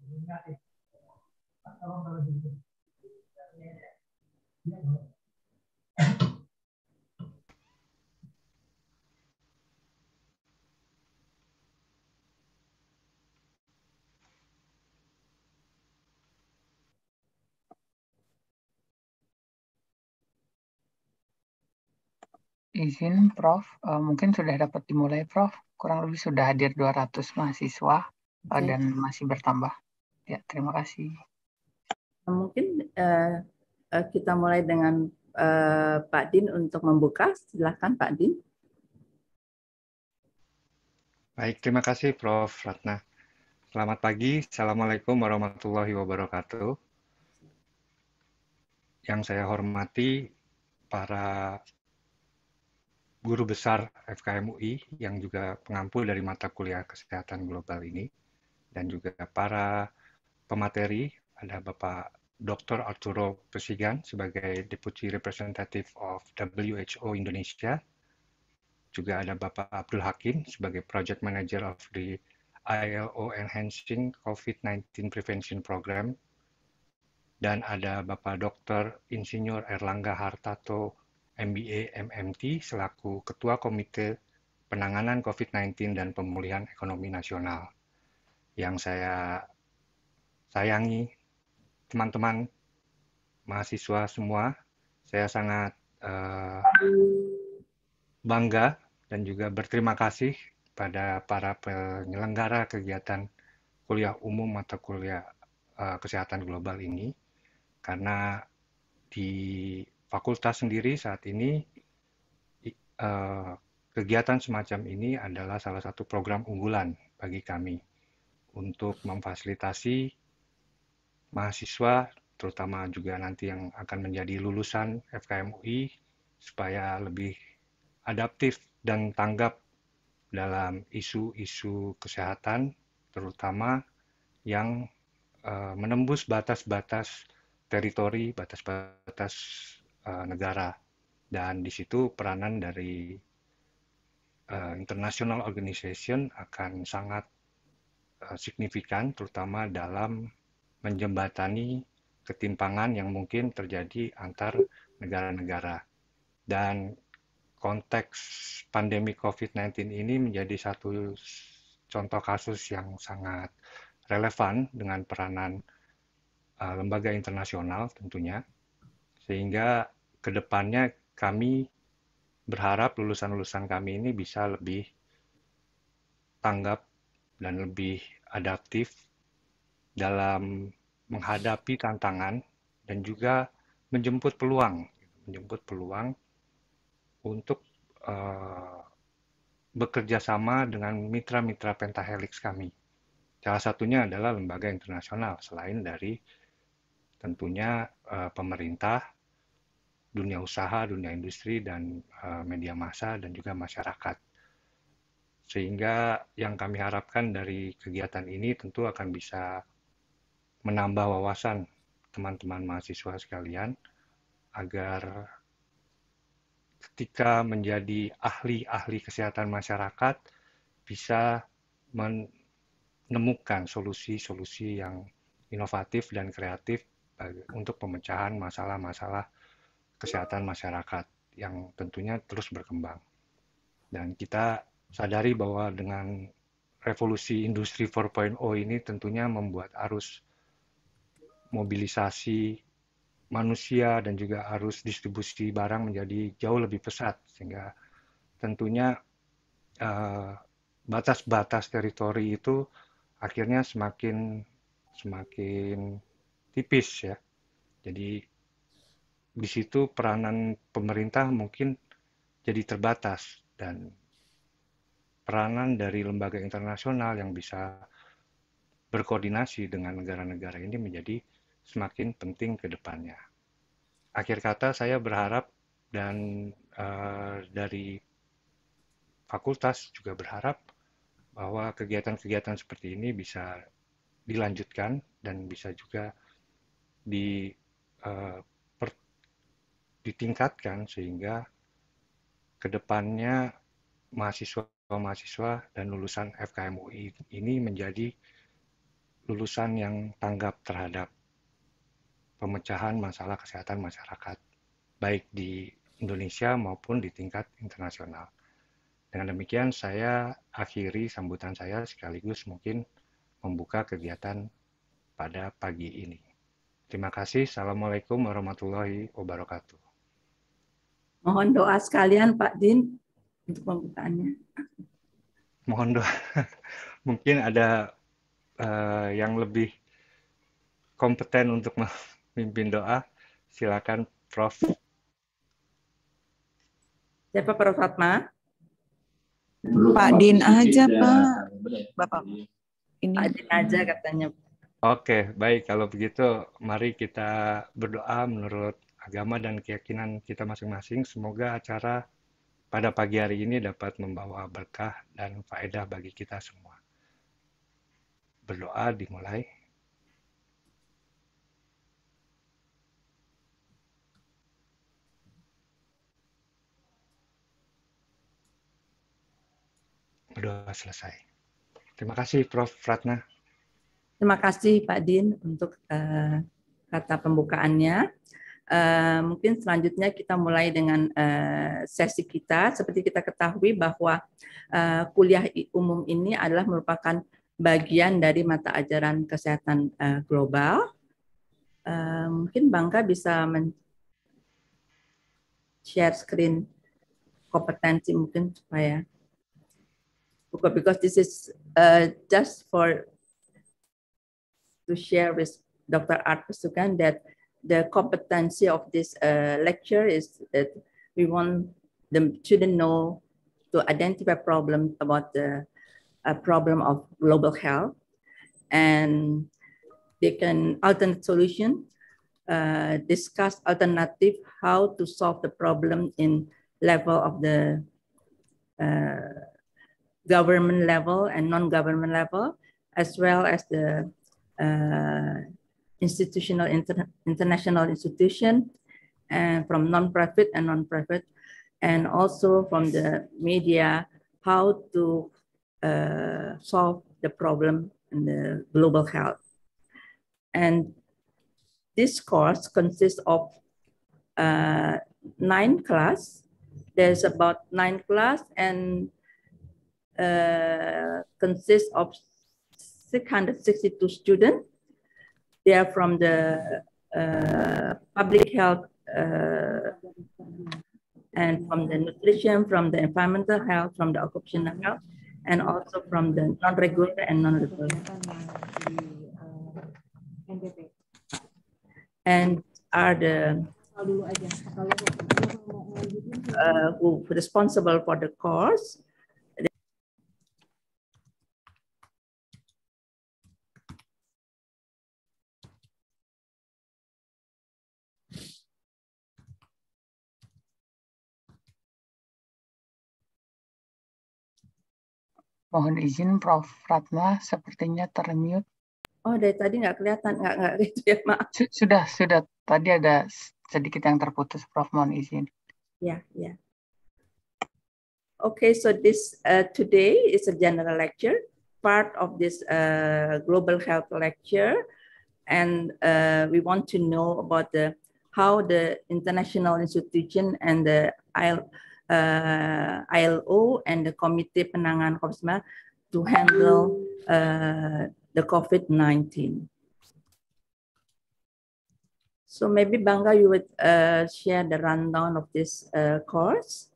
Izin Prof, mungkin sudah dapat dimulai Prof. Kurang lebih sudah hadir 200 mahasiswa dan masih bertambah. Ya, terima kasih. Mungkin kita mulai dengan Pak Din untuk membuka. Silakan Pak Din. Baik, terima kasih Prof. Ratna. Selamat pagi, Assalamualaikum warahmatullahi wabarakatuh. Yang saya hormati para guru besar FKM UI yang juga pengampu dari mata kuliah kesehatan global ini, dan juga para pemateri, ada Bapak Dr. Arturo Pesigan sebagai Deputy Representative of WHO Indonesia, juga ada Bapak Abdul Hakim sebagai Project Manager of the ILO Enhancing COVID-19 Prevention Program, dan ada Bapak Dr. Insinyur Erlangga Hartarto, MBA, MMT, selaku Ketua Komite Penanganan COVID-19 dan Pemulihan Ekonomi Nasional. Yang saya sayangi, teman-teman mahasiswa semua, saya sangat bangga dan juga berterima kasih pada para penyelenggara kegiatan kuliah umum mata kuliah kesehatan global ini, karena di fakultas sendiri saat ini kegiatan semacam ini adalah salah satu program unggulan bagi kami untuk memfasilitasi mahasiswa, terutama juga nanti yang akan menjadi lulusan FKM UI, supaya lebih adaptif dan tanggap dalam isu-isu kesehatan, terutama yang menembus batas-batas teritori, batas-batas negara. Dan di situ peranan dari international organization akan sangat signifikan, terutama dalam menjembatani ketimpangan yang mungkin terjadi antar negara-negara. Dan konteks pandemi COVID-19 ini menjadi satu contoh kasus yang sangat relevan dengan peranan lembaga internasional tentunya, sehingga kedepannya kami berharap lulusan-lulusan kami ini bisa lebih tanggap dan lebih adaptif dalam menghadapi tantangan dan juga menjemput peluang untuk bekerja sama dengan mitra-mitra pentahelix kami. Salah satunya adalah lembaga internasional, selain dari tentunya pemerintah, dunia usaha, dunia industri, dan media massa, dan juga masyarakat. Sehingga yang kami harapkan dari kegiatan ini tentu akan bisa menambah wawasan teman-teman mahasiswa sekalian, agar ketika menjadi ahli-ahli kesehatan masyarakat bisa menemukan solusi-solusi yang inovatif dan kreatif untuk pemecahan masalah-masalah kesehatan masyarakat yang tentunya terus berkembang. Dan kita sadari bahwa dengan revolusi industri 4.0 ini tentunya membuat arus mobilisasi manusia dan juga arus distribusi barang menjadi jauh lebih pesat, sehingga tentunya batas-batas teritori itu akhirnya semakin tipis ya. Jadi di situ peranan pemerintah mungkin jadi terbatas, dan peranan dari lembaga internasional yang bisa berkoordinasi dengan negara-negara ini menjadi semakin penting ke depannya. Akhir kata, saya berharap dan dari fakultas juga berharap bahwa kegiatan-kegiatan seperti ini bisa dilanjutkan dan bisa juga ditingkatkan, sehingga kedepannya mahasiswa-mahasiswa dan lulusan FKM UI ini menjadi lulusan yang tanggap terhadap pemecahan masalah kesehatan masyarakat, baik di Indonesia maupun di tingkat internasional. Dengan demikian saya akhiri sambutan saya sekaligus mungkin membuka kegiatan pada pagi ini. Terima kasih. Assalamualaikum warahmatullahi wabarakatuh. Mohon doa sekalian Pak Din untuk pembukaannya. Mohon doa. Mungkin ada yang lebih kompeten untuk memimpin doa. Silakan Prof. Siapa Prof. Fatma? Pak Din aja Pak. Bapak. Ini. Pak Din aja katanya. Oke, baik. Kalau begitu, mari kita berdoa menurut agama dan keyakinan kita masing-masing. Semoga acara pada pagi hari ini dapat membawa berkah dan faedah bagi kita semua. Berdoa dimulai. Berdoa selesai. Terima kasih Prof. Ratna. Terima kasih Pak Din untuk kata pembukaannya. Mungkin selanjutnya kita mulai dengan sesi kita. Seperti kita ketahui bahwa kuliah umum ini adalah merupakan bagian dari mata ajaran kesehatan global. Mungkin Bangka bisa share screen kompetensi mungkin supaya, because this is just for to share with Dr. Art Pesugan that the competency of this lecture is that we want the student know to identify problems about the problem of global health, and they can alternate solution, discuss alternative how to solve the problem in level of the government level and non-government level, as well as the institutional, international institution, and from non-profit and non-profit, and also from the media, how to solve the problem in the global health. And this course consists of 9 classes. There's about 9 classes and consists of 662 students. They are from the public health and from the nutrition, from the environmental health, from the occupational health, and also from the non-regular and non-regular. And are the who responsible for the course. Mohon izin Prof. Ratna sepertinya termute. Oh, dari tadi nggak kelihatan, nggak gitu ya, maaf. Sudah. Tadi ada sedikit yang terputus, Prof. Mohon izin. Yeah. Okay, so this today is a general lecture, part of this global health lecture, and we want to know about how the international institution and the ILO and the Committee Penanganan COVID-19 to handle the COVID-19. So maybe Bangga, you would share the rundown of this course.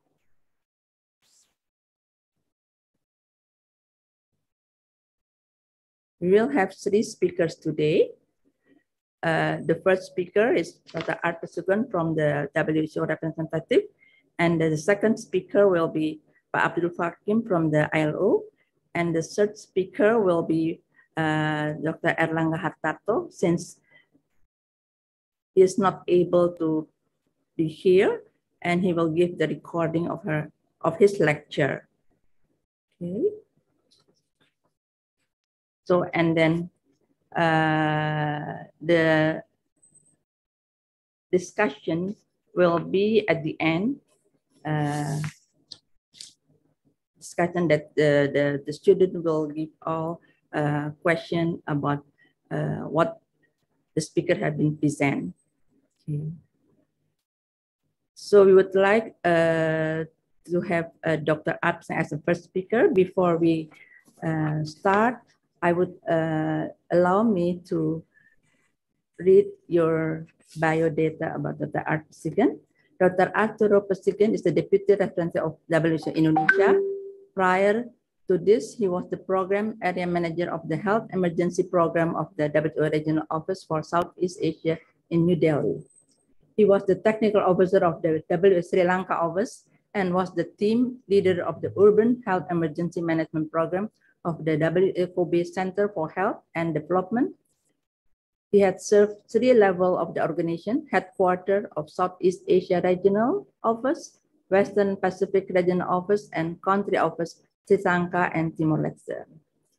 We will have 3 speakers today. The first speaker is Dr. Art Pesugan from the WHO representative. And the second speaker will be Pak Abdul Fakim from the ILO. And the third speaker will be Dr. Erlangga Hartarto, since he is not able to be here, and he will give the recording of his lecture. Okay. So, and then the discussion will be at the end. Discussion that the student will give all question about what the speaker had been present. Okay. So we would like to have Dr. Artsen as the first speaker. Before we start, I would allow me to read your biodata about Dr. Art Pasigan. Dr. Arturo Pasigan is the Deputy Representative of WHO Indonesia. Prior to this, he was the Program Area Manager of the Health Emergency Program of the WHO Regional Office for Southeast Asia in New Delhi. He was the Technical Officer of the WHO Sri Lanka Office and was the team leader of the Urban Health Emergency Management Program of the WHO Kobe Center for Health and Development. He had served 3 levels of the organization: headquarters of Southeast Asia Regional Office, Western Pacific Regional Office, and Country Office Sri Lanka and Timor-Leste.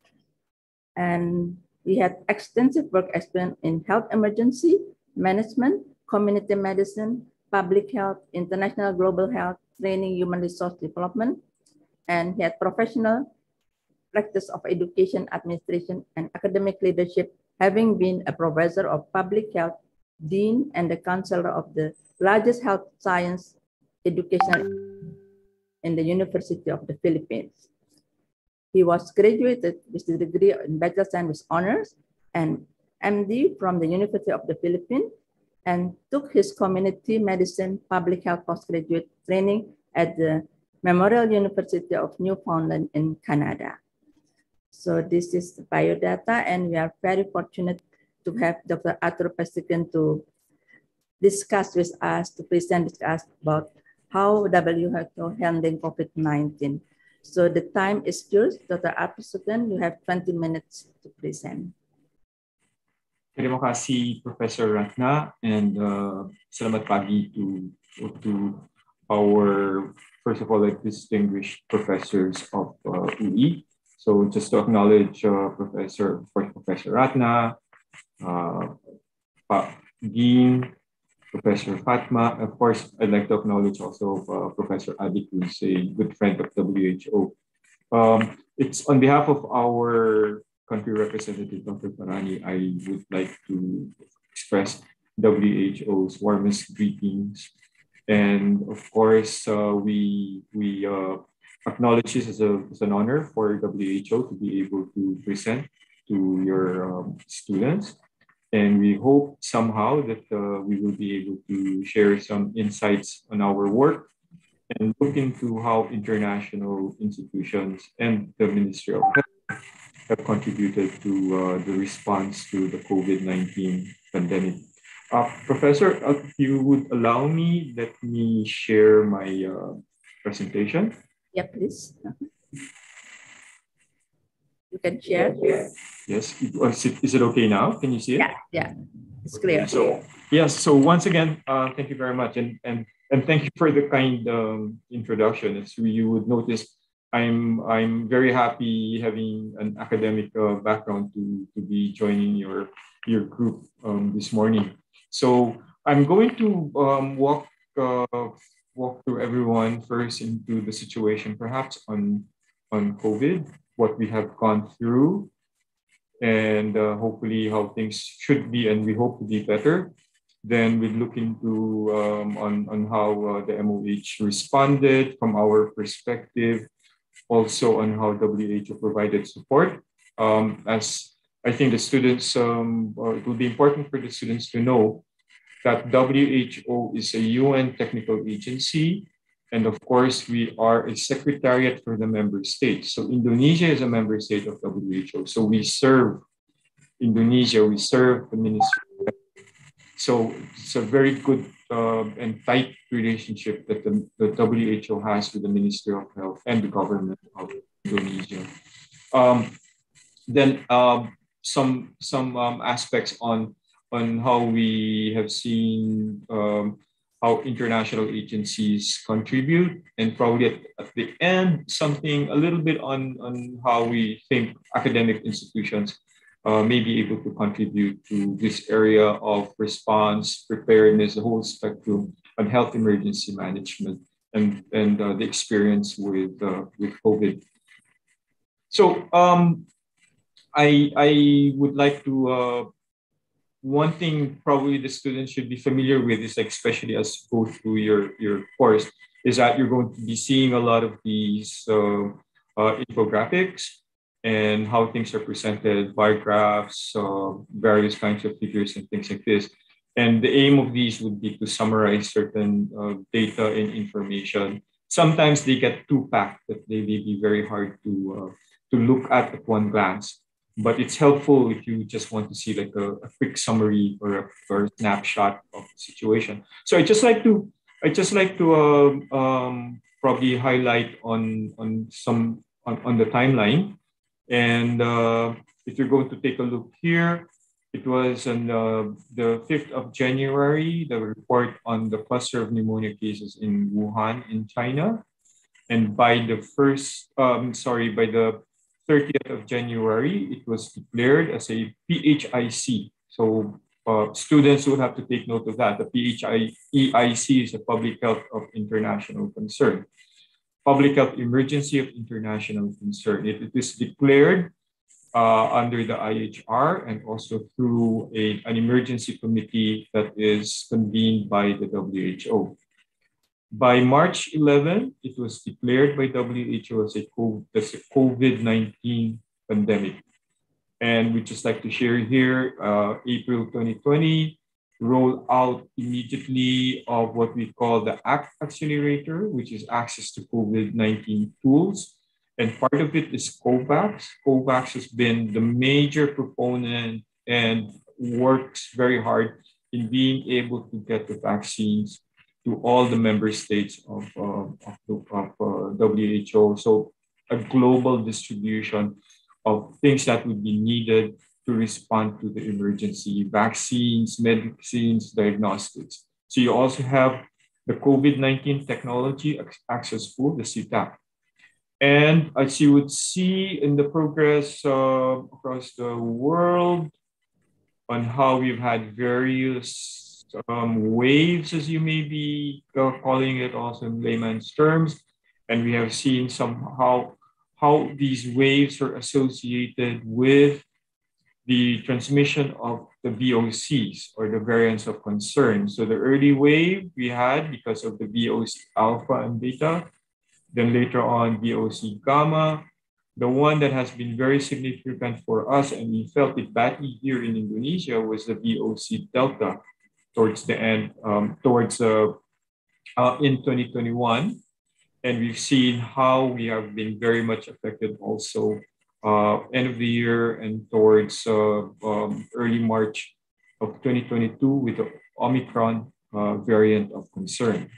And he had extensive work experience in health emergency management, community medicine, public health, international global health, training, human resource development, and he had professional practice of education, administration, and academic leadership, having been a professor of public health, dean, and the counselor of the largest health science education in the University of the Philippines. He was graduated with the degree in Bachelor of Science with honors and MD from the University of the Philippines, and took his community medicine public health postgraduate training at the Memorial University of Newfoundland in Canada. So this is the biodata, and we are very fortunate to have Dr. Arturo Pasigan to discuss with us, to present with us about how WHO handling COVID-19. So the time is yours, Dr. Arturo Pasigan. You have 20 minutes to present. Terima kasih, Professor Ratna, and selamat pagi to our, first of all, like distinguished professors of UI. So just to acknowledge Professor Ratna, Dean, Professor Fatma. Of course, I'd like to acknowledge also Professor Adik, who's a good friend of WHO. It's on behalf of our country representative, Dr. Parani, I would like to express WHO's warmest greetings. And of course, we acknowledge this as an honor for WHO to be able to present to your students. And we hope somehow that we will be able to share some insights on our work and look into how international institutions and the Ministry of Health have contributed to the response to the COVID-19 pandemic. Professor, if you would allow me, let me share my presentation. Yeah, please. You can share. Yes. Is it okay now? Can you see it? Yeah. It's clear. So yes. So once again, thank you very much, and thank you for the kind introduction. As you would notice, I'm very happy having an academic background to be joining your group this morning. So I'm going to walk through everyone first into the situation, perhaps on COVID, what we have gone through, and hopefully how things should be, and we hope to be better. Then we look into on how the MOH responded from our perspective, also on how WHO provided support. As I think the students, it will be important for the students to know that WHO is a UN technical agency. And of course, we are a secretariat for the member states. So Indonesia is a member state of WHO. So we serve Indonesia, we serve the Ministry of Health. So it's a very good and tight relationship that the WHO has with the Ministry of Health and the government of Indonesia. Then some aspects on how we have seen how international agencies contribute, and probably at the end, something a little bit on how we think academic institutions may be able to contribute to this area of response, preparedness, the whole spectrum on health emergency management and the experience with COVID. So I would like to, one thing probably the students should be familiar with is, like, especially as you go through your course, is that you're going to be seeing a lot of these infographics and how things are presented, bar graphs, various kinds of figures and things like this. And the aim of these would be to summarize certain data and information. Sometimes they get too packed that they may be very hard to look at one glance. But it's helpful if you just want to see like a quick summary or a snapshot of the situation. So I just like to probably highlight on the timeline. And if you're going to take a look here, it was on the 5th of January, the report on the cluster of pneumonia cases in Wuhan in China. And by the by the 30th of January, it was declared as a PHIC. So students would have to take note of that. The PHIC is a public health of international concern. Public health emergency of international concern. It is declared under the IHR and also through an emergency committee that is convened by the WHO. By March 11, it was declared by WHO as a COVID-19 pandemic. And we just like to share here, April 2020, roll out immediately of what we call the ACT Accelerator, which is access to COVID-19 tools. And part of it is COVAX. COVAX has been the major proponent and works very hard in being able to get the vaccines to all the member states of WHO. So a global distribution of things that would be needed to respond to the emergency: vaccines, medicines, diagnostics. So you also have the COVID-19 Technology Access Pool, the CTAP. And as you would see in the progress across the world on how we've had various waves, as you may be calling it also in layman's terms. And we have seen somehow how these waves are associated with the transmission of the VOCs, or the variants of concern. So the early wave we had because of the VOC alpha and beta, then later on VOC gamma. The one that has been very significant for us, and we felt it badly here in Indonesia, was the VOC delta towards the end, in 2021. And we've seen how we have been very much affected also end of the year and towards early March of 2022 with the Omicron variant of concern.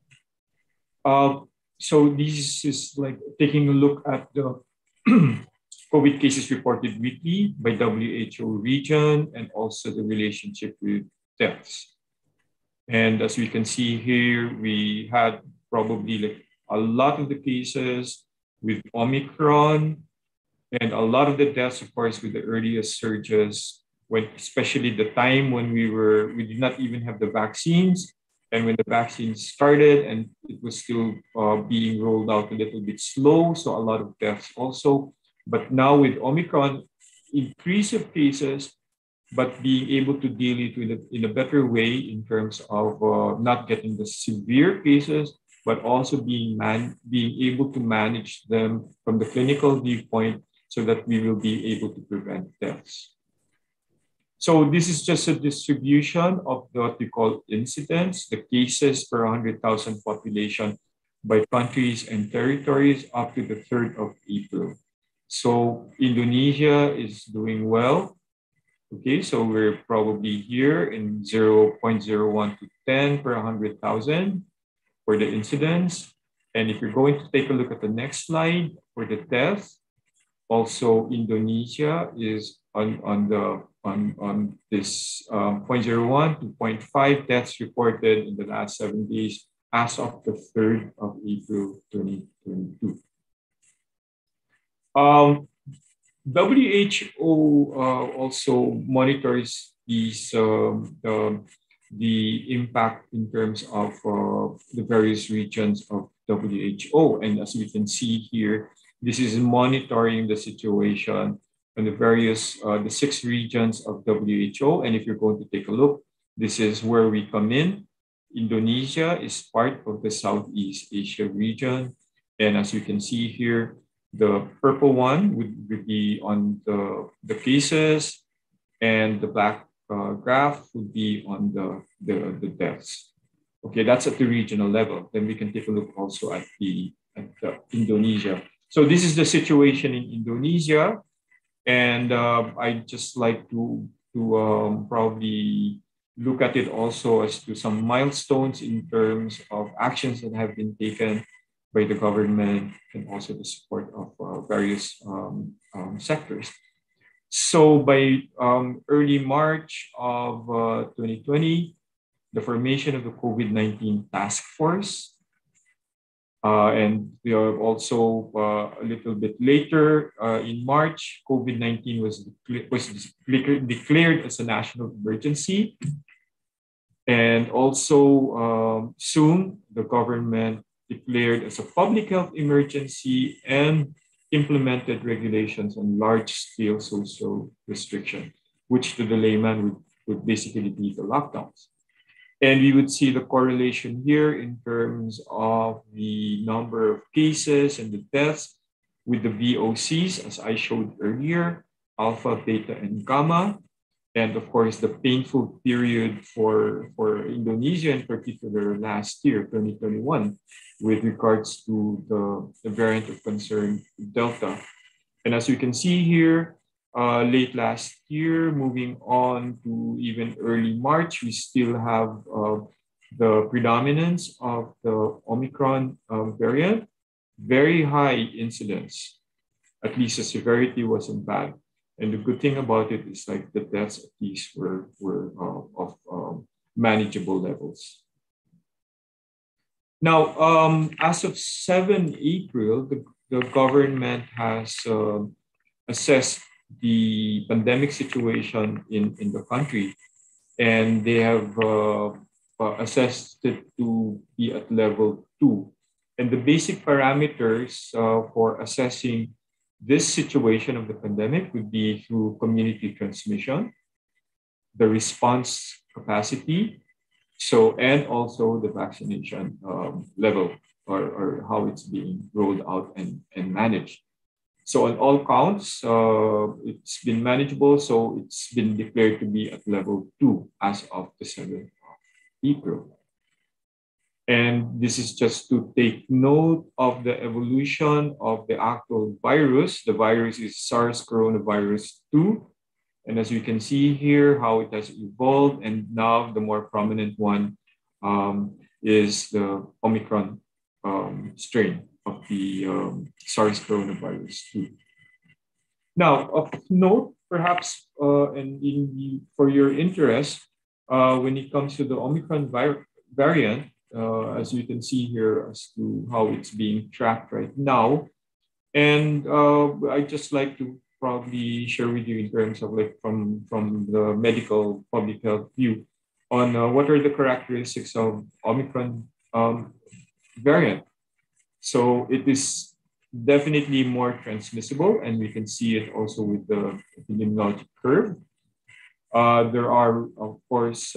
So this is like taking a look at the COVID cases reported weekly by WHO region and also the relationship with deaths. And as we can see here, we had probably like a lot of the cases with Omicron and a lot of the deaths, of course, with the earliest surges, when especially the time when we did not even have the vaccines. And when the vaccines started and it was still being rolled out a little bit slow, so a lot of deaths also. But now with Omicron, increase of cases, but being able to deal it in a better way in terms of not getting the severe cases, but also being able to manage them from the clinical viewpoint so that we will be able to prevent deaths. So this is just a distribution of what we call incidence, the cases per 100,000 population by countries and territories up to the 3rd of April. So Indonesia is doing well. Okay, so we're probably here in 0.01 to 10 per 100,000 for the incidence. And if you're going to take a look at the next slide for the deaths, also Indonesia is on this 0.01 to 0.5 deaths reported in the last 7 days as of the 3rd of April 2022. WHO also monitors these the impact in terms of the various regions of WHO. And as we can see here, this is monitoring the situation and the 6 regions of WHO. And if you're going to take a look, this is where we come in. Indonesia is part of the Southeast Asia region. And as you can see here, the purple one would be on the cases, and the black graph would be on the deaths. Okay, that's at the regional level. Then we can take a look also at Indonesia. So this is the situation in Indonesia. And I'd just like to probably look at it also as to some milestones in terms of actions that have been taken by the government and also the support of various sectors. So by early March of 2020, the formation of the COVID-19 task force, and we are also a little bit later in March, COVID-19 was declared as a national emergency. And also soon, the government declared as a public health emergency and implemented regulations on large-scale social restriction, which to the layman would basically be the lockdowns. And we would see the correlation here in terms of the number of cases and the deaths with the VOCs, as I showed earlier, alpha, beta, and gamma. And of course, the painful period for Indonesia, in particular last year, 2021, with regards to the variant of concern, Delta. And as you can see here, late last year, moving on to even early March, we still have the predominance of the Omicron variant, very high incidence. At least the severity wasn't bad. And the good thing about it is like the deaths at least were of manageable levels. Now, as of 7 April, the government has assessed the pandemic situation in the country, and they have assessed it to be at level 2. And the basic parameters for assessing this situation of the pandemic would be through community transmission, the response capacity, and also the vaccination level or how it's being rolled out and managed. So on all counts, it's been manageable. So it's been declared to be at level 2 as of the 7th of April. And this is just to take note of the evolution of the actual virus. The virus is SARS coronavirus 2. And as you can see here, how it has evolved. And now the more prominent one is the Omicron strain of the SARS coronavirus 2. Now, of note, perhaps, and for your interest, when it comes to the Omicron variant, as you can see here as to how it's being tracked right now. And I'd just like to probably share with you in terms of like from the medical public health view on what are the characteristics of Omicron variant. So it is definitely more transmissible, and we can see it also with the epidemiologic curve. There are, of course,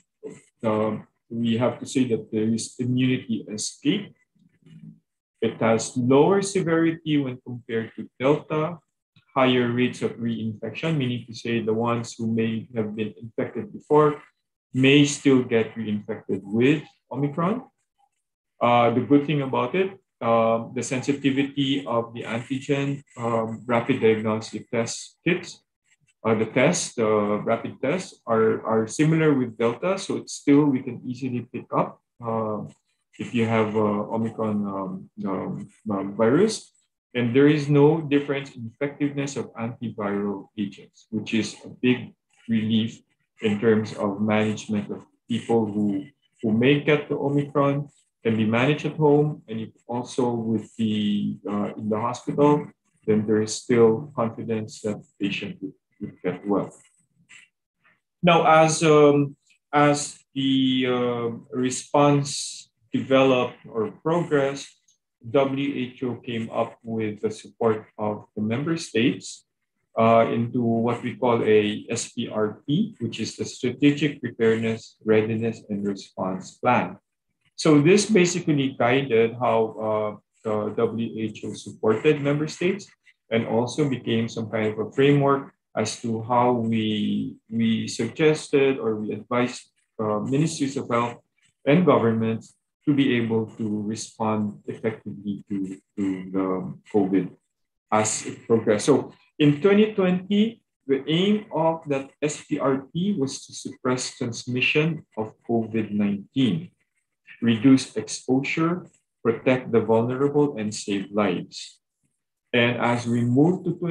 we have to say that there is immunity escape. It has lower severity when compared to Delta, higher rates of reinfection, meaning to say the ones who may have been infected before may still get reinfected with Omicron. The good thing about it, the sensitivity of the antigen rapid diagnostic test kits, the rapid tests are similar with Delta, so it's still, we can easily pick up if you have Omicron virus. And there is no difference in effectiveness of antiviral agents, which is a big relief in terms of management of people who may get the Omicron, can be managed at home, and if also with the in the hospital, then there is still confidence that the patient would get well. Now, as the response developed or progressed, WHO came up with the support of the member states into what we call a SPRP, which is the Strategic Preparedness, Readiness, and Response Plan. So this basically guided how the WHO supported member states and also became some kind of a framework as to how we suggested or we advised ministries of health and governments to be able to respond effectively to the COVID as it progressed. So in 2020, the aim of that SPRP was to suppress transmission of COVID-19, reduce exposure, protect the vulnerable, and save lives. And as we move to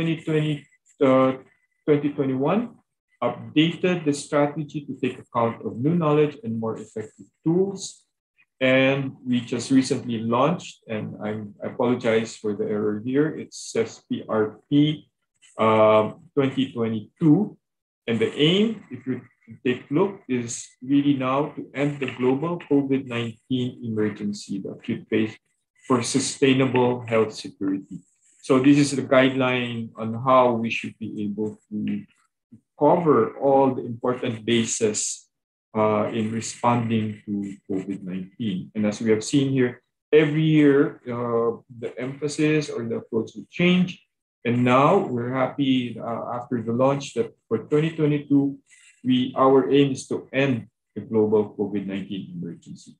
2021, updated the strategy to take account of new knowledge and more effective tools. And we just recently launched, and I apologize for the error here, it's SPRP 2022. And the aim, if you take a look, is really now to end the global COVID-19 emergency, the acute phase, for sustainable health security. So this is the guideline on how we should be able to cover all the important bases in responding to COVID-19. And as we have seen here, every year, the emphasis or the approach will change. And now we're happy after the launch that for 2022, our aim is to end the global COVID-19 emergency.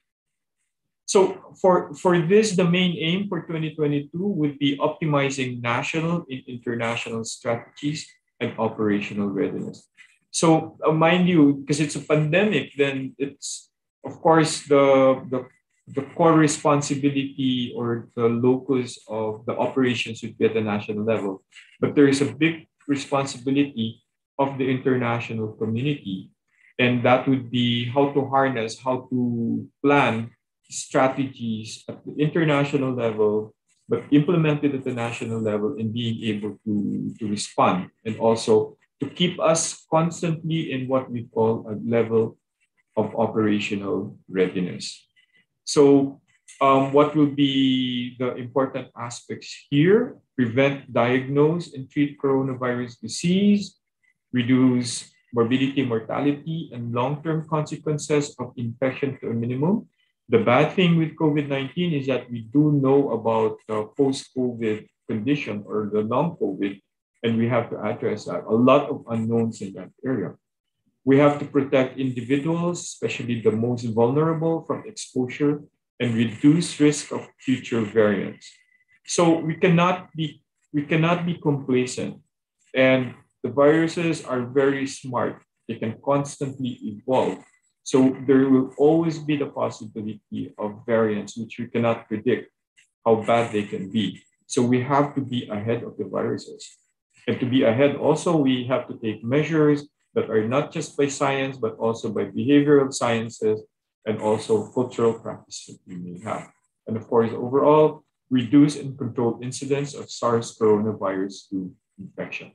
So for this, the main aim for 2022 would be optimizing national and international strategies and operational readiness. So mind you, because it's a pandemic, then it's, of course, the core responsibility or the locus of the operations would be at the national level. But there is a big responsibility of the international community. And that would be how to harness, how to plan strategies at the international level, but implemented at the national level and being able to respond, and also to keep us constantly in what we call a level of operational readiness. So what will be the important aspects here? Prevent, diagnose, and treat coronavirus disease, reduce morbidity, mortality, and long-term consequences of infection to a minimum. The bad thing with COVID-19 is that we do know about the post-COVID condition or the long COVID, and we have to address that. A lot of unknowns in that area. We have to protect individuals, especially the most vulnerable, from exposure and reduce risk of future variants. So we cannot be complacent. And the viruses are very smart. They can constantly evolve. So there will always be the possibility of variants which we cannot predict how bad they can be. So we have to be ahead of the viruses. And to be ahead also, we have to take measures that are not just by science, but also by behavioral sciences and also cultural practices we may have. And of course, overall, reduce and control incidence of SARS coronavirus 2 infection.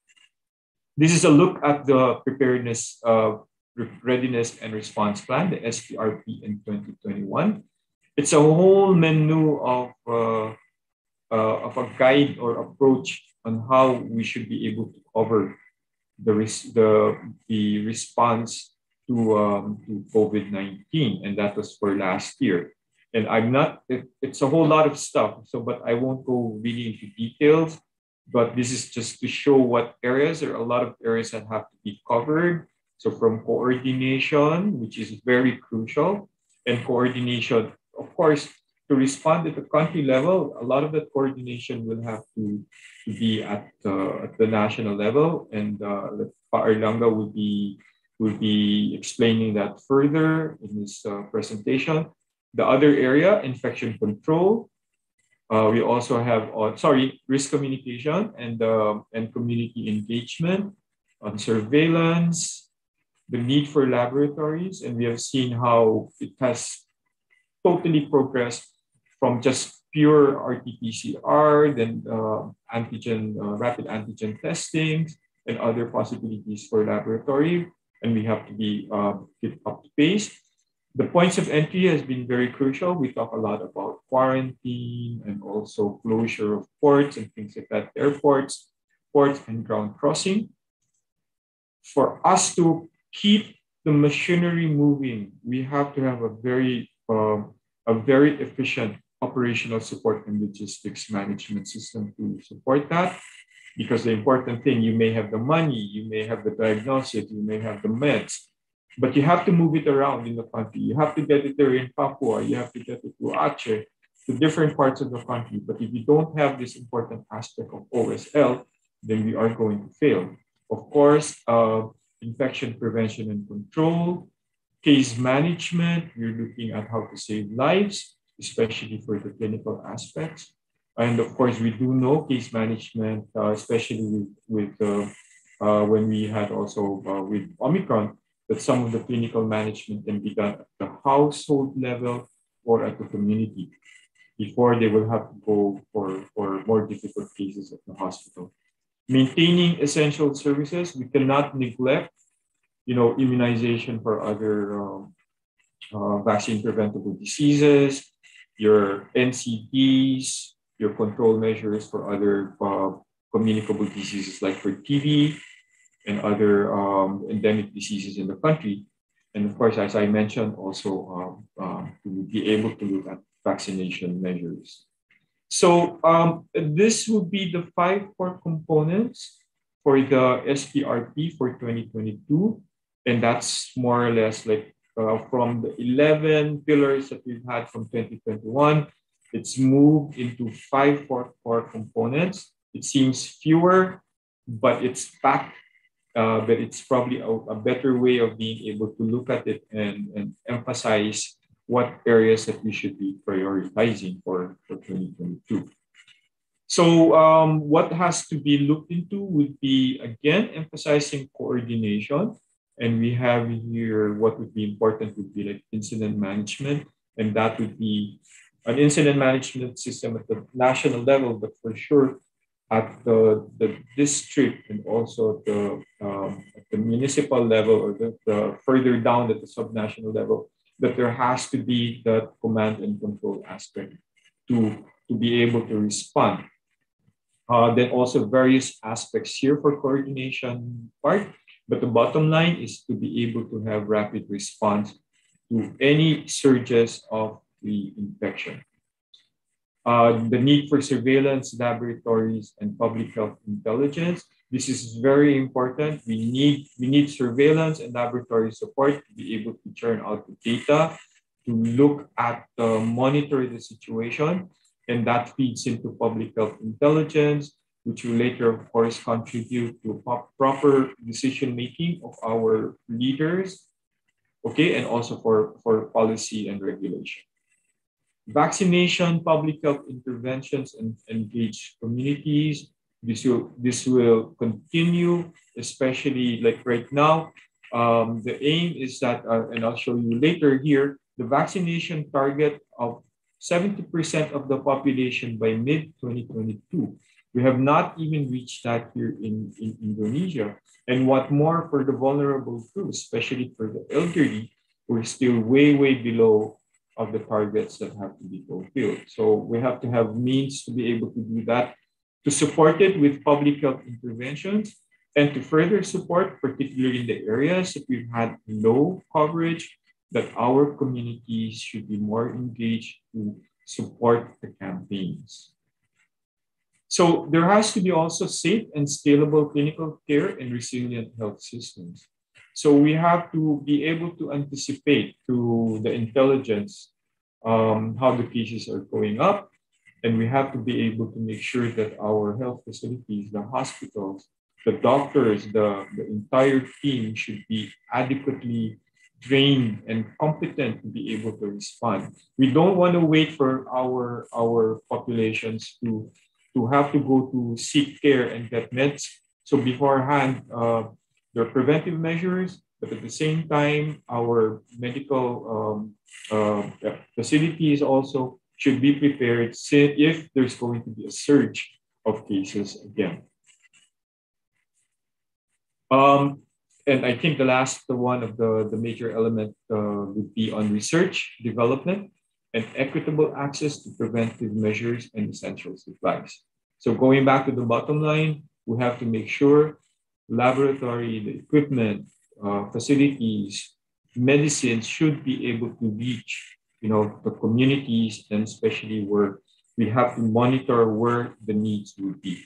This is a look at the preparedness Readiness and Response Plan, the SPRP in 2021. It's a whole menu of a guide or approach on how we should be able to cover the response to COVID-19, and that was for last year. And it's a whole lot of stuff, but I won't go really into details, but this is just to show what areas, there are a lot of areas that have to be covered. So from coordination, which is very crucial, and coordination, of course, to respond at the country level, a lot of that coordination will have to be at the national level, and Pa Arlanga will be explaining that further in this presentation. The other area, infection control. We also have, risk communication and community engagement, on surveillance, the need for laboratories, and we have seen how it has totally progressed from just pure RT-PCR, then rapid antigen testing, and other possibilities for laboratory, and we have to be keep up to pace. The points of entry has been very crucial. We talk a lot about quarantine and also closure of ports and things like that, airports. port and ground crossing. For us to keep the machinery moving, we have to have a very efficient operational support and logistics management system to support that. Because the important thing, you may have the money, you may have the diagnosis, you may have the meds, but you have to move it around in the country. You have to get it there in Papua, you have to get it to Aceh, to different parts of the country. But if you don't have this important aspect of OSL, then we are going to fail. Of course, infection prevention and control, case management, we're looking at how to save lives, especially for the clinical aspects. And of course, we do know case management, especially with when we had also with Omicron, that some of the clinical management can be done at the household level or at the community before they will have to go for more difficult cases at the hospital. Maintaining essential services, we cannot neglect, immunization for other vaccine preventable diseases, your NCDs, your control measures for other communicable diseases like for TB and other endemic diseases in the country. And of course, as I mentioned, also to be able to look at vaccination measures. So this would be the 5 core components for the SPRP for 2022. And that's more or less like from the 11 pillars that we've had from 2021, it's moved into 5 core components. It seems fewer, but it's packed. But it's probably a better way of being able to look at it and emphasize what areas that we should be prioritizing for 2022. So what has to be looked into would be, again, emphasizing coordination. And we have here what would be important would be like incident management. And that would be an incident management system at the national level, but for sure at the district and also at the municipal level or the further down at the subnational level, that there has to be that command and control aspect to be able to respond. Then also various aspects here for coordination part, but the bottom line is to be able to have rapid response to any surges of the infection. The need for surveillance, laboratories, and public health intelligence. This is very important. We need surveillance and laboratory support to be able to churn out the data, to look at, monitor the situation, and that feeds into public health intelligence, which will later, of course, contribute to proper decision-making of our leaders, okay, and also for policy and regulation. Vaccination, public health interventions, and engaged communities. This will continue, especially like right now. The aim is that, and I'll show you later here, the vaccination target of 70% of the population by mid-2022. We have not even reached that here in Indonesia. And what more for the vulnerable groups, especially for the elderly, we're still way, way below of the targets that have to be fulfilled. So we have to have means to be able to do that, to support it with public health interventions, and to further support, particularly in the areas that we've had low coverage, that our communities should be more engaged to support the campaigns. So there has to be also safe and scalable clinical care and resilient health systems. So we have to be able to anticipate through the intelligence how the cases are going up. And we have to be able to make sure that our health facilities, the hospitals, the doctors, the entire team should be adequately trained and competent to be able to respond. We don't want to wait for our populations to have to go to seek care and get meds. So beforehand, there are preventive measures, but at the same time, our medical facilities also should be prepared if there's going to be a surge of cases again. And I think the last one of the major element would be on research, development, and equitable access to preventive measures and essential supplies. So going back to the bottom line, we have to make sure laboratory, the equipment, facilities, medicines should be able to reach, the communities, and especially where we have to monitor where the needs would be.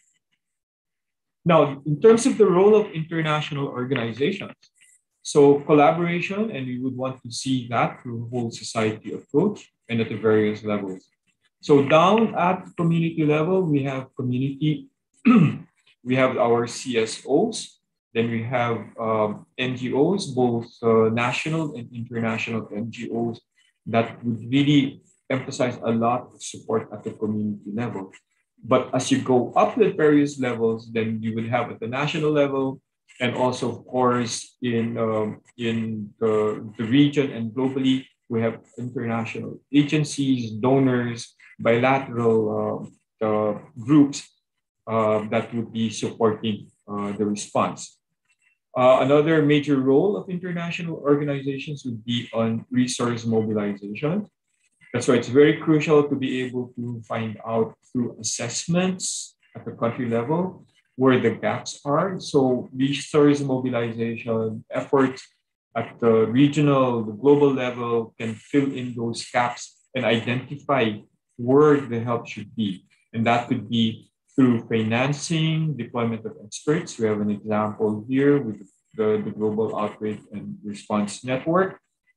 Now, in terms of the role of international organizations, so collaboration, and we would want to see that through a whole society approach and at the various levels. So down at community level, we have community, we have our CSOs, then we have NGOs, both national and international NGOs that would really emphasize a lot of support at the community level. But as you go up the various levels, then you would have at the national level, and also, of course, in the region and globally, we have international agencies, donors, bilateral groups that would be supporting the response. Another major role of international organizations would be on resource mobilization. That's why it's very crucial to be able to find out through assessments at the country level where the gaps are. So resource mobilization efforts at the regional, the global level can fill in those gaps and identify where the help should be. And that could be through financing, deployment of experts. We have an example here with the Global Outbreak and Response Network,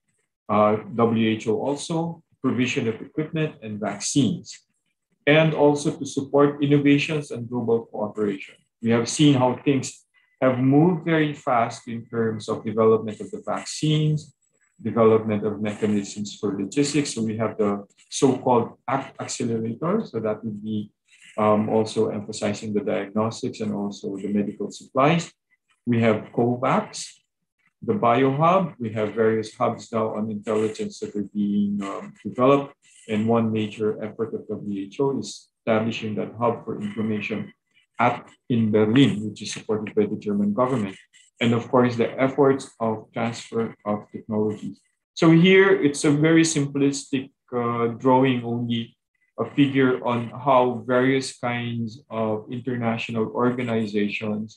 WHO also, provision of equipment and vaccines, and also to support innovations and global cooperation. We have seen how things have moved very fast in terms of development of the vaccines, development of mechanisms for logistics. So we have the so-called ACT accelerator. So that would be also emphasizing the diagnostics and also the medical supplies. We have COVAX, the BioHub. We have various hubs now on intelligence that are being developed. And one major effort of WHO is establishing that hub for information in Berlin, which is supported by the German government. And of course, the efforts of transfer of technologies. So here, it's a very simplistic drawing only, a figure on how various kinds of international organizations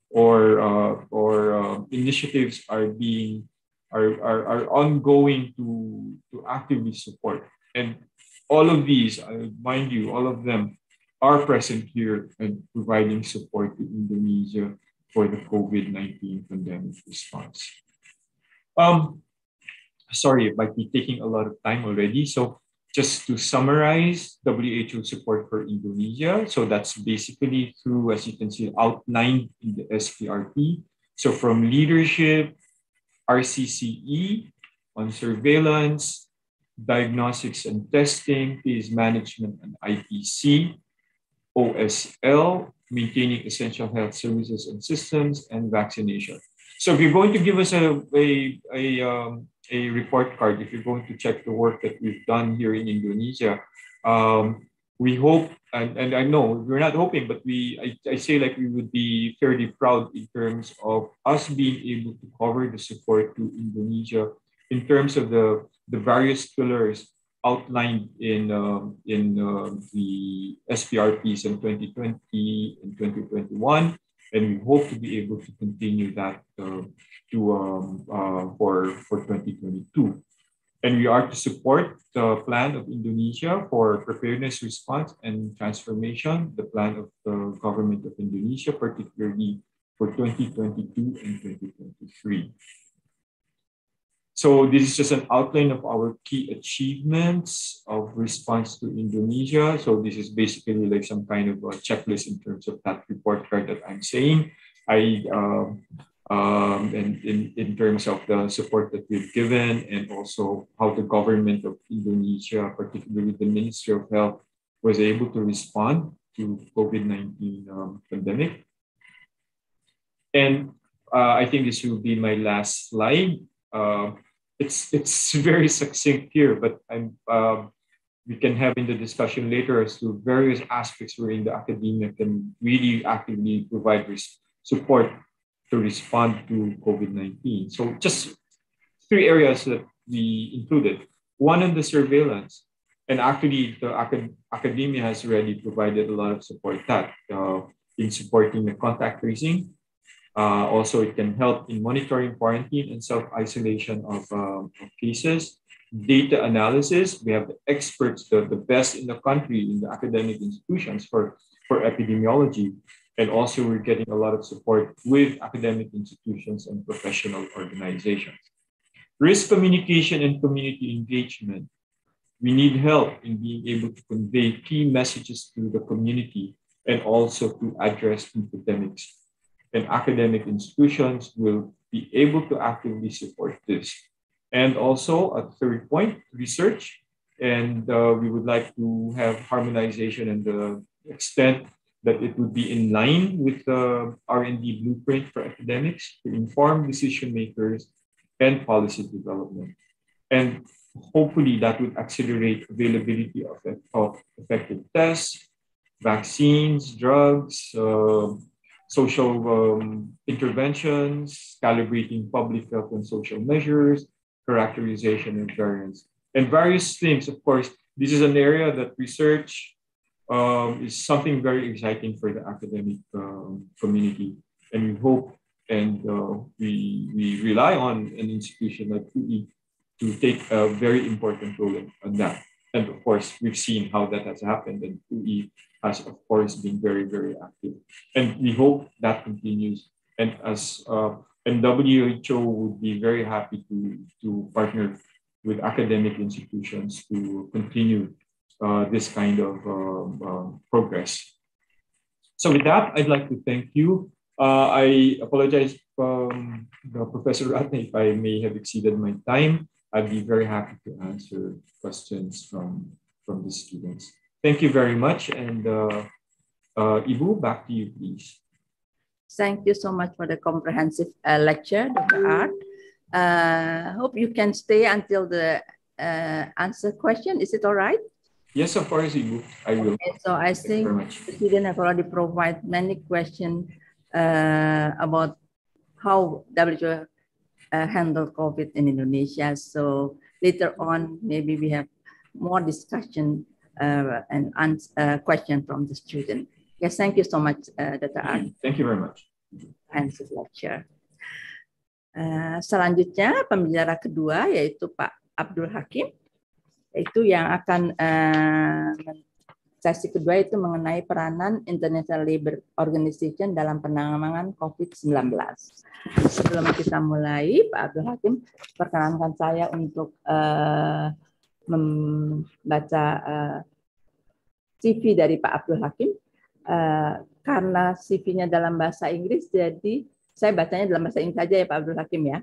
or initiatives are ongoing to actively support. And all of these, mind you, all of them are present here and providing support to Indonesia for the COVID-19 pandemic response. Sorry, it might be taking a lot of time already. So just to summarize, WHO support for Indonesia. So that's basically through, as you can see, outlined in the SPRP. So from leadership, RCCE on surveillance, diagnostics and testing, case management and IPC, OSL, maintaining essential health services and systems, and vaccination. So if you're going to give us a report card, if you're going to check the work that we've done here in Indonesia, we hope, and I know we're not hoping, but I say like we would be fairly proud in terms of us being able to cover the support to Indonesia in terms of the various pillars outlined in the SPRPs in 2020 and 2021. And we hope to be able to continue that for 2022. And we are to support the plan of Indonesia for preparedness, response, and transformation, the plan of the government of Indonesia, particularly for 2022 and 2023. So this is just an outline of our key achievements of response to Indonesia. So this is basically like some kind of a checklist in terms of that report card that I'm saying. And in terms of the support that we've given, and also how the government of Indonesia, particularly the Ministry of Health, was able to respond to COVID-19 pandemic. And I think this will be my last slide. It's very succinct here, but we can have in the discussion later as to various aspects wherein the academia can really actively provide support to respond to COVID-19. So just 3 areas that we included. One on the surveillance, and actually the academia has already provided a lot of support that in supporting the contact tracing. Also, it can help in monitoring quarantine and self-isolation of cases. Data analysis, we have the experts, the best in the country in the academic institutions for epidemiology. And also we're getting a lot of support with academic institutions and professional organizations. Risk communication and community engagement. We need help in being able to convey key messages to the community and also to address epidemics. And academic institutions will be able to actively support this. And also a third point, research. And we would like to have harmonization and the extent that it would be in line with the R&D blueprint for academics to inform decision makers and policy development. And hopefully that would accelerate availability of effective tests, vaccines, drugs, social interventions, calibrating public health and social measures, characterization of variants, and various things. Of course, this is an area that research is something very exciting for the academic community. And we hope and we rely on an institution like UI to take a very important role in that. And of course, we've seen how that has happened, and UI has, of course, been very, very active. And we hope that continues. And as and WHO would be very happy to partner with academic institutions to continue this kind of progress. So with that, I'd like to thank you. I apologize, Professor Ratne, if I may have exceeded my time. I'd be very happy to answer questions from the students. Thank you very much. And Ibu, back to you, please. Thank you so much for the comprehensive lecture, Dr. Art. Hope you can stay until the answer question. Is it all right? Yes, of course, Ibu. I will. Okay, so I think the students have already provided many questions about how WHO handle COVID in Indonesia. So later on, maybe we have more discussion and question from the student. Yes, thank you so much, Dr. Art. Thank you very much. Answer lecture. Selanjutnya pembicara kedua yaitu Pak Abdul Hakim, itu yang akan sesi kedua itu mengenai peranan International Labour Organization dalam penanganan COVID-19. Sebelum kita mulai, Pak Abdul Hakim, perkenankan saya untuk membaca CV dari Pak Abdul Hakim. Karena CV-nya dalam bahasa Inggris, jadi saya bacanya dalam bahasa Inggris saja ya Pak Abdul Hakim ya.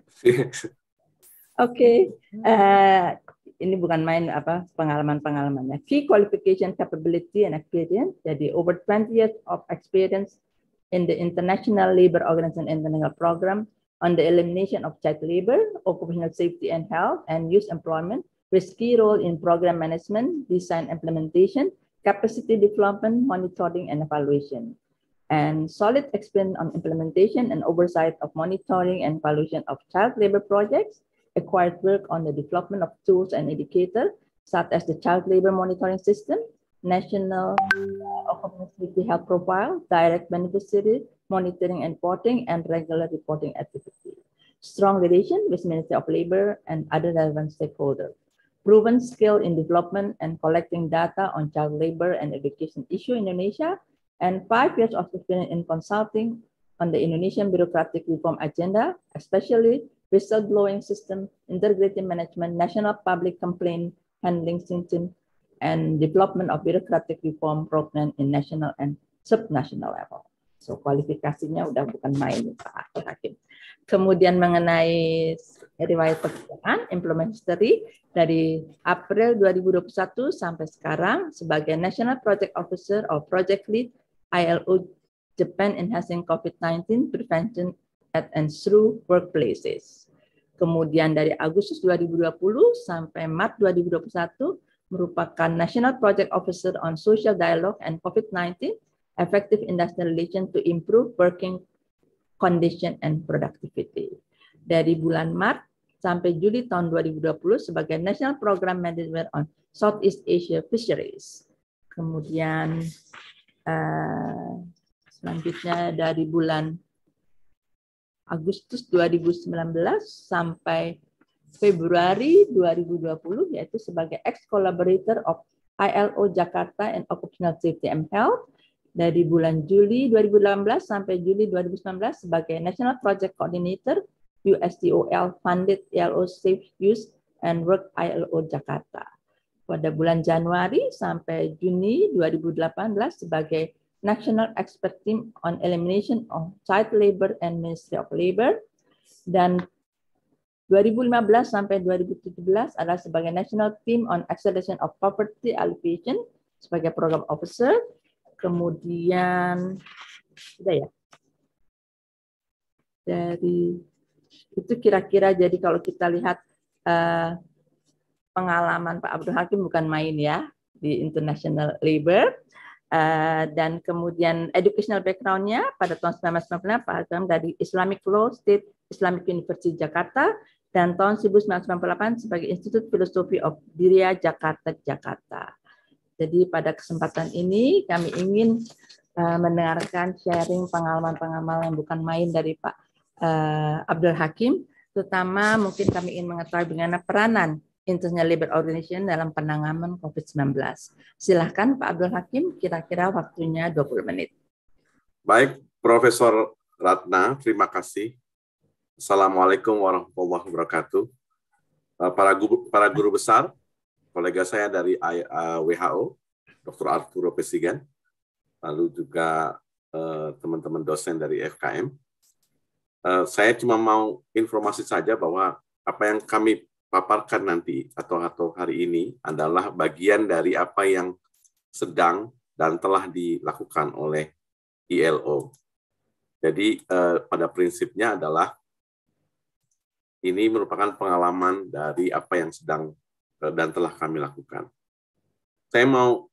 Oke. Ini bukan main pengalaman-pengalamannya. Key qualification, capability, and experience. Jadi over 20 years of experience in the International Labour Organization International Program on the elimination of child labor, occupational safety and health, and youth employment, with key role in program management, design, implementation, capacity development, monitoring, and evaluation. And solid experience on implementation and oversight of monitoring and evaluation of child labor projects, acquired work on the development of tools and indicators, such as the child labor monitoring system, national occupational health profile, direct beneficiary monitoring and reporting, and regular reporting activity. Strong relation with Ministry of Labor and other relevant stakeholders. Proven skill in development and collecting data on child labor and education issue in Indonesia, and 5 years of experience in consulting on the Indonesian bureaucratic reform agenda, especially whistleblowing system, integrated management, national public complaint handling system, and development of bureaucratic reform program in national and subnational level. So kualifikasinya udah bukan main Pak Hakim. Kemudian mengenai riwayat pekerjaan, employment history dari April 2021 sampai sekarang sebagai National Project Officer or Project Lead ILO Japan Enhancing COVID-19 Prevention at and through workplaces. Kemudian dari Agustus 2020 sampai Maret 2021 merupakan National Project Officer on Social Dialogue and COVID-19 Effective Industrial Relations to Improve Working Condition and Productivity. Dari bulan Maret sampai Juli tahun 2020 sebagai National Program Manager on Southeast Asia Fisheries. Kemudian Selanjutnya dari bulan Agustus 2019 sampai Februari 2020, yaitu sebagai ex-collaborator of ILO Jakarta and Occupational Safety and Health. Dari bulan Juli 2018 sampai Juli 2019 sebagai National Project Coordinator USTOL Funded ILO Safe Use and Work ILO Jakarta. Pada bulan Januari sampai Juni 2018 sebagai National Expert Team on Elimination of Child Labor and Ministry of Labor. Dan 2015 sampai 2017 adalah sebagai National Team on Acceleration of Poverty Alleviation sebagai Program Officer. Kemudian sudah ya. Dari itu kira-kira jadi kalau kita lihat pengalaman Pak Abdul Hakim bukan main ya di International Labor. Dan kemudian educational background-nya pada tahun 1996 Pak Hakim dari Islamic Law State Islamic University Jakarta dan tahun 1998 sebagai Institut Filosofi of Diria Jakarta. Jadi pada kesempatan ini kami ingin mendengarkan sharing pengalaman-pengalaman yang bukan main dari Pak Abdul Hakim, terutama mungkin kami ingin mengetahui bagaimana peranan International Labour Organization dalam penanganan COVID-19. Silahkan Pak Abdul Hakim, kira-kira waktunya 20 menit. Baik, Profesor Ratna, terima kasih. Assalamualaikum warahmatullahi wabarakatuh. Para guru besar, kolega saya dari WHO, Dr. Arturo Pesigan, lalu juga teman-teman dosen dari FKM. Saya cuma mau informasi saja bahwa apa yang kami paparkan nanti atau hari ini adalah bagian dari apa yang sedang dan telah dilakukan oleh ILO. Jadi pada prinsipnya adalah ini merupakan pengalaman dari apa yang sedang dan telah kami lakukan. Saya mau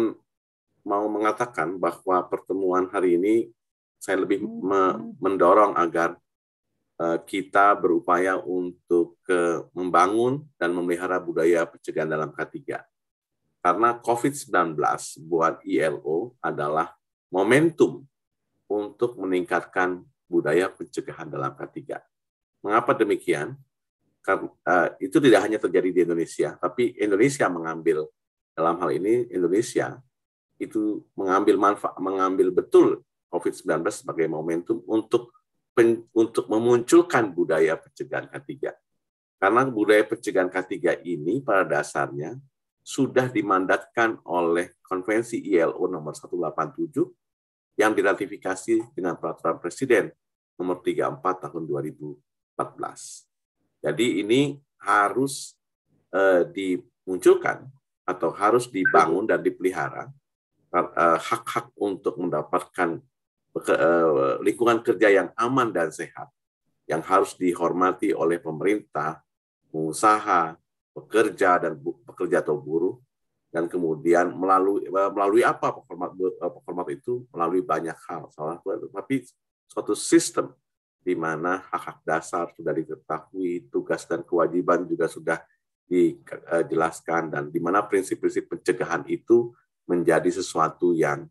mengatakan bahwa pertemuan hari ini saya lebih mendorong agar kita berupaya untuk membangun dan memelihara budaya pencegahan dalam K3. Karena COVID-19 buat ILO adalah momentum untuk meningkatkan budaya pencegahan dalam K3. Mengapa demikian? Karena itu tidak hanya terjadi di Indonesia, tapi Indonesia mengambil dalam hal ini Indonesia itu mengambil betul COVID-19 sebagai momentum untuk memunculkan budaya pencegahan K3. Karena budaya pencegahan K3 ini pada dasarnya sudah dimandatkan oleh Konvensi ILO nomor 187 yang diratifikasi dengan Peraturan Presiden nomor 34 tahun 2014. Jadi ini harus dimunculkan atau harus dibangun dan dipelihara hak-hak untuk mendapatkan lingkungan kerja yang aman dan sehat, yang harus dihormati oleh pemerintah, pengusaha, pekerja atau buruh, dan kemudian melalui apa format itu melalui banyak hal, tapi suatu sistem di mana hak-hak dasar sudah diketahui, tugas dan kewajiban juga sudah dijelaskan, dan di mana prinsip-prinsip pencegahan itu menjadi sesuatu yang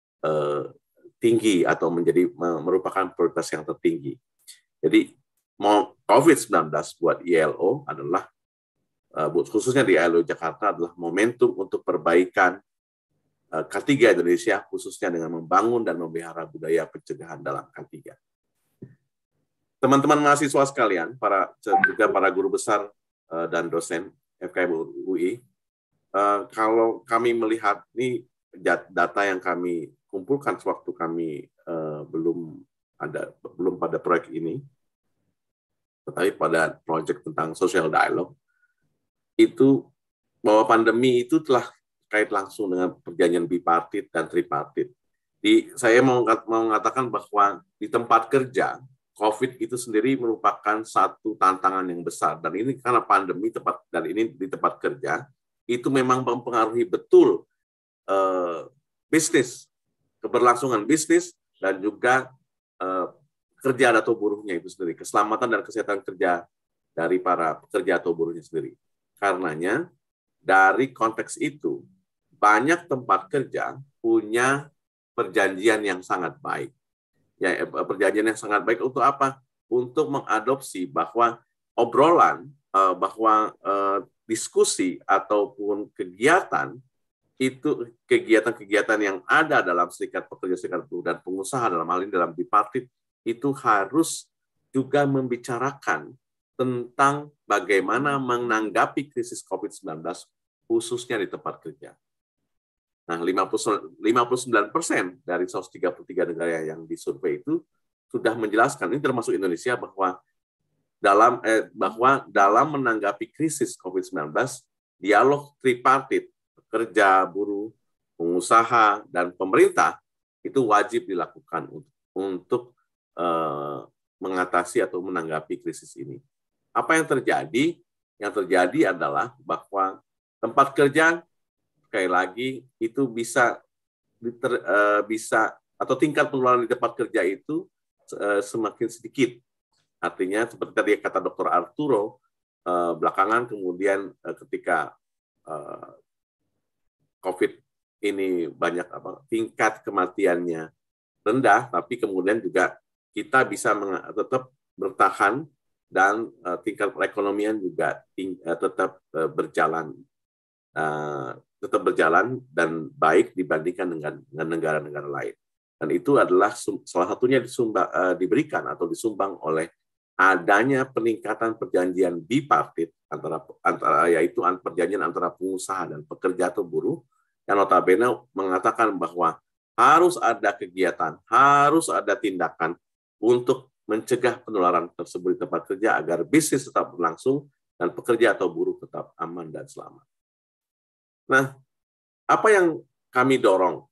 tinggi atau merupakan prioritas yang tertinggi. Jadi COVID-19 buat ILO adalah khususnya di ILO Jakarta adalah momentum untuk perbaikan K3 Indonesia, khususnya dengan membangun dan memelihara budaya pencegahan dalam K3. Teman-teman mahasiswa sekalian, juga para guru besar dan dosen FKM UI, kalau kami melihat ini data yang kami kumpulkan sewaktu kami belum pada proyek ini, tetapi pada proyek tentang social dialogue, itu bahwa pandemi itu telah kait langsung dengan perjanjian bipartit dan tripartit. Saya mau mengatakan bahwa di tempat kerja, COVID itu sendiri merupakan satu tantangan yang besar, dan ini karena pandemi di tempat kerja itu memang mempengaruhi betul bisnis, keberlangsungan bisnis, dan juga kerja atau buruhnya itu sendiri, keselamatan dan kesehatan kerja dari para pekerja atau buruhnya sendiri. Karenanya dari konteks itu banyak tempat kerja punya perjanjian yang sangat baik. Ya, perjanjian yang sangat baik untuk apa? Untuk mengadopsi bahwa obrolan, bahwa diskusi ataupun kegiatan itu kegiatan-kegiatan yang ada dalam serikat pekerja, serikat buruh, dan pengusaha dalam hal ini dalam bipartit itu harus juga membicarakan tentang bagaimana menanggapi krisis COVID-19 khususnya di tempat kerja. Nah, 59% dari 133 negara yang disurvei itu sudah menjelaskan, ini termasuk Indonesia, bahwa dalam menanggapi krisis COVID-19, dialog tripartit pekerja, buruh, pengusaha, dan pemerintah itu wajib dilakukan untuk mengatasi atau menanggapi krisis ini. Apa yang terjadi? Yang terjadi adalah bahwa tempat kerja, sekali lagi, itu bisa atau tingkat penularan di tempat kerja itu semakin sedikit. Artinya, seperti tadi kata Dr. Arturo, belakangan kemudian ketika COVID ini banyak tingkat kematiannya rendah, tapi kemudian juga kita bisa tetap bertahan dan tingkat perekonomian juga tetap berjalan dan baik dibandingkan dengan negara-negara lain. Dan itu adalah salah satunya diberikan atau disumbang oleh adanya peningkatan perjanjian bipartit yaitu perjanjian antara pengusaha dan pekerja atau buruh, yang notabene mengatakan bahwa harus ada kegiatan, harus ada tindakan untuk mencegah penularan tersebut di tempat kerja agar bisnis tetap berlangsung dan pekerja atau buruh tetap aman dan selamat. Nah, apa yang kami dorong?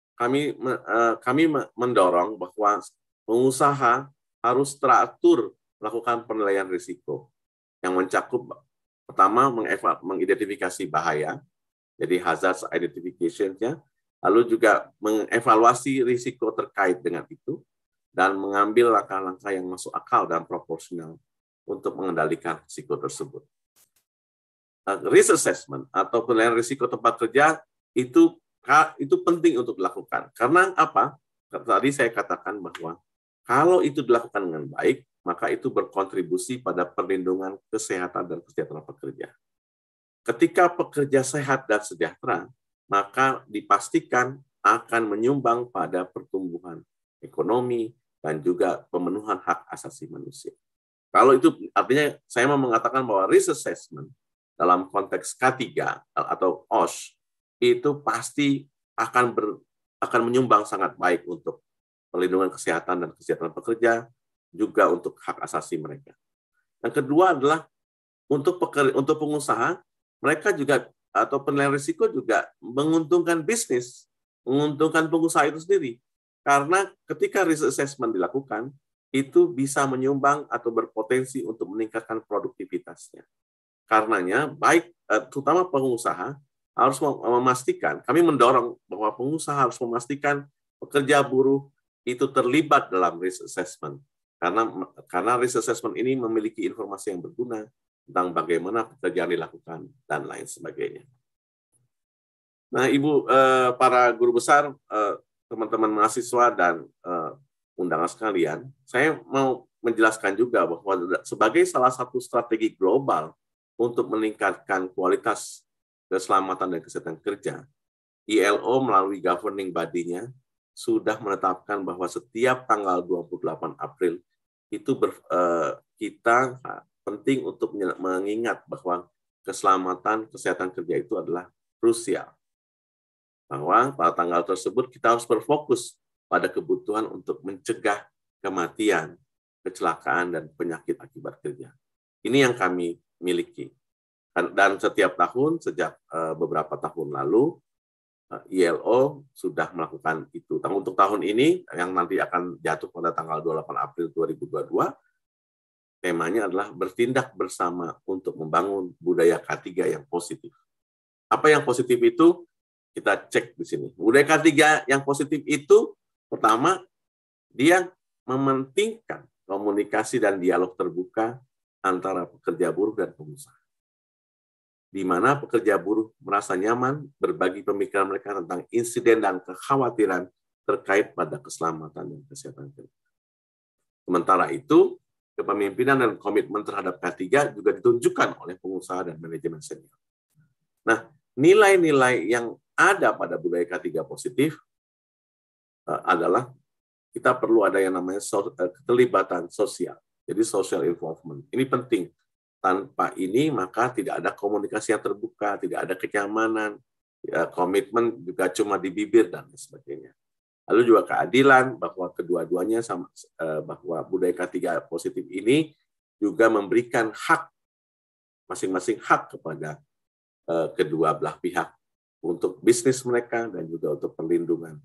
Kami mendorong bahwa pengusaha harus teratur melakukan penilaian risiko yang mencakup pertama mengidentifikasi bahaya, jadi hazard identification-nya, lalu juga mengevaluasi risiko terkait dengan itu, dan mengambil langkah-langkah yang masuk akal dan proporsional untuk mengendalikan risiko tersebut. Risk assessment atau penilaian risiko tempat kerja itu penting untuk dilakukan. Karena apa? Tadi saya katakan bahwa kalau itu dilakukan dengan baik, maka itu berkontribusi pada perlindungan kesehatan dan kesejahteraan pekerja. Ketika pekerja sehat dan sejahtera, maka dipastikan akan menyumbang pada pertumbuhan ekonomi dan juga pemenuhan hak asasi manusia. Kalau itu artinya saya mau mengatakan bahwa risk assessment dalam konteks K3 atau OSH itu pasti akan menyumbang sangat baik untuk perlindungan kesehatan dan kesejahteraan pekerja, juga untuk hak asasi mereka. Yang kedua adalah untuk pengusaha, mereka juga atau penilaian risiko juga menguntungkan bisnis, menguntungkan pengusaha itu sendiri. Karena ketika risk assessment dilakukan, itu bisa menyumbang atau berpotensi untuk meningkatkan produktivitasnya. Karenanya, baik terutama pengusaha harus memastikan, kami mendorong bahwa pengusaha harus memastikan pekerja buruh itu terlibat dalam risk assessment. Karena risk assessment ini memiliki informasi yang berguna tentang bagaimana pekerjaan dilakukan dan lain sebagainya. Nah, Ibu, para guru besar, teman-teman mahasiswa dan undangan sekalian, saya mau menjelaskan juga bahwa sebagai salah satu strategi global untuk meningkatkan kualitas keselamatan dan kesehatan kerja, ILO melalui governing body-nya sudah menetapkan bahwa setiap tanggal 28 April itu kita penting untuk mengingat bahwa keselamatan kesehatan kerja itu adalah krusial. Bahwa pada tanggal tersebut kita harus berfokus pada kebutuhan untuk mencegah kematian, kecelakaan, dan penyakit akibat kerja. Ini yang kami miliki. Dan setiap tahun, sejak beberapa tahun lalu, ILO sudah melakukan itu. Untuk tahun ini, yang nanti akan jatuh pada tanggal 28 April 2022, temanya adalah bertindak bersama untuk membangun budaya K3 yang positif. Apa yang positif itu? Kita cek di sini. Budaya K3 yang positif itu, pertama, dia mementingkan komunikasi dan dialog terbuka antara pekerja buruh dan pengusaha. Di mana pekerja buruh merasa nyaman berbagi pemikiran mereka tentang insiden dan kekhawatiran terkait pada keselamatan dan kesehatan kerja. Sementara itu, kepemimpinan dan komitmen terhadap K3 juga ditunjukkan oleh pengusaha dan manajemen senior. Nah, nilai-nilai yang ada pada budaya K3 positif adalah kita perlu ada yang namanya keterlibatan sosial. Jadi social involvement. Ini penting. Tanpa ini maka tidak ada komunikasi yang terbuka, tidak ada kenyamanan, komitmen juga cuma di bibir dan sebagainya. Lalu juga keadilan, bahwa kedua-duanya sama, bahwa budaya K3 positif ini juga memberikan hak, masing-masing hak kepada kedua belah pihak untuk bisnis mereka dan juga untuk perlindungan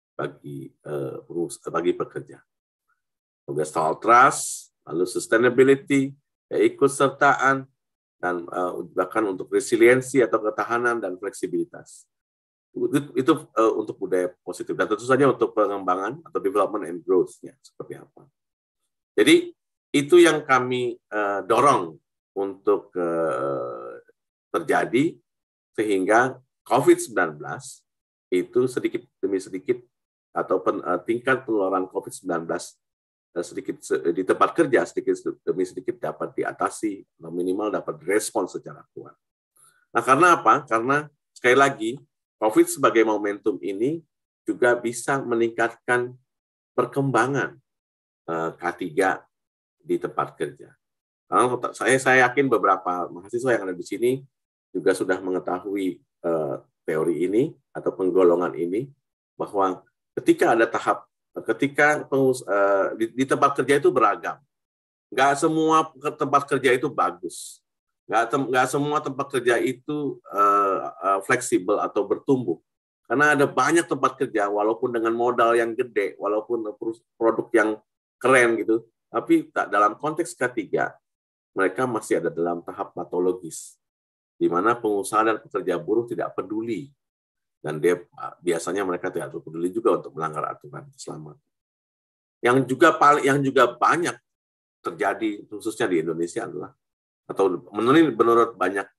bagi pekerja. Juga soal trust, lalu sustainability, keikutsertaan, dan bahkan untuk resiliensi atau ketahanan dan fleksibilitas. Itu untuk budaya positif, dan tentu saja untuk pengembangan atau development and growth-nya seperti apa. Jadi itu yang kami dorong untuk terjadi, sehingga COVID-19 itu sedikit demi sedikit atau tingkat penularan COVID-19 sedikit di tempat kerja sedikit demi sedikit dapat diatasi, atau minimal dapat direspons secara kuat. Nah, karena apa? Karena sekali lagi COVID sebagai momentum ini juga bisa meningkatkan perkembangan K3 di tempat kerja. Karena saya yakin beberapa mahasiswa yang ada di sini juga sudah mengetahui teori ini atau penggolongan ini, bahwa ketika ada di tempat kerja itu beragam. Nggak semua tempat kerja itu bagus. Nggak semua tempat kerja itu fleksibel atau bertumbuh. Karena ada banyak tempat kerja, walaupun dengan modal yang gede, walaupun produk yang keren gitu, tapi dalam konteks K3, mereka masih ada dalam tahap patologis, di mana pengusaha dan pekerja buruh tidak peduli. Dan biasanya mereka tidak peduli juga untuk melanggar aturan keselamatan. Yang juga banyak terjadi, khususnya di Indonesia adalah, atau menurut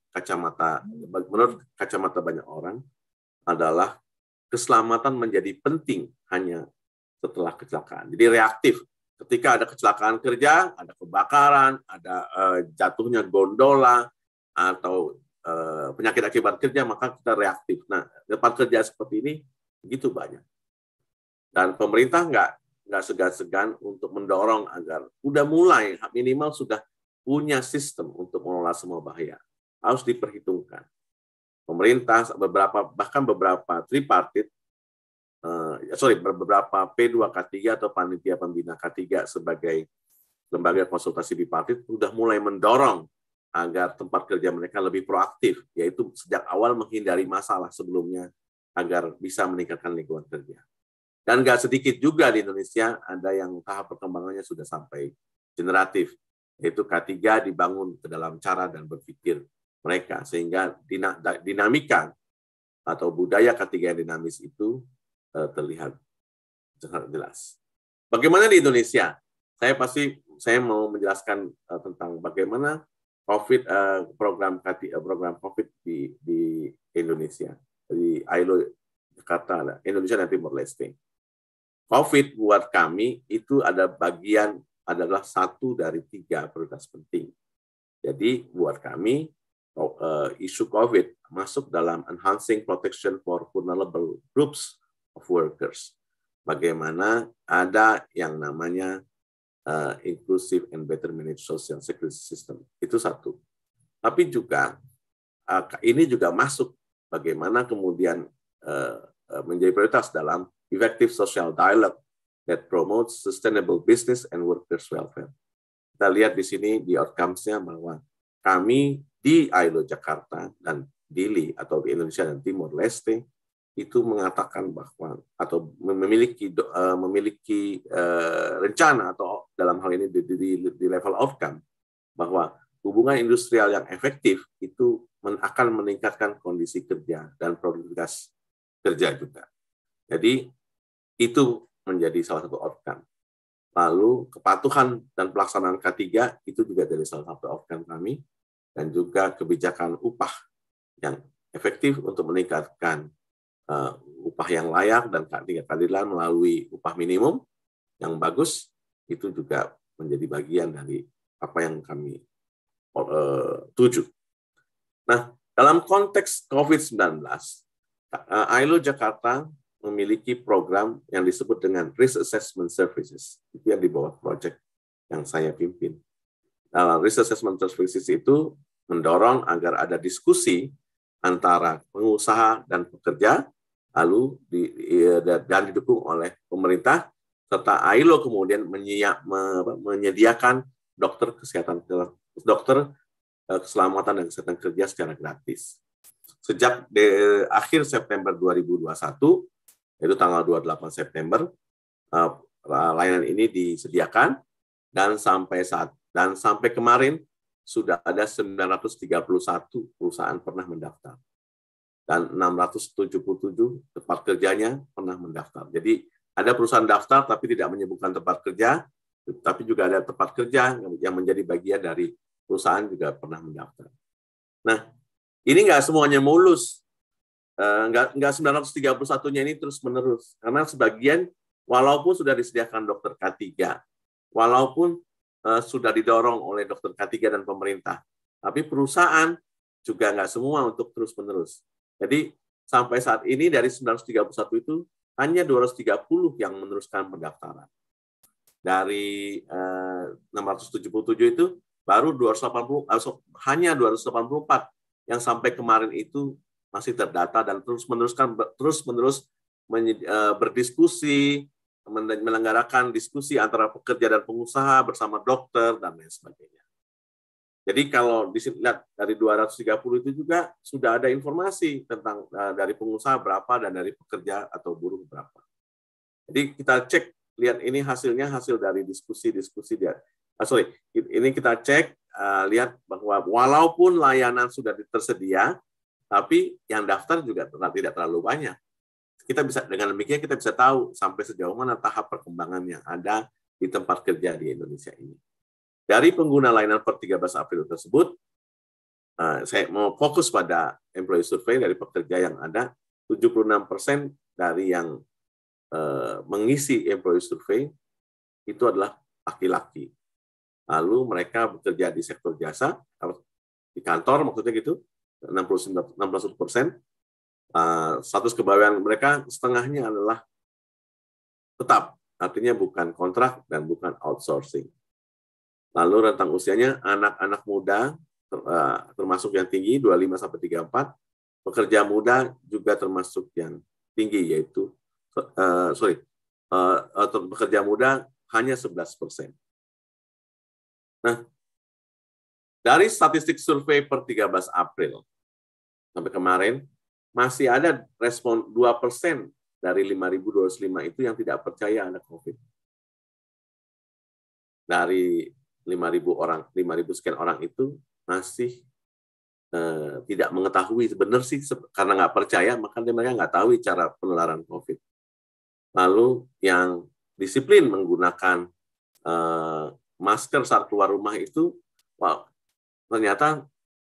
kacamata banyak orang, adalah keselamatan menjadi penting hanya setelah kecelakaan. Jadi reaktif. Ketika ada kecelakaan kerja, ada kebakaran, ada jatuhnya gondola, atau penyakit akibat kerja, maka kita reaktif. Nah, tempat kerja seperti ini begitu banyak. Dan pemerintah nggak segan-segan untuk mendorong agar udah mulai, minimal sudah punya sistem untuk mengelola semua bahaya. Harus diperhitungkan. Pemerintah, bahkan beberapa tripartit, beberapa P2K3 atau Panitia Pembina K3 sebagai lembaga konsultasi bipartit sudah mulai mendorong agar tempat kerja mereka lebih proaktif, yaitu sejak awal menghindari masalah sebelumnya agar bisa meningkatkan lingkungan kerja. Dan nggak sedikit juga di Indonesia ada yang tahap perkembangannya sudah sampai generatif, yaitu K3 dibangun ke dalam cara dan berpikir mereka, sehingga dinamika atau budaya K3 yang dinamis itu terlihat sangat jelas. Bagaimana di Indonesia? Saya mau menjelaskan tentang bagaimana program COVID di Indonesia, di ILO Jakarta, Indonesia dan Timor Leste. COVID buat kami itu adalah satu dari 3 prioritas penting. Jadi buat kami isu COVID masuk dalam enhancing protection for vulnerable groups of workers. Bagaimana ada yang namanya inclusive and better managed social security system. Itu satu. Tapi juga ini juga masuk bagaimana kemudian menjadi prioritas dalam effective social dialogue that promotes sustainable business and workers' welfare. Kita lihat di sini di outcomes-nya bahwa kami di ILO Jakarta dan Dili atau di Indonesia dan Timor Leste itu mengatakan bahwa atau memiliki rencana atau dalam hal ini di level outcome bahwa hubungan industrial yang efektif itu akan meningkatkan kondisi kerja dan produktivitas kerja juga. Jadi itu menjadi salah satu outcome. Lalu kepatuhan dan pelaksanaan K3 itu juga dari salah satu outcome kami, dan juga kebijakan upah yang efektif untuk meningkatkan upah yang layak dan keadilan melalui upah minimum yang bagus, itu juga menjadi bagian dari apa yang kami tuju. Nah, dalam konteks COVID-19, ILO Jakarta memiliki program yang disebut dengan Risk Assessment Services. Itu yang di bawah project yang saya pimpin. Dalam Risk Assessment Services itu mendorong agar ada diskusi antara pengusaha dan pekerja, lalu dan didukung oleh pemerintah, serta ILO kemudian menyediakan dokter keselamatan dan kesehatan kerja secara gratis. Sejak akhir September 2021, yaitu tanggal 28 September, layanan ini disediakan dan sampai kemarin sudah ada 931 perusahaan pernah mendaftar dan 677 tempat kerjanya pernah mendaftar. Jadi ada perusahaan daftar tapi tidak menyebutkan tempat kerja, tapi juga ada tempat kerja yang menjadi bagian dari perusahaan juga pernah mendaftar. Nah, ini nggak semuanya mulus. Nggak 931-nya ini terus-menerus. Karena sebagian, walaupun sudah disediakan dokter K3, walaupun sudah didorong oleh dokter K3 dan pemerintah, tapi perusahaan juga nggak semua untuk terus-menerus. Jadi, sampai saat ini dari 931 itu, hanya 230 yang meneruskan pendaftaran. Dari 677 itu, baru hanya 284 yang sampai kemarin itu masih terdata dan terus-menerus berdiskusi, menyelenggarakan diskusi antara pekerja dan pengusaha bersama dokter dan lain sebagainya. Jadi kalau dilihat dari 230 itu juga sudah ada informasi tentang dari pengusaha berapa dan dari pekerja atau buruh berapa. Jadi kita cek, lihat ini hasil dari diskusi-diskusi dia. Ini kita cek, lihat bahwa walaupun layanan sudah tersedia, tapi yang daftar juga tidak terlalu banyak. Dengan demikian kita bisa tahu sampai sejauh mana tahap perkembangan yang ada di tempat kerja di Indonesia ini. Dari pengguna layanan per 13 April tersebut, saya mau fokus pada employee survey dari pekerja yang ada. 76% dari yang mengisi employee survey itu adalah laki-laki. Lalu mereka bekerja di sektor jasa, di kantor maksudnya gitu, 61%. Status kepegawaian mereka setengahnya adalah tetap, artinya bukan kontrak dan bukan outsourcing. Lalu rentang usianya anak-anak muda, termasuk yang tinggi 25-34, pekerja muda juga termasuk yang tinggi, yaitu pekerja muda hanya 11%. Nah, dari statistik survei per 13 April sampai kemarin, masih ada respon 2% dari 5.205 itu yang tidak percaya ada COVID. Dari 5.000 sekian orang itu masih tidak mengetahui. Sebenarnya sih karena nggak percaya, maka mereka nggak tahu cara penularan COVID. Lalu yang disiplin menggunakan masker saat keluar rumah itu, ternyata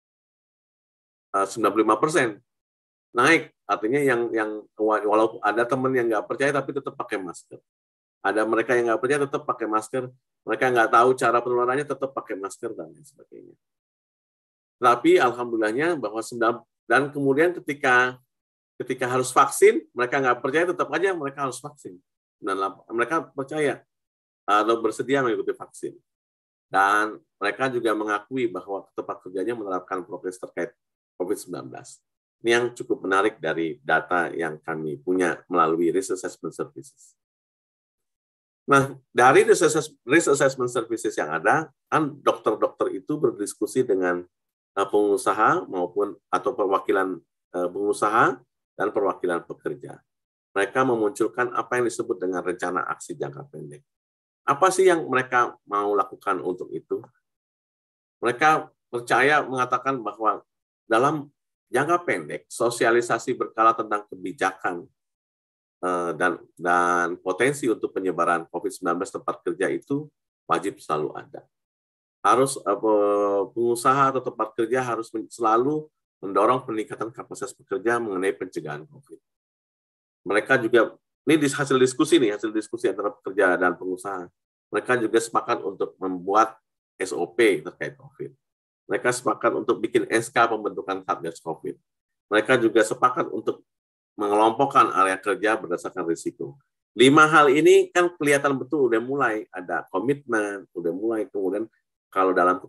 95% naik. Artinya yang walaupun ada teman yang nggak percaya tapi tetap pakai masker. Ada mereka yang nggak percaya tetap pakai masker. Mereka nggak tahu cara penularannya tetap pakai masker dan lain sebagainya. Tapi alhamdulillahnya bahwa dan kemudian ketika harus vaksin, mereka nggak percaya tetap aja mereka harus vaksin. Dan mereka percaya atau bersedia mengikuti vaksin. Dan mereka juga mengakui bahwa tempat kerjanya menerapkan prokes terkait COVID-19. Ini yang cukup menarik dari data yang kami punya melalui Risk Assessment Services. Nah, dari Risk Assessment Services yang ada, kan dokter-dokter itu berdiskusi dengan pengusaha atau perwakilan pengusaha dan perwakilan pekerja. Mereka memunculkan apa yang disebut dengan rencana aksi jangka pendek. Apa sih yang mereka mau lakukan untuk itu? Mereka mengatakan bahwa dalam jangka pendek, sosialisasi berkala tentang kebijakan dan potensi untuk penyebaran COVID-19 tempat kerja itu wajib selalu ada. Harus pengusaha atau tempat kerja harus selalu mendorong peningkatan kapasitas pekerja mengenai pencegahan COVID. mereka juga, ini hasil diskusi antara pekerja dan pengusaha. Mereka juga sepakat untuk membuat SOP terkait COVID. Mereka sepakat untuk bikin SK pembentukan Satgas COVID. Mereka juga sepakat untuk mengelompokkan area kerja berdasarkan risiko. 5 hal ini kan kelihatan betul udah mulai ada komitmen, udah mulai. Kemudian kalau dalam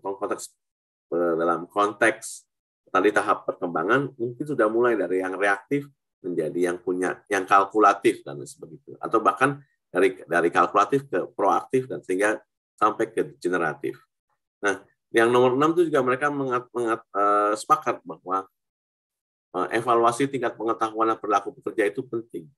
konteks tadi tahap perkembangan mungkin sudah mulai dari yang reaktif menjadi yang kalkulatif dan sebagainya, atau bahkan dari kalkulatif ke proaktif dan sehingga sampai ke generatif. Nah, yang nomor 6 itu juga mereka sepakat bahwa evaluasi tingkat pengetahuan dan perilaku pekerja itu penting.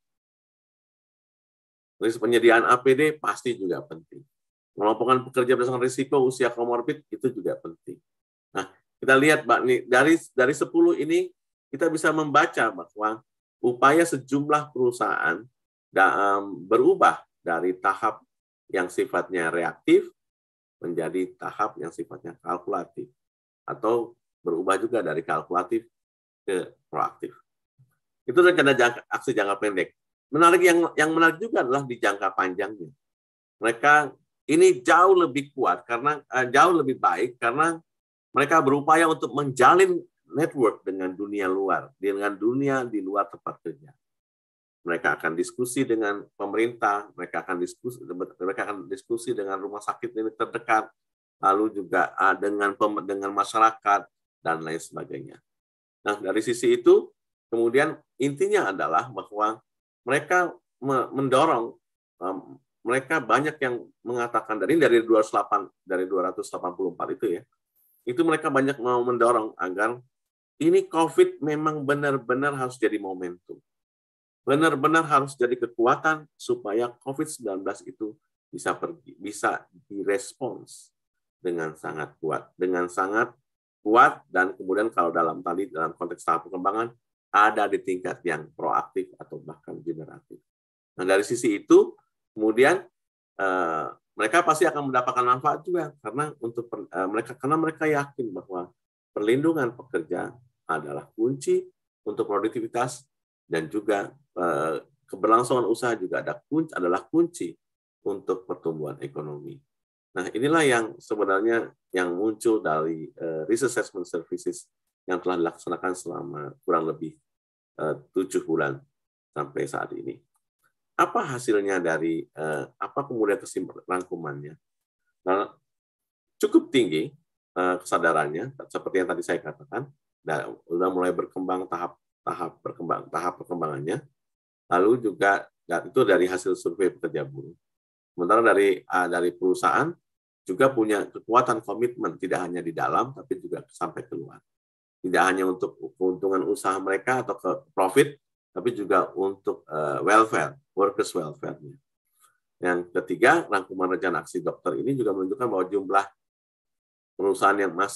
Terus penyediaan APD pasti juga penting. Mengelompokkan pekerja berdasarkan risiko usia komorbid itu juga penting. Nah, kita lihat Mbak, nih, dari 10 ini kita bisa membaca bahwa upaya sejumlah perusahaan berubah dari tahap yang sifatnya reaktif menjadi tahap yang sifatnya kalkulatif, atau berubah juga dari kalkulatif ke proaktif. Itu rencana aksi jangka pendek. Menarik, yang menarik juga adalah di jangka panjangnya. Mereka ini jauh lebih kuat karena jauh lebih baik karena mereka berupaya untuk menjalin network dengan dunia luar, dengan dunia di luar tempat kerja. Mereka akan diskusi dengan pemerintah, mereka akan diskusi dengan rumah sakit ini terdekat, lalu juga dengan masyarakat dan lain sebagainya. Nah, dari sisi itu, kemudian intinya adalah bahwa mereka mendorong, mereka banyak yang mengatakan dari 284 itu ya. Itu mereka banyak mau mendorong agar ini COVID memang benar-benar harus jadi momentum. Benar-benar harus jadi kekuatan supaya COVID-19 itu bisa direspons dengan sangat kuat. Dan kemudian kalau dalam konteks tahap perkembangan ada di tingkat yang proaktif atau bahkan generatif. Nah, dari sisi itu kemudian mereka pasti akan mendapatkan manfaat juga karena mereka yakin bahwa perlindungan pekerja adalah kunci untuk produktivitas dan juga keberlangsungan usaha juga adalah kunci untuk pertumbuhan ekonomi. Nah, inilah yang sebenarnya yang muncul dari Risk Assessment Services yang telah dilaksanakan selama kurang lebih 7 bulan sampai saat ini. Apa hasilnya dari apa kemudian rangkumannya? Nah, cukup tinggi kesadarannya seperti yang tadi saya katakan, sudah mulai berkembang tahap perkembangannya. Lalu juga itu dari hasil survei pekerja buruh. Sementara dari perusahaan juga punya kekuatan komitmen tidak hanya di dalam tapi juga sampai keluar. Tidak hanya untuk keuntungan usaha mereka atau ke profit, tapi juga untuk workers welfare-nya. Yang ketiga, rangkuman rencana aksi dokter ini juga menunjukkan bahwa jumlah perusahaan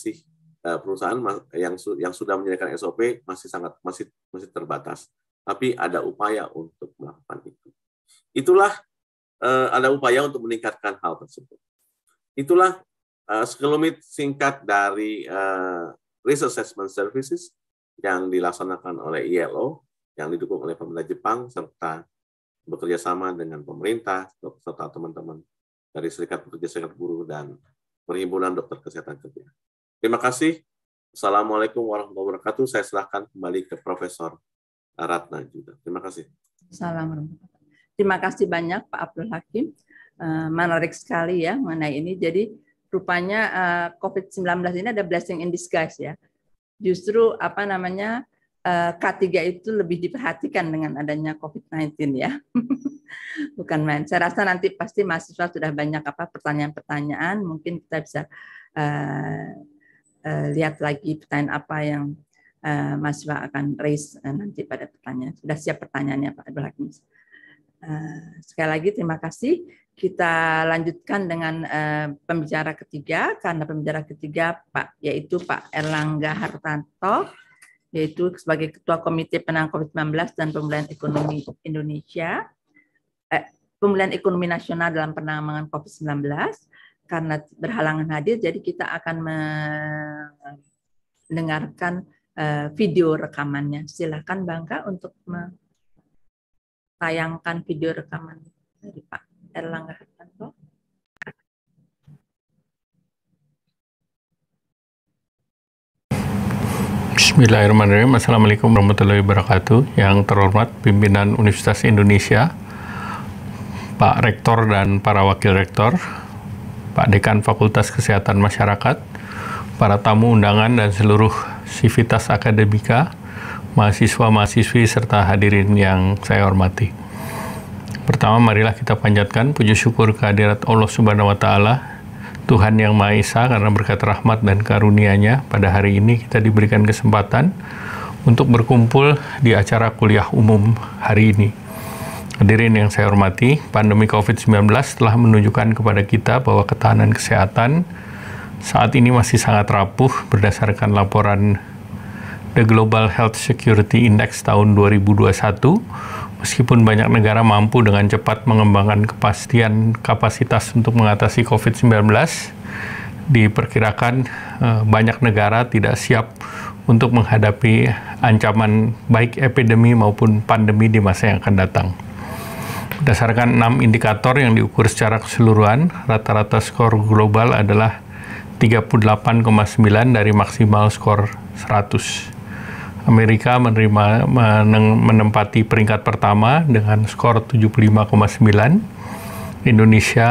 yang sudah menyediakan SOP masih terbatas, tapi ada upaya untuk melakukan itu. Itulah ada upaya untuk meningkatkan hal tersebut. Itulah sekelumit singkat dari Risk Assessment Services yang dilaksanakan oleh ILO, yang didukung oleh pemerintah Jepang, serta bekerja sama dengan pemerintah, serta teman-teman dari Serikat Pekerja Serikat Buruh dan Perhimpunan Dokter Kesehatan Kerja. Terima kasih. Assalamualaikum warahmatullahi wabarakatuh. Saya serahkan kembali ke Profesor Ratna juga. Terima kasih. Assalamualaikum. Terima kasih banyak Pak Abdul Hakim. Menarik sekali ya mengenai ini. Jadi rupanya COVID-19 ini ada blessing in disguise ya. Justru K3 itu lebih diperhatikan dengan adanya COVID-19 ya. Bukan main. Saya rasa nanti pasti mahasiswa sudah banyak pertanyaan-pertanyaan. Mungkin kita bisa lihat lagi pertanyaan apa yang mahasiswa akan raise nanti pada pertanyaan. Sudah siap pertanyaannya Pak Abdul Hakim. Sekali lagi terima kasih. Kita lanjutkan dengan pembicara ketiga, karena pembicara ketiga yaitu Pak Erlangga Hartanto, yaitu sebagai Ketua Komite Penanganan COVID-19 dan Pemulihan Ekonomi Indonesia, Pemulihan Ekonomi Nasional dalam Penanganan COVID-19. Karena berhalangan hadir, jadi kita akan mendengarkan video rekamannya. Silakan Bangka untuk tayangkan video rekaman dari Pak Erlangga Hartarto. Bismillahirrahmanirrahim. Assalamualaikum warahmatullahi wabarakatuh. Yang terhormat pimpinan Universitas Indonesia, Pak Rektor dan para Wakil Rektor, Pak Dekan Fakultas Kesehatan Masyarakat, para tamu undangan dan seluruh sivitas akademika, mahasiswa-mahasiswi serta hadirin yang saya hormati. Pertama, marilah kita panjatkan puji syukur kehadirat Allah Subhanahu wa Ta'ala, Tuhan yang Maha Esa, karena berkat rahmat dan karunia-Nya pada hari ini kita diberikan kesempatan untuk berkumpul di acara kuliah umum hari ini. Hadirin yang saya hormati, pandemi COVID-19 telah menunjukkan kepada kita bahwa ketahanan kesehatan saat ini masih sangat rapuh berdasarkan laporan The Global Health Security Index tahun 2021, meskipun banyak negara mampu dengan cepat mengembangkan kepastian kapasitas untuk mengatasi COVID-19, diperkirakan banyak negara tidak siap untuk menghadapi ancaman baik epidemi maupun pandemi di masa yang akan datang. Berdasarkan 6 indikator yang diukur secara keseluruhan, rata-rata skor global adalah 38,9 dari maksimal skor 100. Amerika menempati peringkat pertama dengan skor 75,9, Indonesia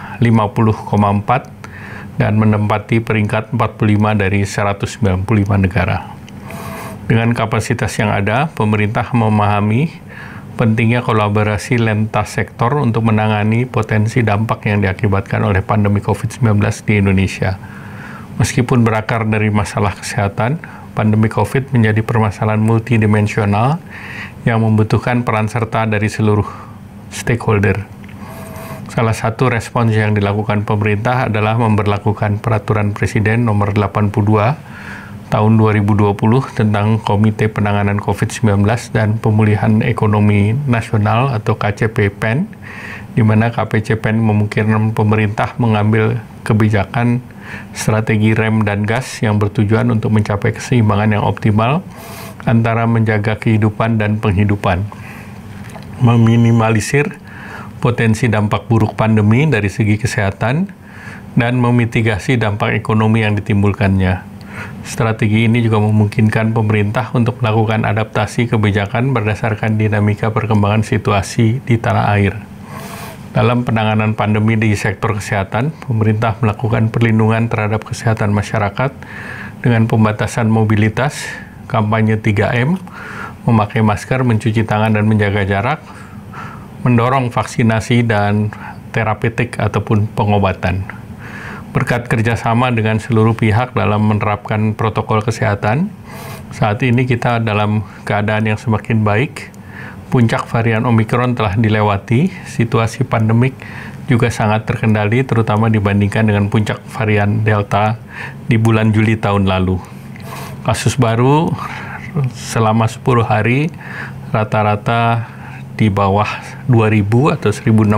50,4, dan menempati peringkat 45 dari 195 negara. Dengan kapasitas yang ada, pemerintah memahami pentingnya kolaborasi lintas sektor untuk menangani potensi dampak yang diakibatkan oleh pandemi COVID-19 di Indonesia. Meskipun berakar dari masalah kesehatan, pandemi COVID menjadi permasalahan multidimensional yang membutuhkan peran serta dari seluruh stakeholder. Salah satu respons yang dilakukan pemerintah adalah memberlakukan Peraturan Presiden Nomor 82 Tahun 2020 tentang Komite Penanganan COVID-19 dan Pemulihan Ekonomi Nasional atau KCP-PEN, di mana KPCPEN memungkinkan pemerintah mengambil kebijakan strategi rem dan gas yang bertujuan untuk mencapai keseimbangan yang optimal antara menjaga kehidupan dan penghidupan, meminimalisir potensi dampak buruk pandemi dari segi kesehatan, dan memitigasi dampak ekonomi yang ditimbulkannya. Strategi ini juga memungkinkan pemerintah untuk melakukan adaptasi kebijakan berdasarkan dinamika perkembangan situasi di tanah air. Dalam penanganan pandemi di sektor kesehatan, pemerintah melakukan perlindungan terhadap kesehatan masyarakat dengan pembatasan mobilitas, kampanye 3M, memakai masker, mencuci tangan, dan menjaga jarak, mendorong vaksinasi dan terapeutik ataupun pengobatan. Berkat kerjasama dengan seluruh pihak dalam menerapkan protokol kesehatan, saat ini kita dalam keadaan yang semakin baik. Puncak varian Omikron telah dilewati, situasi pandemik juga sangat terkendali, terutama dibandingkan dengan puncak varian Delta di bulan Juli tahun lalu. Kasus baru selama 10 hari rata-rata di bawah 2.000 atau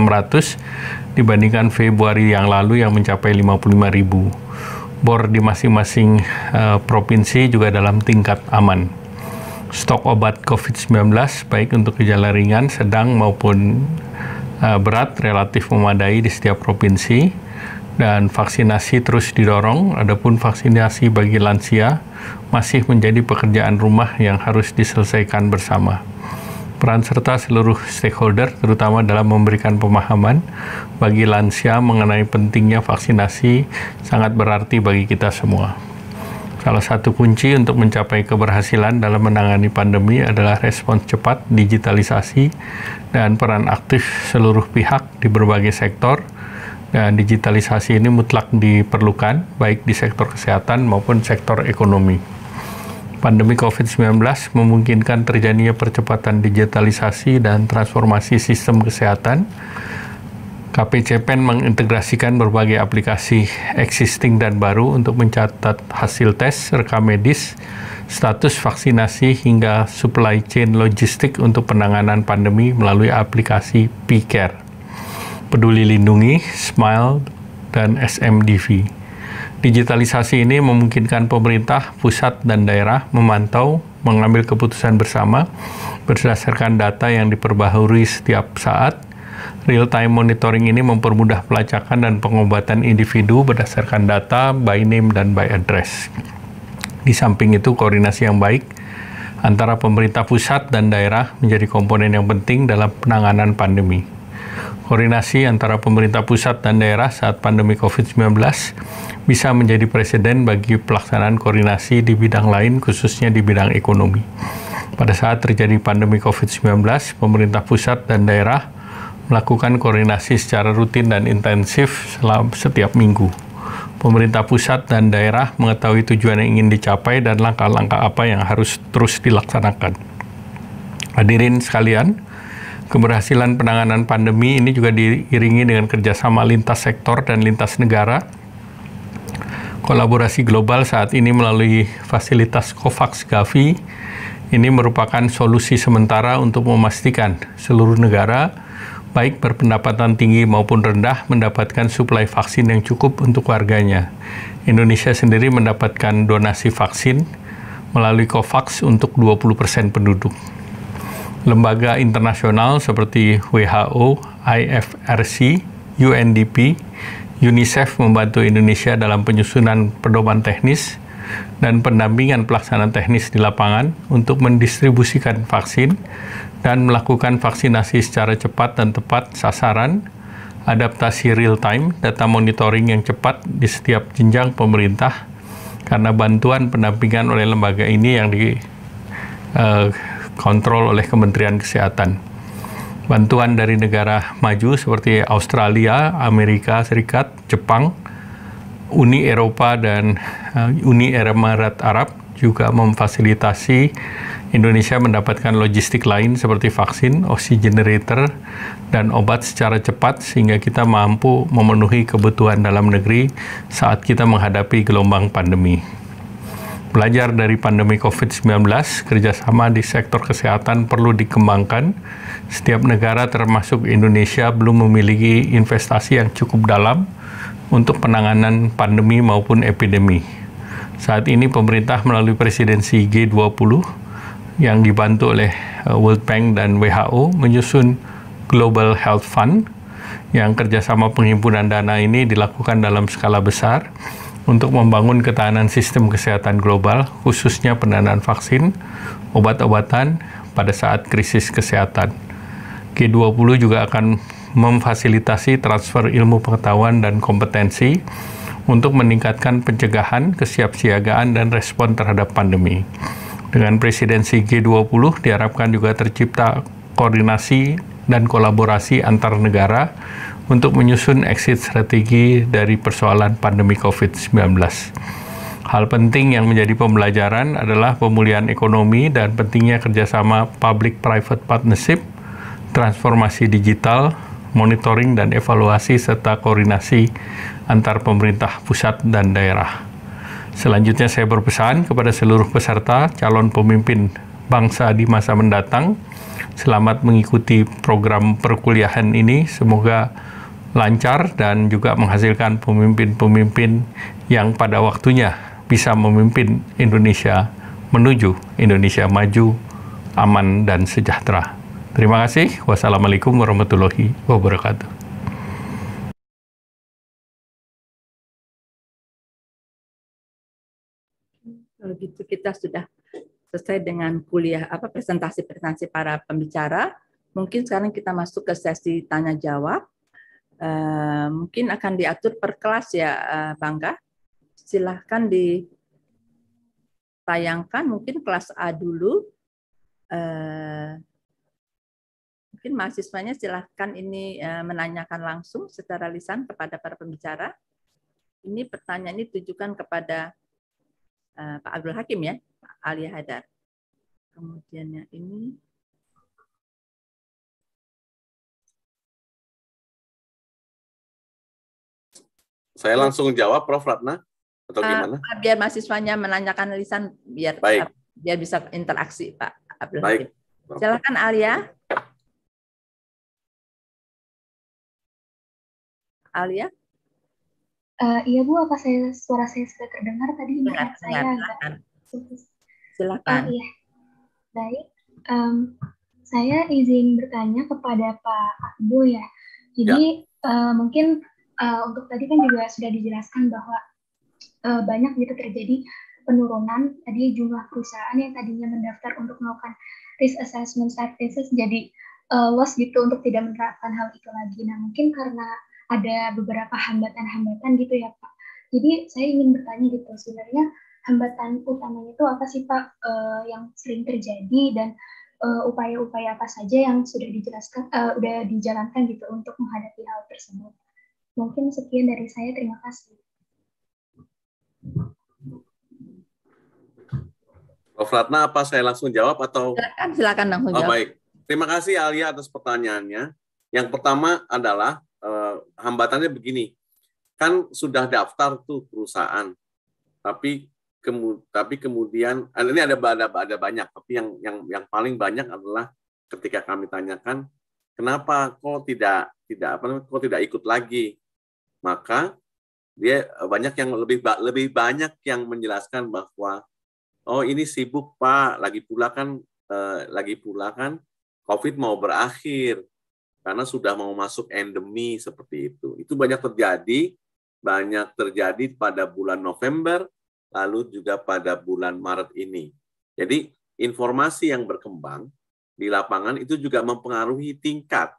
1.600 dibandingkan Februari yang lalu yang mencapai 55.000. Bor di masing-masing provinsi juga dalam tingkat aman. Stok obat COVID-19 baik untuk gejala ringan, sedang maupun berat relatif memadai di setiap provinsi, dan vaksinasi terus didorong. Adapun vaksinasi bagi lansia masih menjadi pekerjaan rumah yang harus diselesaikan bersama. Peran serta seluruh stakeholder terutama dalam memberikan pemahaman bagi lansia mengenai pentingnya vaksinasi sangat berarti bagi kita semua. Salah satu kunci untuk mencapai keberhasilan dalam menangani pandemi adalah respons cepat, digitalisasi, dan peran aktif seluruh pihak di berbagai sektor. Dan digitalisasi ini mutlak diperlukan, baik di sektor kesehatan maupun sektor ekonomi. Pandemi COVID-19 memungkinkan terjadinya percepatan digitalisasi dan transformasi sistem kesehatan. KPCPEN mengintegrasikan berbagai aplikasi existing dan baru untuk mencatat hasil tes, rekam medis, status vaksinasi, hingga supply chain logistik untuk penanganan pandemi melalui aplikasi P-Care, Peduli Lindungi, Smile, dan SMDV. Digitalisasi ini memungkinkan pemerintah, pusat, dan daerah memantau, mengambil keputusan bersama berdasarkan data yang diperbaharui setiap saat. Real-time monitoring ini mempermudah pelacakan dan pengobatan individu berdasarkan data by name dan by address. Di samping itu, koordinasi yang baik antara pemerintah pusat dan daerah menjadi komponen yang penting dalam penanganan pandemi. Koordinasi antara pemerintah pusat dan daerah saat pandemi COVID-19 bisa menjadi presiden bagi pelaksanaan koordinasi di bidang lain, khususnya di bidang ekonomi. Pada saat terjadi pandemi COVID-19, pemerintah pusat dan daerah melakukan koordinasi secara rutin dan intensif setiap minggu. Pemerintah pusat dan daerah mengetahui tujuan yang ingin dicapai dan langkah-langkah apa yang harus terus dilaksanakan. Hadirin sekalian, keberhasilan penanganan pandemi ini juga diiringi dengan kerjasama lintas sektor dan lintas negara. Kolaborasi global saat ini melalui fasilitas COVAX Gavi ini merupakan solusi sementara untuk memastikan seluruh negara, baik berpendapatan tinggi maupun rendah, mendapatkan suplai vaksin yang cukup untuk warganya. Indonesia sendiri mendapatkan donasi vaksin melalui COVAX untuk 20% penduduk. Lembaga internasional seperti WHO, IFRC, UNDP, UNICEF membantu Indonesia dalam penyusunan pedoman teknis dan pendampingan pelaksanaan teknis di lapangan untuk mendistribusikan vaksin dan melakukan vaksinasi secara cepat dan tepat sasaran, adaptasi real-time, data monitoring yang cepat di setiap jenjang pemerintah, karena bantuan pendampingan oleh lembaga ini yang dikontrol oleh Kementerian Kesehatan. Bantuan dari negara maju seperti Australia, Amerika Serikat, Jepang, Uni Eropa, dan Uni Emirat Arab juga memfasilitasi Indonesia mendapatkan logistik lain seperti vaksin, oxygen generator, dan obat secara cepat sehingga kita mampu memenuhi kebutuhan dalam negeri saat kita menghadapi gelombang pandemi. Belajar dari pandemi COVID-19, kerjasama di sektor kesehatan perlu dikembangkan. Setiap negara termasuk Indonesia belum memiliki investasi yang cukup dalam untuk penanganan pandemi maupun epidemi. Saat ini pemerintah melalui presidensi G20 yang dibantu oleh World Bank dan WHO menyusun Global Health Fund yang kerjasama penghimpunan dana ini dilakukan dalam skala besar untuk membangun ketahanan sistem kesehatan global, khususnya pendanaan vaksin, obat-obatan pada saat krisis kesehatan. G20 juga akan memfasilitasi transfer ilmu pengetahuan dan kompetensi untuk meningkatkan pencegahan, kesiapsiagaan, dan respon terhadap pandemi. Dengan presidensi G20 diharapkan juga tercipta koordinasi dan kolaborasi antar negara untuk menyusun exit strategi dari persoalan pandemi COVID-19. Hal penting yang menjadi pembelajaran adalah pemulihan ekonomi dan pentingnya kerjasama public-private partnership, transformasi digital, monitoring dan evaluasi, serta koordinasi antar pemerintah pusat dan daerah. Selanjutnya saya berpesan kepada seluruh peserta calon pemimpin bangsa di masa mendatang, selamat mengikuti program perkuliahan ini, semoga lancar dan juga menghasilkan pemimpin-pemimpin yang pada waktunya bisa memimpin Indonesia menuju Indonesia maju, aman, dan sejahtera. Terima kasih. Wassalamualaikum warahmatullahi wabarakatuh. Kalau gitu kita sudah selesai dengan kuliah presentasi para pembicara. Mungkin sekarang kita masuk ke sesi tanya jawab. Mungkin akan diatur per kelas ya, Bangga. Silahkan ditayangkan mungkin kelas A dulu. Mungkin mahasiswanya silahkan ini menanyakan langsung secara lisan kepada para pembicara. Ini pertanyaan ini ditujukan kepada Pak Abdul Hakim ya, Pak Alia Hadar. Kemudian yang ini. Saya langsung jawab, Prof. Ratna, atau gimana? Biar mahasiswanya menanyakan lisan, biar bisa interaksi, Pak Abdul Hakim. Silakan Alia. Alia. Iya Bu, apa suara saya sudah terdengar tadi? Dengar, Saya dengar. agak Silakan. Iya, baik. Saya izin bertanya kepada Pak Abdul ya. Jadi mungkin untuk tadi kan juga sudah dijelaskan bahwa banyak gitu terjadi penurunan tadi jumlah perusahaan yang tadinya mendaftar untuk melakukan risk assessment services jadi loss gitu untuk tidak menerapkan hal itu lagi. Nah mungkin karena ada beberapa hambatan-hambatan gitu ya Pak. Jadi saya ingin bertanya gitu sebenarnya hambatan utamanya itu apa sih Pak yang sering terjadi dan upaya-upaya apa saja yang sudah dijalankan gitu untuk menghadapi hal tersebut. Mungkin sekian dari saya, terima kasih. Prof. Ratna, apa saya langsung jawab atau? Silakan langsung jawab. Baik, terima kasih Alia atas pertanyaannya. Yang pertama adalah hambatannya begini, kan sudah daftar tuh perusahaan, tapi kemudian ini ada banyak, tapi yang paling banyak adalah ketika kami tanyakan kenapa kok tidak ikut lagi, maka dia banyak yang lebih banyak yang menjelaskan bahwa oh ini sibuk Pak, lagi pula kan COVID mau berakhir karena sudah mau masuk endemi seperti itu. Itu banyak terjadi pada bulan November, lalu juga pada bulan Maret ini. Jadi informasi yang berkembang di lapangan itu juga mempengaruhi tingkat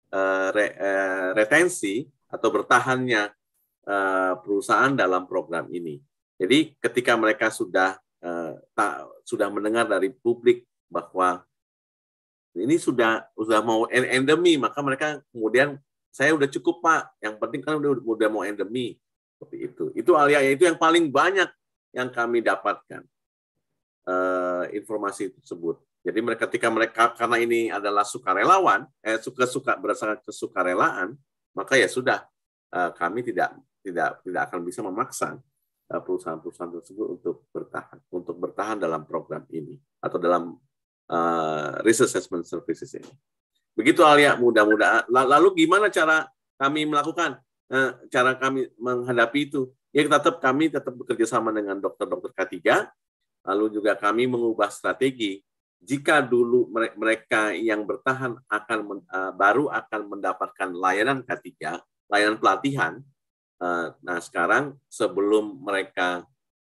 retensi atau bertahannya perusahaan dalam program ini. Jadi ketika mereka sudah mendengar dari publik bahwa ini sudah mau endemi, maka mereka kemudian saya udah cukup Pak, yang penting kan udah mau endemi seperti itu. Itu Alia, itu yang paling banyak yang kami dapatkan informasi tersebut. Jadi ketika mereka karena ini adalah sukarelawan, berdasarkan kesukarelaan, maka ya sudah kami tidak akan bisa memaksa perusahaan-perusahaan tersebut untuk bertahan dalam program ini atau dalam risk assessment services ini. Begitu Alia, mudah-mudahan. Lalu gimana cara kami melakukan, cara kami menghadapi itu? Ya kami tetap bekerja sama dengan dokter-dokter K3, lalu juga kami mengubah strategi. Jika dulu mereka yang bertahan baru akan mendapatkan layanan K3, layanan pelatihan. Nah sekarang sebelum mereka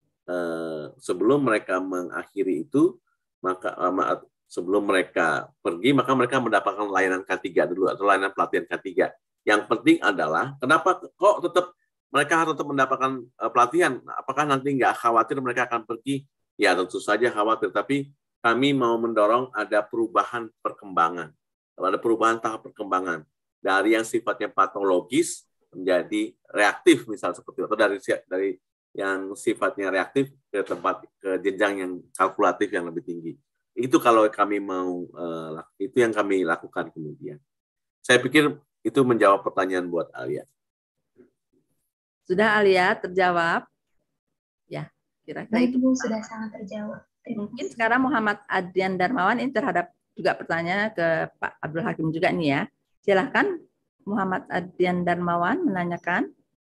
mengakhiri itu, maka sebelum mereka pergi, maka mereka mendapatkan layanan K3 dulu atau layanan pelatihan K3. Yang penting adalah kenapa kok mereka harus tetap mendapatkan pelatihan? Apakah nanti nggak khawatir mereka akan pergi? Ya tentu saja khawatir, tapi kami mau mendorong ada perubahan perkembangan, ada perubahan tahap perkembangan dari yang sifatnya patologis menjadi reaktif, misal seperti itu, atau dari yang sifatnya reaktif ke jenjang yang kalkulatif yang lebih tinggi. Itu kalau kami itu yang kami lakukan kemudian. Saya pikir itu menjawab pertanyaan buat Alia. Sudah Alia terjawab? Ya, kira-kira itu. Sudah sangat terjawab. Mungkin sekarang Muhammad Adrian Darmawan ini terhadap juga pertanyaan ke Pak Abdul Hakim juga nih ya. Silahkan Muhammad Adrian Darmawan menanyakan.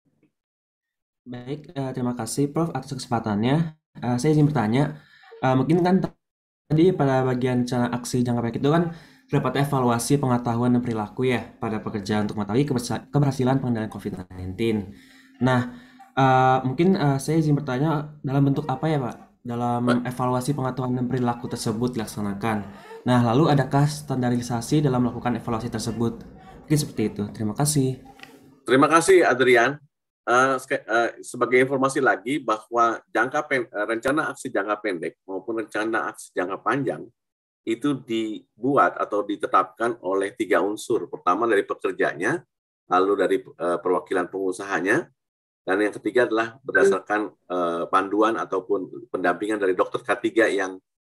Baik, terima kasih Prof atas kesempatannya. Saya izin bertanya, mungkin kan tadi pada bagian aksi jangka pendek itu kan terdapat evaluasi pengetahuan dan perilaku ya pada pekerja untuk mengetahui keberhasilan pengendalian COVID-19. Nah, mungkin saya izin bertanya dalam bentuk apa ya Pak? Dalam evaluasi pengetahuan dan perilaku tersebut dilaksanakan. Nah, lalu adakah standarisasi dalam melakukan evaluasi tersebut? Mungkin seperti itu. Terima kasih. Terima kasih Adrian. Sebagai informasi lagi bahwa rencana aksi jangka pendek maupun rencana aksi jangka panjang itu dibuat atau ditetapkan oleh 3 unsur. Pertama dari pekerjanya, lalu dari perwakilan pengusahanya, dan yang ketiga adalah berdasarkan panduan ataupun pendampingan dari dokter K3 yang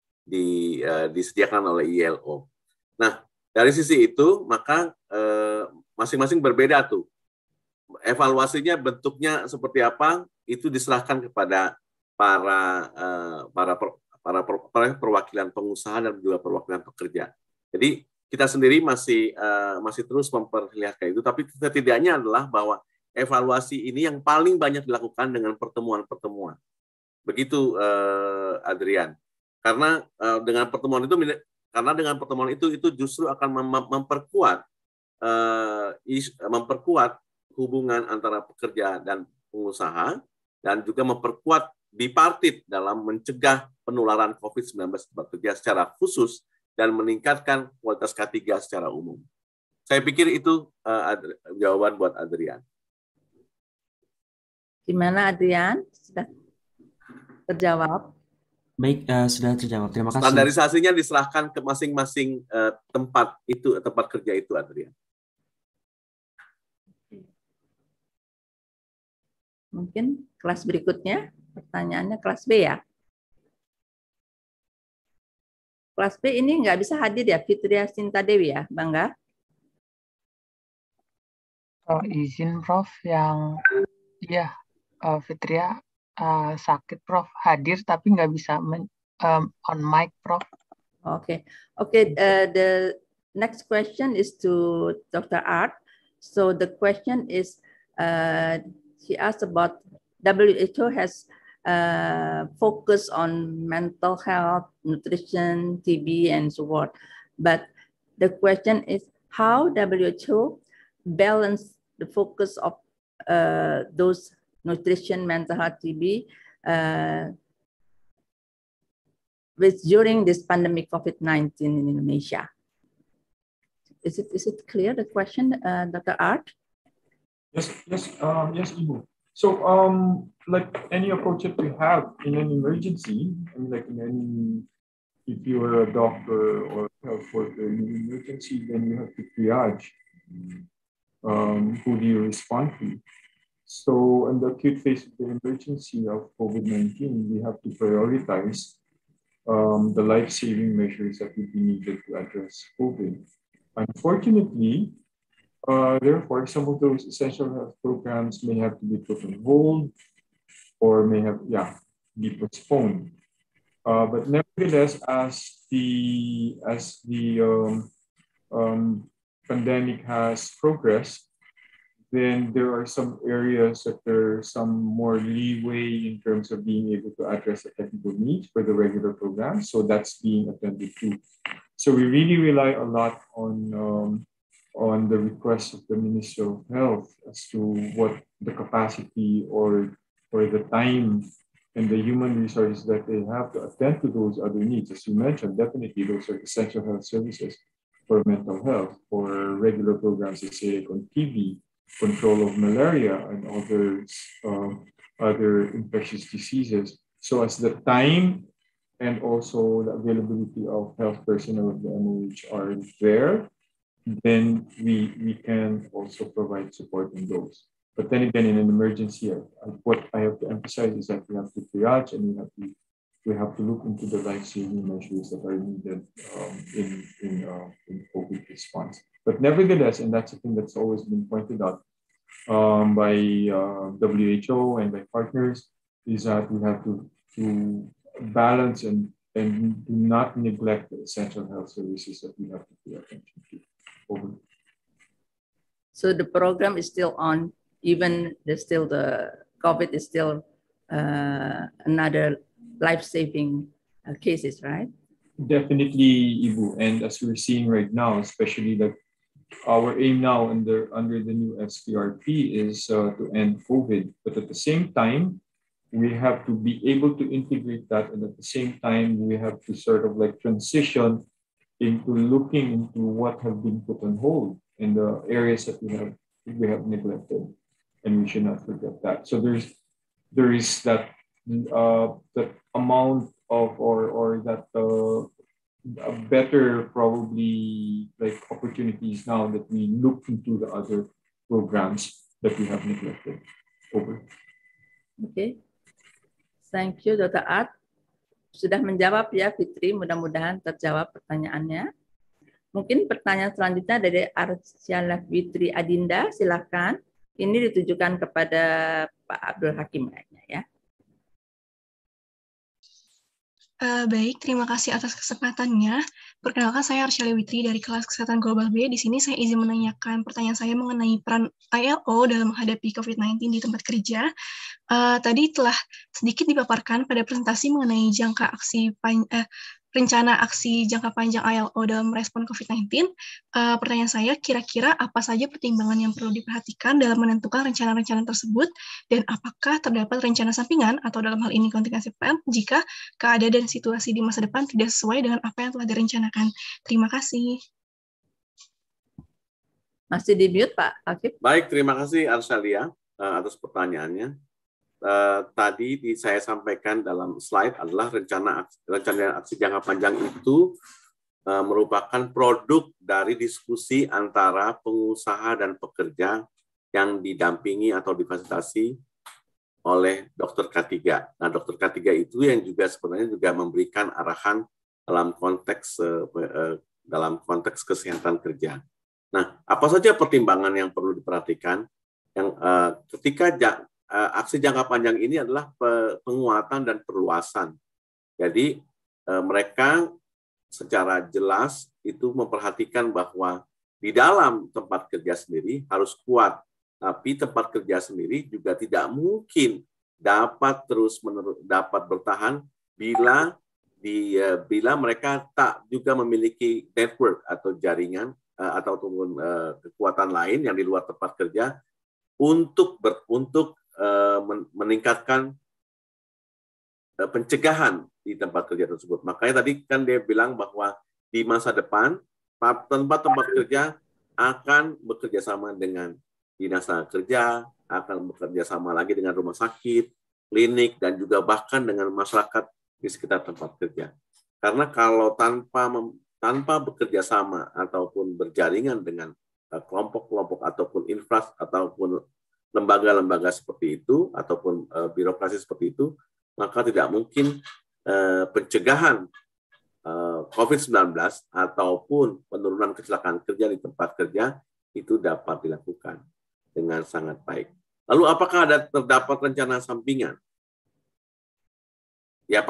disediakan oleh ILO. Nah, dari sisi itu maka masing-masing berbeda tuh. Evaluasinya bentuknya seperti apa itu diserahkan kepada para perwakilan pengusaha dan juga perwakilan pekerja. Jadi kita sendiri masih terus memperlihatkan itu, tapi setidaknya adalah bahwa evaluasi ini yang paling banyak dilakukan dengan pertemuan-pertemuan. Begitu Adrian. Karena dengan pertemuan itu justru akan memperkuat hubungan antara pekerja dan pengusaha dan juga memperkuat bipartit dalam mencegah penularan COVID-19 bekerja secara khusus dan meningkatkan kualitas K3 secara umum. Saya pikir itu jawaban buat Adrian. Gimana Adrian? Sudah terjawab? Baik, sudah terjawab. Terima kasih. Standarisasinya diserahkan ke masing-masing tempat kerja itu, Adrian. Mungkin kelas berikutnya, pertanyaannya kelas B ya. Kelas B ini nggak bisa hadir ya, Fitria Sinta Dewi ya, Bangga? Izin Prof, yang Fitria sakit Prof, hadir tapi nggak bisa on mic Prof. Okay. The next question is to Dr. Art. So the question is, she asked about WHO has focus on mental health, nutrition, TB, and so on. But the question is how WHO balance the focus of those nutrition, mental health, TB with during this pandemic COVID-19 in Indonesia. Is it clear, the question, Dr. Art? Yes, Ibu. So, like any approach that we have in an emergency, if you are a doctor or health worker in an emergency, then you have to triage. Who do you respond to? So, in the acute phase of the emergency of COVID-19, we have to prioritize the life-saving measures that would be needed to address COVID. Unfortunately, therefore, some of those essential health programs may have to be put on hold or may have, be postponed. But nevertheless, as the pandemic has progressed, then there are some areas that there are some more leeway in terms of being able to address the technical needs for the regular programs. So that's being attended to. So we really rely a lot on the request of the Ministry of Health as to what the capacity or the time and the human resources that they have to attend to those other needs. As you mentioned, definitely those are essential health services for mental health, for regular programs, say, on TB, control of malaria and other infectious diseases. So as the time and also the availability of health personnel of the MOH are there, then we can also provide support in those. But then again, in an emergency, what I have to emphasize is that we have to triage and we have to look into the life-saving measures that are needed in COVID response. But nevertheless, and that's a thing that's always been pointed out by WHO and by partners, is that we have to balance and do not neglect the essential health services that we have to pay attention to. Over. So the program is still on, even the COVID is still another life-saving cases, right? Definitely, Ibu. And as we're seeing right now, especially that our aim now under the new SPRP is to end COVID. But at the same time, we have to be able to integrate that. And at the same time, we have to sort of like transition into looking into what have been put on hold in the areas that we have neglected. And we should not forget that. So there is that amount of or that better probably like opportunities now that we look into the other programs that we have neglected. Over. Okay. Thank you, Dr. Art. Sudah menjawab ya, Fitri. Mudah-mudahan terjawab pertanyaannya. Mungkin pertanyaan selanjutnya dari Arsyala Fitri Adinda. Silakan. Ini ditujukan kepada Pak Abdul Hakim kayaknya ya. Baik, terima kasih atas kesempatannya. Perkenalkan, saya Arsyali Witri dari kelas Kesehatan Global B. Di sini saya izin menanyakan pertanyaan saya mengenai peran ILO dalam menghadapi COVID-19 di tempat kerja. Tadi telah sedikit dipaparkan pada presentasi mengenai rencana aksi jangka panjang ILO dalam respon COVID-19. Pertanyaan saya, kira-kira apa saja pertimbangan yang perlu diperhatikan dalam menentukan rencana-rencana tersebut, dan apakah terdapat rencana sampingan atau dalam hal ini contingency plan jika keadaan dan situasi di masa depan tidak sesuai dengan apa yang telah direncanakan. Terima kasih. Masih di mute, Pak Akif. Baik, terima kasih Arsalia atas pertanyaannya. Tadi saya sampaikan dalam slide adalah rencana aksi jangka panjang itu merupakan produk dari diskusi antara pengusaha dan pekerja yang didampingi atau difasilitasi oleh Dr. K3. Nah, Dr. K3 itu yang juga sebenarnya juga memberikan arahan dalam konteks kesehatan kerja. Nah, apa saja pertimbangan yang perlu diperhatikan? Yang ketika aksi jangka panjang ini adalah penguatan dan perluasan. Jadi mereka secara jelas itu memperhatikan bahwa di dalam tempat kerja sendiri harus kuat, tapi tempat kerja sendiri juga tidak mungkin dapat dapat bertahan bila mereka tak juga memiliki network atau jaringan atau kekuatan lain yang di luar tempat kerja untuk meningkatkan pencegahan di tempat kerja tersebut. Makanya tadi kan dia bilang bahwa di masa depan tempat kerja akan bekerja sama dengan dinas kerja, akan bekerja sama lagi dengan rumah sakit, klinik, dan juga bahkan dengan masyarakat di sekitar tempat kerja. Karena kalau tanpa bekerja sama ataupun berjaringan dengan kelompok-kelompok ataupun ataupun lembaga-lembaga seperti itu ataupun birokrasi seperti itu, maka tidak mungkin pencegahan COVID-19 ataupun penurunan kecelakaan kerja di tempat kerja itu dapat dilakukan dengan sangat baik. Lalu apakah terdapat rencana sampingan? Ya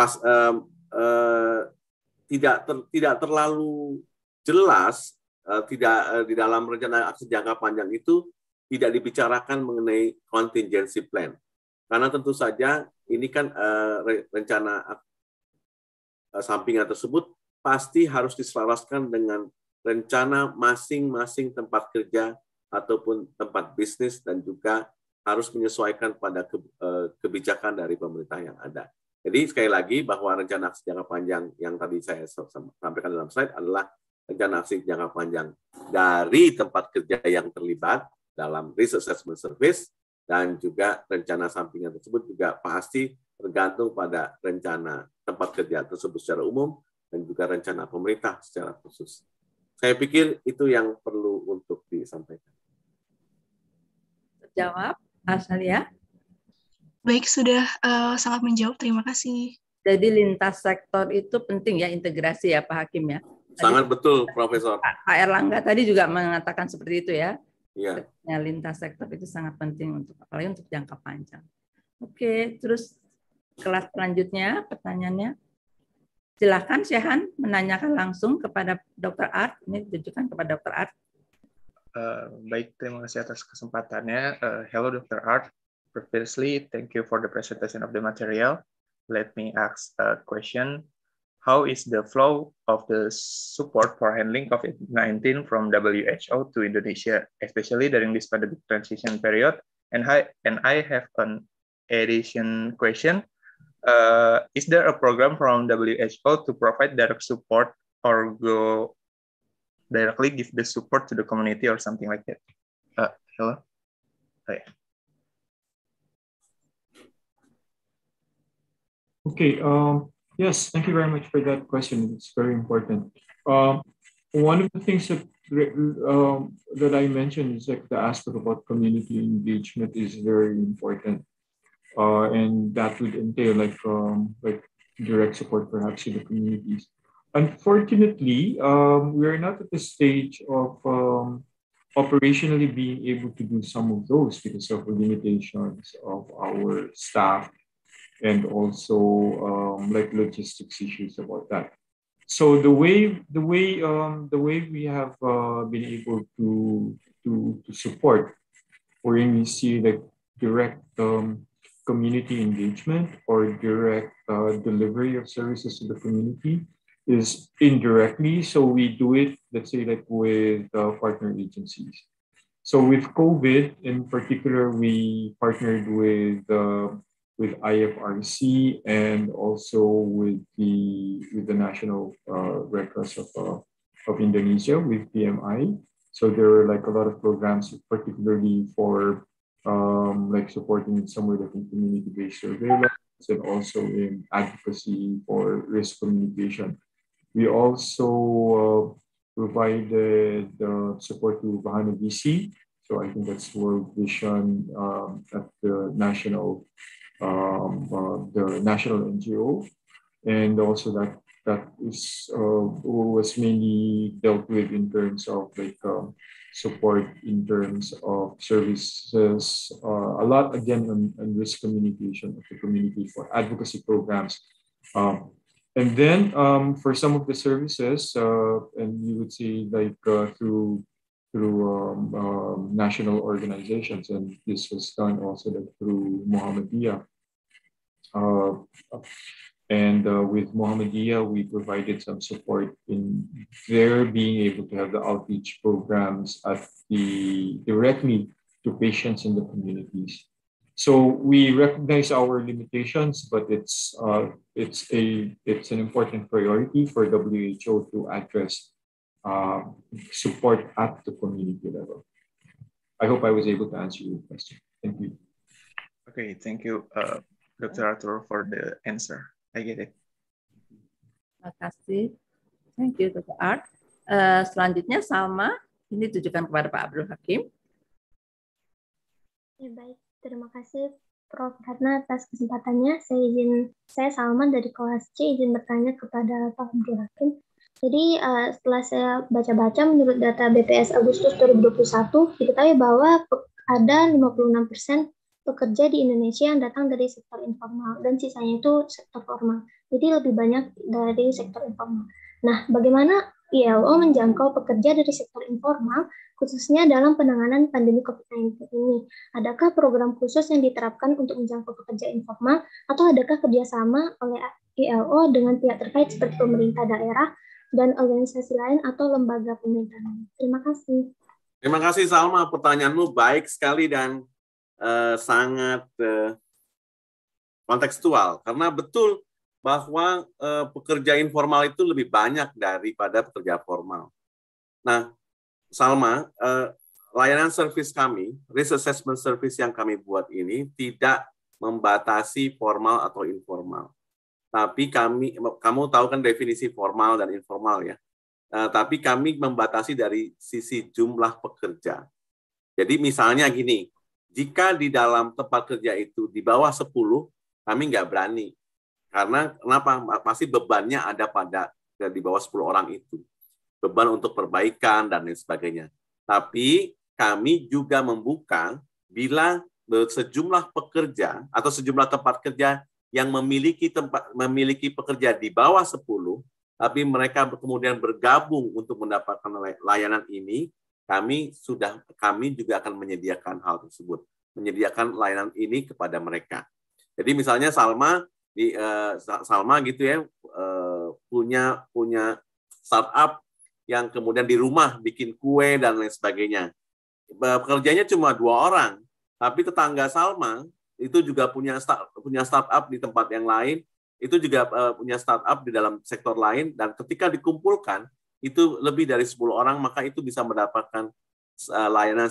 tidak terlalu jelas, tidak di dalam rencana aksi jangka panjang itu tidak dibicarakan mengenai contingency plan. Karena tentu saja ini kan rencana sampingan tersebut pasti harus diselaraskan dengan rencana masing-masing tempat kerja ataupun tempat bisnis dan juga harus menyesuaikan pada kebijakan dari pemerintah yang ada. Jadi sekali lagi bahwa rencana aksi jangka panjang yang tadi saya sampaikan dalam slide adalah rencana aksi jangka panjang dari tempat kerja yang terlibat dalam risk assessment service, dan juga rencana sampingan tersebut juga pasti tergantung pada rencana tempat kerja tersebut secara umum dan juga rencana pemerintah secara khusus. Saya pikir itu yang perlu untuk disampaikan. Jawab, Arsalia. Baik, sudah sangat menjawab. Terima kasih. Jadi lintas sektor itu penting ya, integrasi ya Pak Hakim ya. Sangat betul, Profesor. Pak Erlangga tadi juga mengatakan seperti itu ya. Iya. Lintas sektor itu sangat penting apalagi untuk jangka panjang. Oke, terus kelas selanjutnya pertanyaannya. Silakan Syehan menanyakan langsung kepada Dr. Art. Ini ditujukan kepada Dr. Art. Baik, terima kasih atas kesempatannya. Hello Dr. Art. Previously, thank you for the presentation of the material. Let me ask a question. How is the flow of the support for handling COVID-19 from WHO to Indonesia, especially during this pandemic transition period? And I have an addition question. Is there a program from WHO to provide direct support or go directly give the support to the community or something like that? Hello? Hi. Okay. Yes, thank you very much for that question. It's very important. One of the things that I mentioned is like the aspect about community engagement is very important, and that would entail like direct support perhaps to the communities. Unfortunately, we are not at the stage of operationally being able to do some of those because of the limitations of our staff and also like logistics issues about that. So the way we have been able to support, or when we see like direct community engagement or direct delivery of services to the community, is indirectly. So we do it, let's say, like with partner agencies. So with COVID in particular, we partnered with IFRC and also with the National Red Cross of Indonesia, with PMI. So there were like a lot of programs, particularly for like supporting somewhere like in community-based surveillance and also in advocacy for risk communication. We also provided support to Bahana VC. So I think that's World Vision at the national NGO, and also that was mainly dealt with in terms of like support in terms of services, a lot again on risk communication of the community for advocacy programs. And then for some of the services, and you would see like through national organizations, and this was done also like through Muhammadiyah. And with Muhammadiyah, we provided some support in their being able to have the outreach programs directly to patients in the communities. So we recognize our limitations, but it's an important priority for WHO to address support at the community level. I hope I was able to answer your question. Thank you. Okay, thank you, Dr. Arturo, for the answer. I get it. Terima kasih. Thank you, Dr. Art. Selanjutnya Salma, ini ditujukan kepada Pak Abdul Hakim. Ya, baik, terima kasih Prof. Ratna atas kesempatannya. Saya Salma dari kelas C, izin bertanya kepada Pak Abdul Hakim. Jadi setelah saya baca-baca, menurut data BPS Agustus 2021, diketahui bahwa ada 56% pekerja di Indonesia yang datang dari sektor informal dan sisanya itu sektor formal. Jadi lebih banyak dari sektor informal. Nah, bagaimana ILO menjangkau pekerja dari sektor informal khususnya dalam penanganan pandemi COVID-19 ini? Adakah program khusus yang diterapkan untuk menjangkau pekerja informal atau adakah kerjasama oleh ILO dengan pihak terkait seperti pemerintah daerah dan organisasi lain atau lembaga pemerintah lain? Terima kasih. Terima kasih Salma, pertanyaanmu baik sekali dan sangat kontekstual, karena betul bahwa pekerja informal itu lebih banyak daripada pekerja formal. Nah, Salma, layanan servis kami, risk assessment service yang kami buat ini tidak membatasi formal atau informal. Tapi kamu tahu kan definisi formal dan informal ya. Tapi kami membatasi dari sisi jumlah pekerja. Jadi misalnya gini, jika di dalam tempat kerja itu di bawah 10, kami nggak berani. Karena kenapa? Pasti bebannya ada pada di bawah 10 orang itu. Beban untuk perbaikan dan lain sebagainya. Tapi kami juga membuka bila sejumlah pekerja atau sejumlah tempat kerja yang memiliki pekerja di bawah 10, tapi mereka kemudian bergabung untuk mendapatkan layanan ini, kami juga akan menyediakan hal tersebut, menyediakan layanan ini kepada mereka. Jadi misalnya Salma gitu ya, punya startup yang kemudian di rumah bikin kue dan lain sebagainya. Pekerjanya cuma 2 orang, tapi tetangga Salma itu juga punya startup di tempat yang lain, itu juga punya startup di dalam sektor lain, dan ketika dikumpulkan itu lebih dari 10 orang, maka itu bisa mendapatkan layanan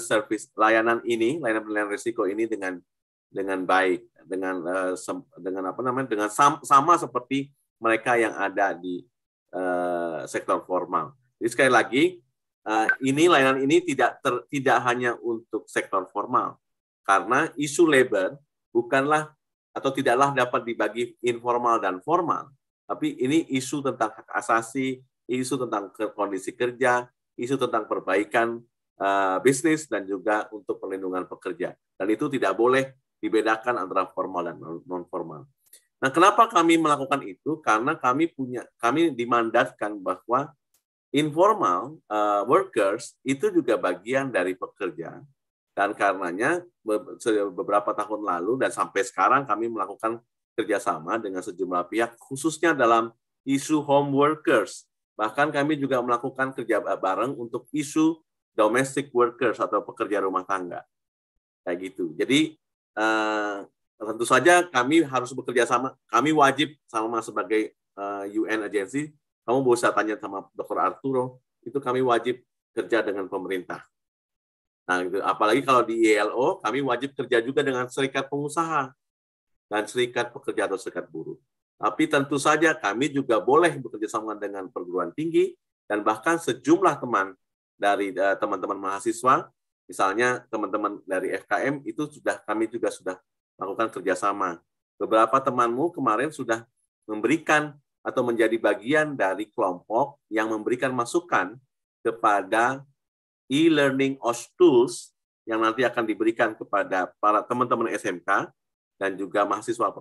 risiko ini dengan baik, dengan sama seperti mereka yang ada di sektor formal. Jadi sekali lagi, layanan ini tidak hanya untuk sektor formal, karena isu labor bukanlah atau tidaklah dapat dibagi informal dan formal, tapi ini isu tentang hak asasi, isu tentang kondisi kerja, isu tentang perbaikan bisnis, dan juga untuk perlindungan pekerja. Dan itu tidak boleh dibedakan antara formal dan non-formal. Nah, kenapa kami melakukan itu? Karena kami dimandatkan bahwa informal workers itu juga bagian dari pekerja. Dan karenanya beberapa tahun lalu dan sampai sekarang kami melakukan kerjasama dengan sejumlah pihak, khususnya dalam isu home workers. Bahkan kami juga melakukan kerja bareng untuk isu domestic workers atau pekerja rumah tangga. Kayak gitu. Jadi tentu saja kami harus bekerja sama. Kami wajib sama sebagai UN agency. Kamu bisa tanya sama Dr. Arturo. Itu kami wajib kerja dengan pemerintah. Nah, gitu. Apalagi kalau di ILO, kami wajib kerja juga dengan serikat pengusaha dan serikat pekerja atau serikat buruh. Tapi tentu saja kami juga boleh bekerja sama dengan perguruan tinggi dan bahkan sejumlah teman dari teman-teman mahasiswa, misalnya teman-teman dari FKM itu kami juga sudah melakukan kerjasama. Beberapa temanmu kemarin sudah memberikan atau menjadi bagian dari kelompok yang memberikan masukan kepada e-learning tools yang nanti akan diberikan kepada para teman-teman SMK dan juga mahasiswa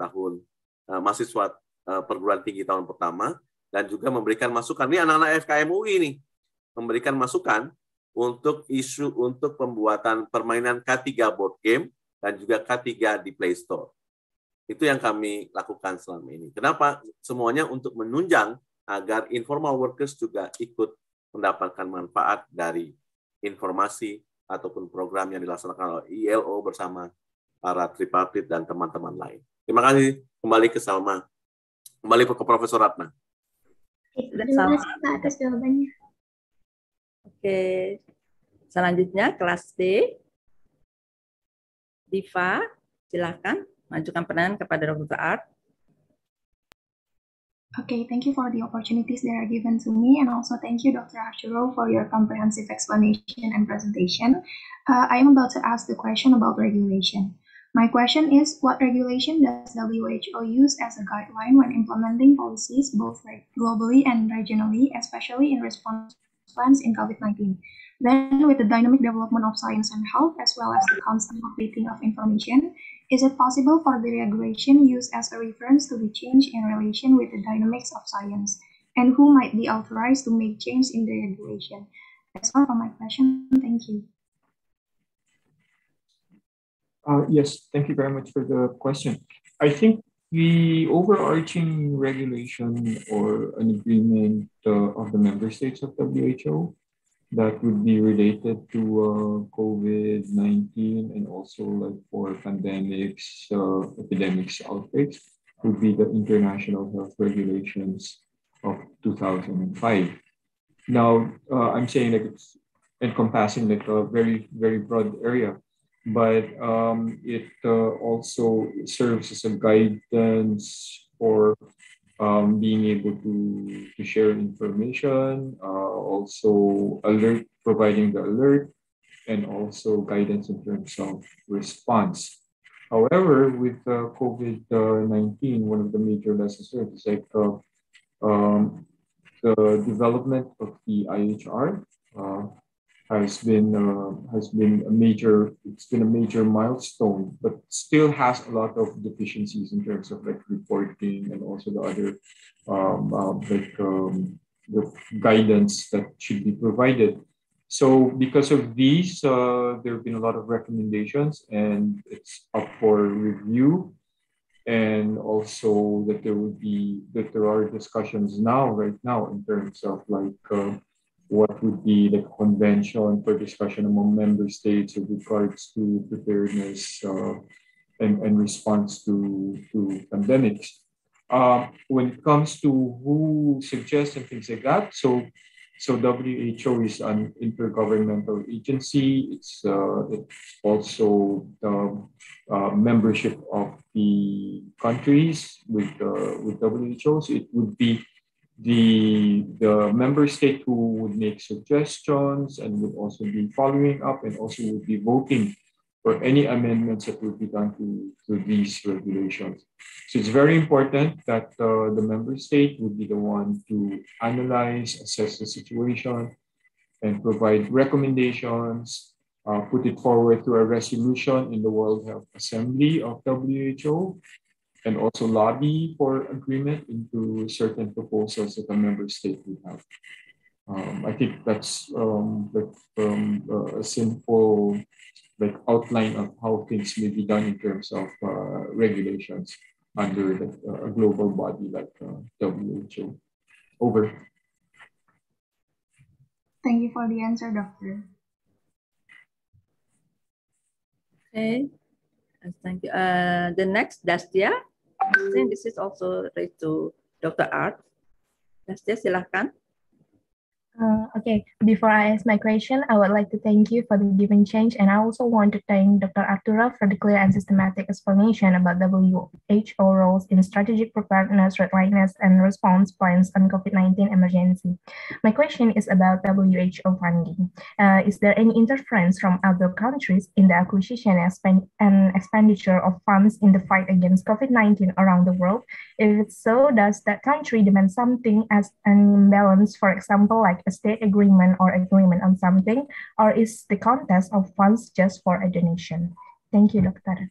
perguruan tinggi tahun pertama, dan juga memberikan masukan. Ini anak-anak FKM UI nih, memberikan masukan untuk pembuatan permainan K3 board game dan juga K3 di Play Store. Itu yang kami lakukan selama ini. Kenapa? Semuanya untuk menunjang agar informal workers juga ikut mendapatkan manfaat dari informasi ataupun program yang dilaksanakan oleh ILO bersama para tripartit dan teman-teman lain. Terima kasih. Kembali ke Salma. Kembali ke Profesor Ratna. Terima kasih Pak atas jawabannya. Oke. Selanjutnya kelas D. Diva, silakan majukan pertanyaan kepada Dr. Art. Okay, thank you for the opportunities that are given to me, and also thank you, Dr. Arturo, for your comprehensive explanation and presentation. I am about to ask the question about regulation. My question is, what regulation does WHO use as a guideline when implementing policies both globally and regionally, especially in response plans in COVID-19? Then, with the dynamic development of science and health, as well as the constant updating of information, is it possible for the regulation used as a reference to be changed in relation with the dynamics of science? And who might be authorized to make change in the regulation? That's all for my question. Thank you. Yes, thank you very much for the question. I think the overarching regulation or an agreement of the member states of WHO that would be related to COVID-19 and also like for pandemics, epidemics, outbreaks would be the International Health Regulations of 2005. Now, I'm saying like it's encompassing like a very, very broad area, but it also serves as a guidance for being able to share information, also providing the alert, and also guidance in terms of response. However, with COVID-19, one of the major lessons learned is like the development of the IHR has been a major milestone, but still has a lot of deficiencies in terms of like reporting and also the other the guidance that should be provided. So because of these, there have been a lot of recommendations, and it's up for review. And also that there are discussions right now in terms of like what would be the convention for discussion among member states with regards to preparedness and response to pandemics. When it comes to who suggests and things like that, so WHO is an intergovernmental agency. It's also membership of the countries with WHO. So it would be the member state who would make suggestions and would also be following up and also would be voting for any amendments that would be done to these regulations. So it's very important that the member state would be the one to analyze, assess the situation, and provide recommendations, put it forward to a resolution in the World Health Assembly of WHO, and also lobby for agreement into certain proposals that a member state would have. I think that's a simple outline of how things may be done in terms of regulations under a global body like WHO. Over. Thank you for the answer, Doctor. Okay, thank you. The next, Dastia. I think this is also raised to Dr. Art. Dastia, silahkan. Okay, before I ask my question, I would like to thank you for the given change, and I also want to thank Dr. Arturo for the clear and systematic explanation about WHO roles in strategic preparedness, readiness, and response plans on COVID-19 emergency. My question is about WHO funding. Is there any interference from other countries in the acquisition and expenditure of funds in the fight against COVID-19 around the world? If it's so, does that country demand something as an imbalance, for example, like a state agreement or agreement on something, or is the contest of funds just for a donation? Thank you, Doctor.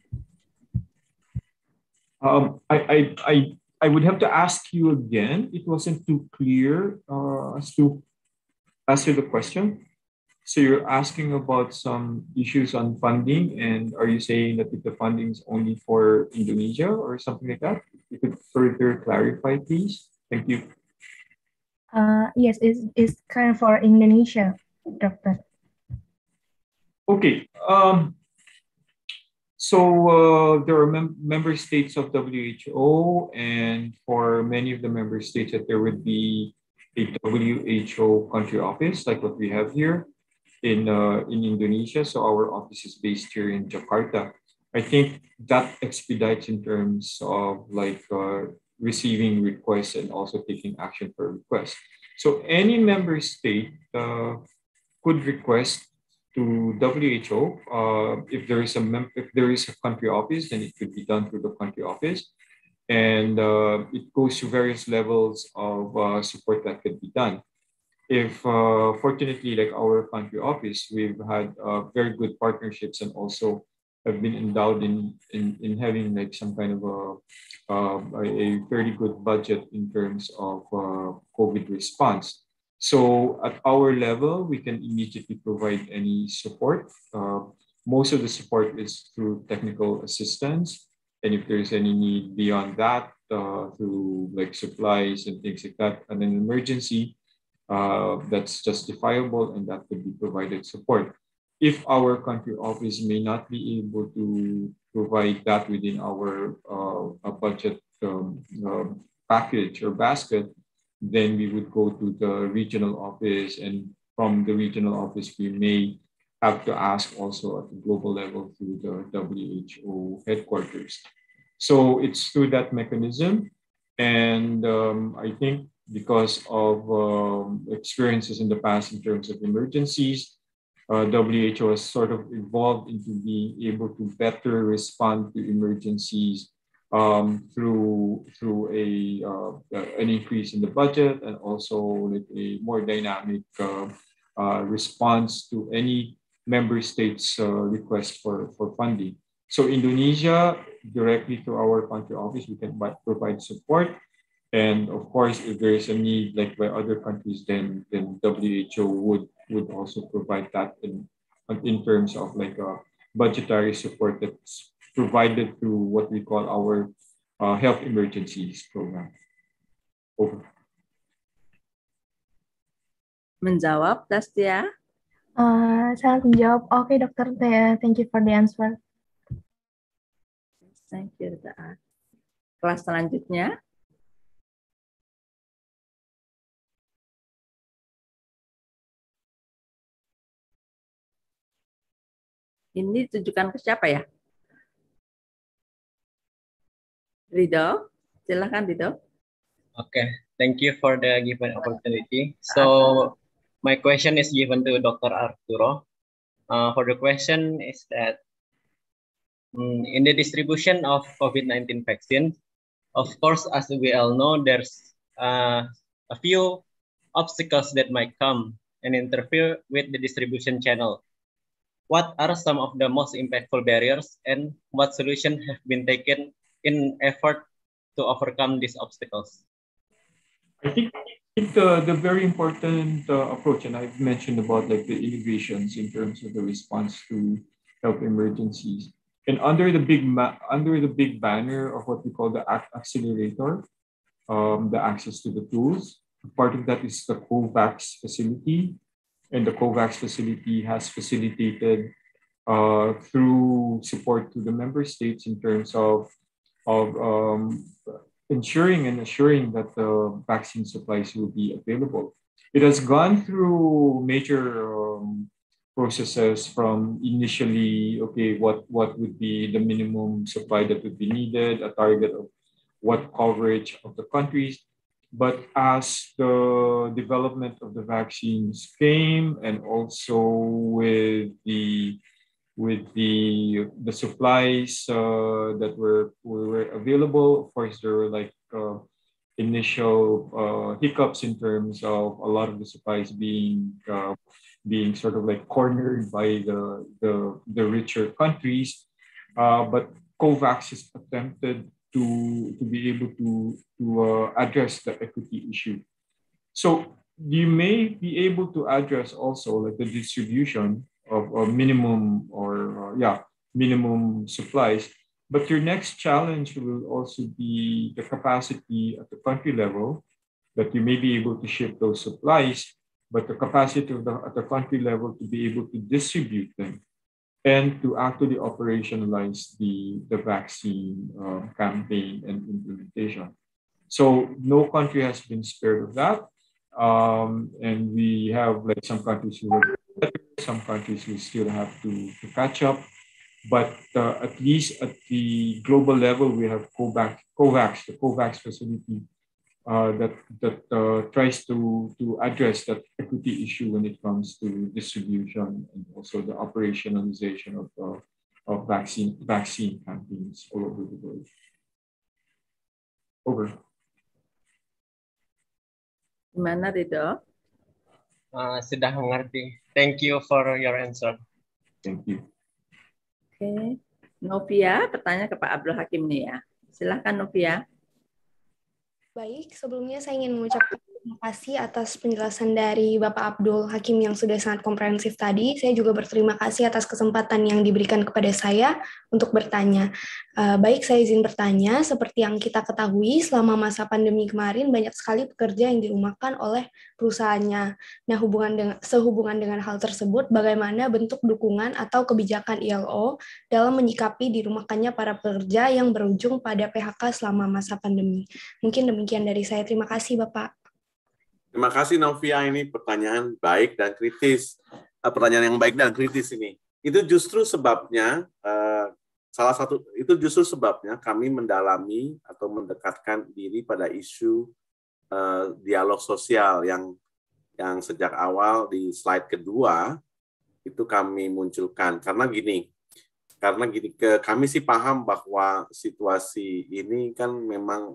I would have to ask you again. It wasn't too clear as to answer the question. So you're asking about some issues on funding, and are you saying that if the funding is only for Indonesia or something like that? You could further clarify, please. Thank you. Yes, it's kind of for Indonesia, Doctor. Okay. So there are member states of WHO, and for many of the member states that there would be a WHO country office like what we have here in Indonesia. So our office is based here in Jakarta. I think that expedites in terms of receiving requests and also taking action for requests. So any member state could request to WHO if there is a country office, then it could be done through the country office, and it goes to various levels of support that could be done. If fortunately, like our country office, we've had very good partnerships and also have been endowed in having like some kind of a very good budget in terms of COVID response. So at our level, we can immediately provide any support. Most of the support is through technical assistance. And if there's any need beyond that, through like supplies and things like that, and an emergency, that's justifiable and that could be provided support. If our country office may not be able to provide that within our budget package or basket, then we would go to the regional office, and from the regional office, we may have to ask also at the global level through the WHO headquarters. So it's through that mechanism. And I think because of experiences in the past in terms of emergencies, WHO has sort of evolved into being able to better respond to emergencies through an increase in the budget and also like a more dynamic response to any member states' request for funding. So Indonesia, directly through our country office, we can provide support. And of course, if there is a need like by other countries, then WHO would also provide that in terms of like a budgetary support that's provided through what we call our health emergencies program. Over. Menjawab, Dastia? Sangat menjawab. Oke, Dokter. Thank you for the answer. Thank you, Dr. Kelas selanjutnya. Ini ditujukan ke siapa ya? Rido, silakan Rido. Okay, thank you for the given opportunity. So my question is given to Dr. Arturo. For the question is that in the distribution of COVID-19 vaccine, of course, as we all know, there's a few obstacles that might come and interfere with the distribution channel. What are some of the most impactful barriers and what solutions have been taken in effort to overcome these obstacles? I think the very important approach, and I've mentioned about like the innovations in terms of the response to health emergencies, and under the big banner of what we call the accelerator, the access to the tools. Part of that is the COVAX facility, and the COVAX facility has facilitated through support to the member states in terms of ensuring and assuring that the vaccine supplies will be available. It has gone through major processes from initially, okay, what would be the minimum supply that would be needed, a target of what coverage of the countries. But as the development of the vaccines came, and also with the supplies that were available, of course, there were like initial hiccups in terms of a lot of the supplies being sort of like cornered by the richer countries. But COVAX has attempted to be able to address the equity issue. So you may be able to address also like the distribution of minimum minimum supplies, but your next challenge will also be the capacity at the country level that you may be able to ship those supplies, but the capacity of at the country level to be able to distribute them and to actually operationalize the vaccine campaign and implementation. So no country has been spared of that. And we have like some countries who are better, some countries who still have to catch up. But at least at the global level, we have COVAX, the COVAX facility that tries to address that equity issue when it comes to distribution and also the operationalization of vaccine campaigns all over the world. Over. Gimana, Rido? Sudah mengerti. Thank you for your answer. Thank you. Oke, Novia, bertanya ke Pak Abdul Hakim nih ya. Silakan Novia. Baik, sebelumnya saya ingin mengucapkan terima kasih atas penjelasan dari Bapak Abdul Hakim yang sudah sangat komprehensif tadi. Saya juga berterima kasih atas kesempatan yang diberikan kepada saya untuk bertanya. Baik, saya izin bertanya. Seperti yang kita ketahui, selama masa pandemi kemarin banyak sekali pekerja yang dirumahkan oleh perusahaannya. Nah, sehubungan dengan hal tersebut, bagaimana bentuk dukungan atau kebijakan ILO dalam menyikapi dirumahkannya para pekerja yang berujung pada PHK selama masa pandemi? Mungkin demikian dari saya. Terima kasih, Bapak. Terima kasih, Novia. Ini pertanyaan baik dan kritis. Pertanyaan yang baik dan kritis ini. Itu justru sebabnya, kami mendalami atau mendekatkan diri pada isu dialog sosial yang sejak awal di slide kedua itu kami munculkan. Karena gini, kami sih paham bahwa situasi ini kan memang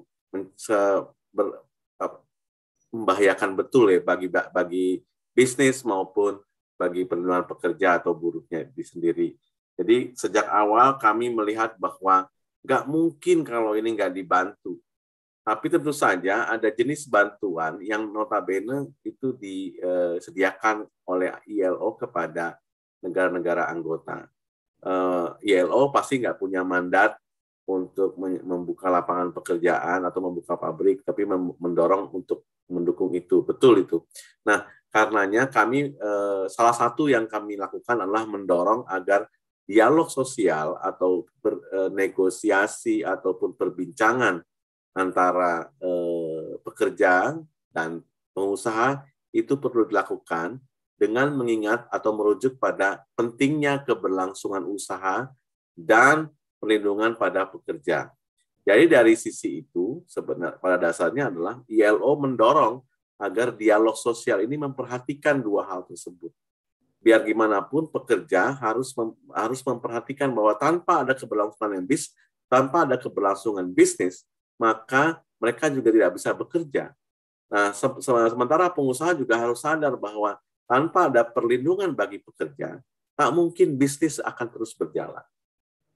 membahayakan betul ya bagi bisnis maupun bagi perlindungan pekerja atau buruhnya sendiri. Jadi sejak awal kami melihat bahwa nggak mungkin kalau ini nggak dibantu. Tapi tentu saja ada jenis bantuan yang notabene itu disediakan oleh ILO kepada negara-negara anggota. ILO pasti nggak punya mandat untuk membuka lapangan pekerjaan atau membuka pabrik, tapi mendorong untuk mendukung itu. Betul itu. Nah, karenanya kami, salah satu yang kami lakukan adalah mendorong agar dialog sosial atau negosiasi ataupun perbincangan antara pekerja dan pengusaha itu perlu dilakukan dengan mengingat atau merujuk pada pentingnya keberlangsungan usaha dan perlindungan pada pekerja. Jadi dari sisi itu sebenarnya pada dasarnya adalah ILO mendorong agar dialog sosial ini memperhatikan dua hal tersebut. Biar gimana pun pekerja harus memperhatikan bahwa tanpa ada keberlangsungan bisnis, maka mereka juga tidak bisa bekerja. Nah, sementara pengusaha juga harus sadar bahwa tanpa ada perlindungan bagi pekerja, tak mungkin bisnis akan terus berjalan.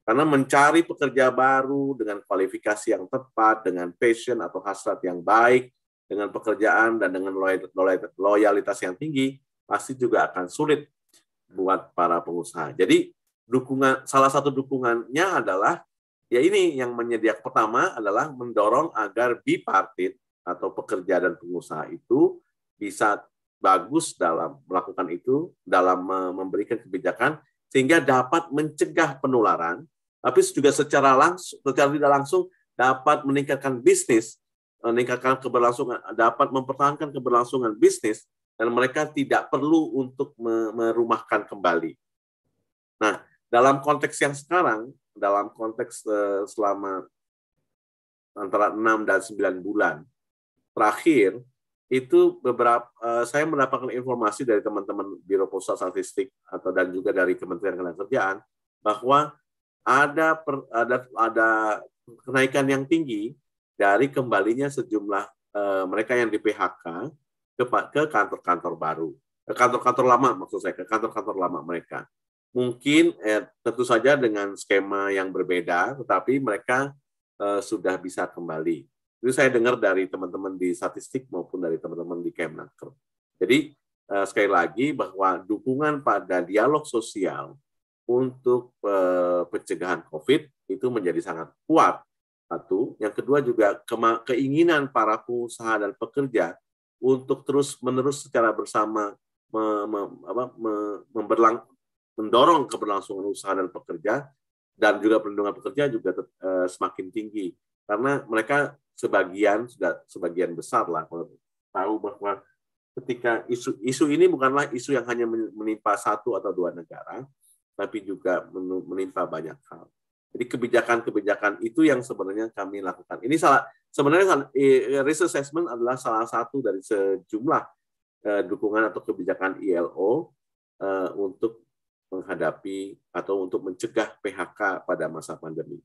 Karena mencari pekerja baru dengan kualifikasi yang tepat, dengan passion atau hasrat yang baik, dengan pekerjaan dan dengan loyalitas yang tinggi, pasti juga akan sulit buat para pengusaha. Jadi salah satu dukungannya adalah ya ini yang menyediakan, pertama adalah mendorong agar bipartit atau pekerja dan pengusaha itu bisa bagus dalam melakukan itu, dalam memberikan kebijakan sehingga dapat mencegah penularan, tapi juga secara tidak langsung dapat meningkatkan bisnis, meningkatkan keberlangsungan, dapat mempertahankan keberlangsungan bisnis, dan mereka tidak perlu untuk merumahkan kembali. Nah, dalam konteks yang sekarang, dalam konteks selama antara 6 dan 9 bulan terakhir, itu saya mendapatkan informasi dari teman-teman Biro Pusat Statistik dan juga dari Kementerian Ketenagakerjaan bahwa ada kenaikan yang tinggi dari kembalinya sejumlah mereka yang di PHK ke kantor-kantor baru, ke kantor-kantor lama maksud saya, ke kantor-kantor lama mereka. Mungkin tentu saja dengan skema yang berbeda, tetapi mereka sudah bisa kembali. Itu saya dengar dari teman-teman di statistik maupun dari teman-teman di Kemnaker. Jadi sekali lagi bahwa dukungan pada dialog sosial untuk pencegahan COVID itu menjadi sangat kuat. Satu, yang kedua juga keinginan para pengusaha dan pekerja untuk terus-menerus secara bersama mendorong keberlangsungan usaha dan pekerja, dan juga perlindungan pekerja juga semakin tinggi. Karena mereka sebagian besar lah kalau tahu bahwa ketika isu ini bukanlah isu yang hanya menimpa satu atau dua negara, tapi juga menimpa banyak hal. Jadi kebijakan-kebijakan itu yang sebenarnya kami lakukan. Ini sebenarnya risk assessment adalah salah satu dari sejumlah dukungan atau kebijakan ILO untuk menghadapi atau untuk mencegah PHK pada masa pandemi.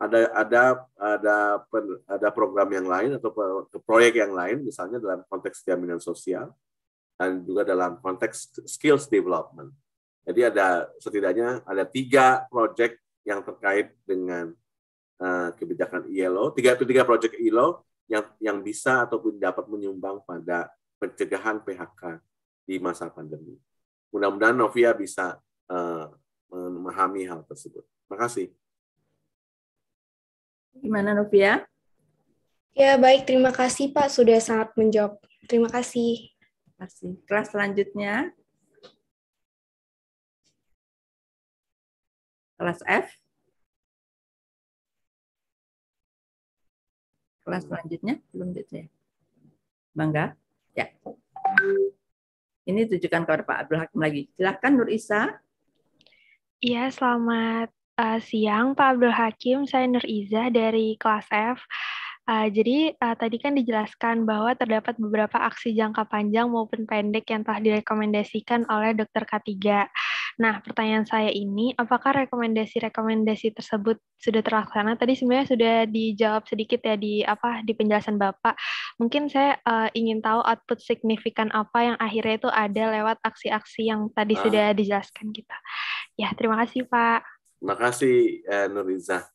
Ada program yang lain atau proyek yang lain, misalnya dalam konteks jaminan sosial dan juga dalam konteks skills development. Jadi setidaknya ada 3 proyek yang terkait dengan kebijakan ILO, tiga proyek ILO yang bisa ataupun dapat menyumbang pada pencegahan PHK di masa pandemi. Mudah-mudahan Novia bisa memahami hal tersebut. Terima kasih. Gimana Novia? Ya baik, terima kasih Pak sudah sangat menjawab. Terima kasih. Terima kasih. Kelas selanjutnya. Kelas F. Kelas selanjutnya belum ya. Bangga? Ya. Ini tujukan kepada Pak Abdul Hakim lagi. Silakan Nur Isa. Iya, selamat siang Pak Abdul Hakim. Saya Nur Iza dari kelas F. Jadi tadi kan dijelaskan bahwa terdapat beberapa aksi jangka panjang maupun pendek yang telah direkomendasikan oleh Dr. K3. Nah, pertanyaan saya ini, apakah rekomendasi-rekomendasi tersebut sudah terlaksana? Tadi sebenarnya sudah dijawab sedikit ya di penjelasan Bapak. Mungkin saya ingin tahu output signifikan apa yang akhirnya itu ada lewat aksi-aksi yang tadi sudah dijelaskan kita. Ya, terima kasih Pak. Terima kasih Nuriza.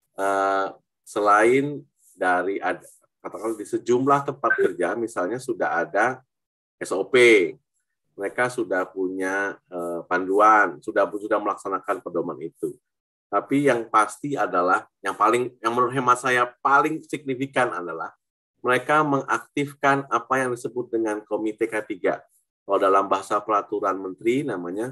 Selain dari katakanlah di sejumlah tempat kerja, misalnya sudah ada SOP, mereka sudah punya panduan, sudah melaksanakan pedoman itu. Tapi yang pasti adalah yang menurut hemat saya paling signifikan adalah mereka mengaktifkan apa yang disebut dengan Komite K3. Kalau dalam bahasa peraturan menteri namanya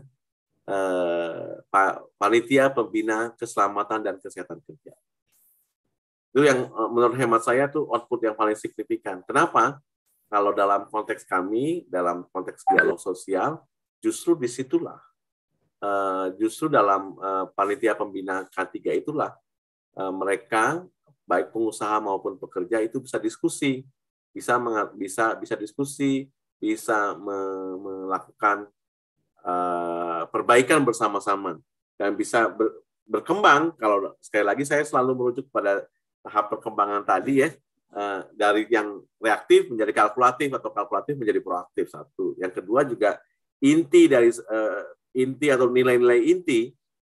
Panitia Pembina Keselamatan dan Kesehatan Kerja. Itu yang menurut hemat saya tuh output yang paling signifikan. Kenapa? Kalau dalam konteks kami, dalam konteks dialog sosial, justru disitulah, justru dalam panitia pembina K3 itulah mereka, baik pengusaha maupun pekerja itu bisa diskusi, bisa diskusi, bisa melakukan perbaikan bersama-sama, dan bisa berkembang. Kalau sekali lagi saya selalu merujuk pada tahap perkembangan tadi ya, dari yang reaktif menjadi kalkulatif atau kalkulatif menjadi proaktif, satu. Yang kedua juga inti atau nilai-nilai inti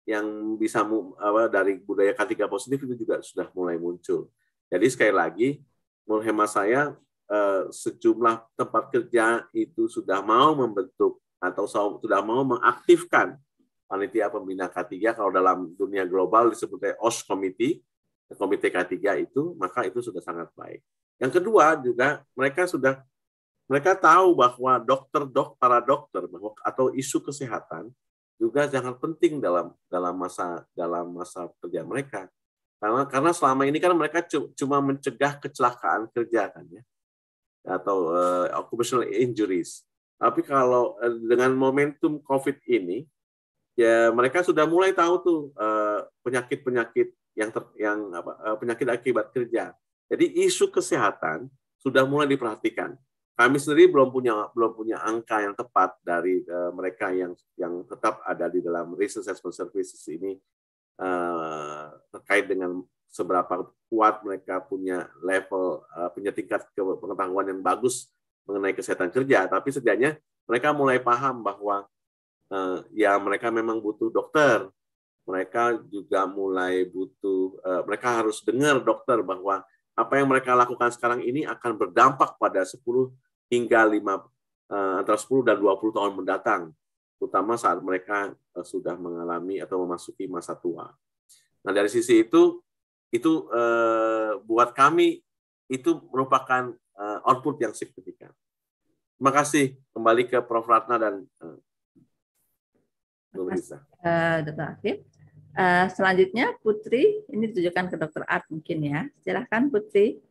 yang bisa dari budaya K3 positif itu juga sudah mulai muncul. Jadi sekali lagi, menurut hemat saya, sejumlah tempat kerja itu sudah mau membentuk atau sudah mau mengaktifkan panitia pembina K3. Kalau dalam dunia global disebutnya OSH Committee, Komite K3 itu, maka itu sudah sangat baik. Yang kedua juga mereka tahu bahwa para dokter atau isu kesehatan juga sangat penting dalam masa kerja mereka. Karena selama ini kan mereka cuma mencegah kecelakaan kerja kan ya, atau occupational injuries. Tapi kalau dengan momentum COVID ini, ya mereka sudah mulai tahu tuh penyakit-penyakit penyakit akibat kerja. Jadi isu kesehatan sudah mulai diperhatikan. Kami sendiri belum punya angka yang tepat dari mereka yang tetap ada di dalam Risk Assessment Services ini terkait dengan seberapa kuat mereka punya level, punya tingkat pengetahuan yang bagus mengenai kesehatan kerja. Tapi setidaknya mereka mulai paham bahwa ya mereka memang butuh dokter. Mereka juga mulai butuh, mereka harus dengar dokter bahwa apa yang mereka lakukan sekarang ini akan berdampak pada 10 hingga antara 10 dan 20 tahun mendatang, terutama saat mereka sudah mengalami atau memasuki masa tua. Nah, dari sisi itu buat kami itu merupakan output yang signifikan. Terima kasih. Kembali ke Prof. Ratna dan Nur Iza. Dr. Hakim. Selanjutnya Putri, ini ditujukan ke Dr. Art mungkin ya. Silakan Putri.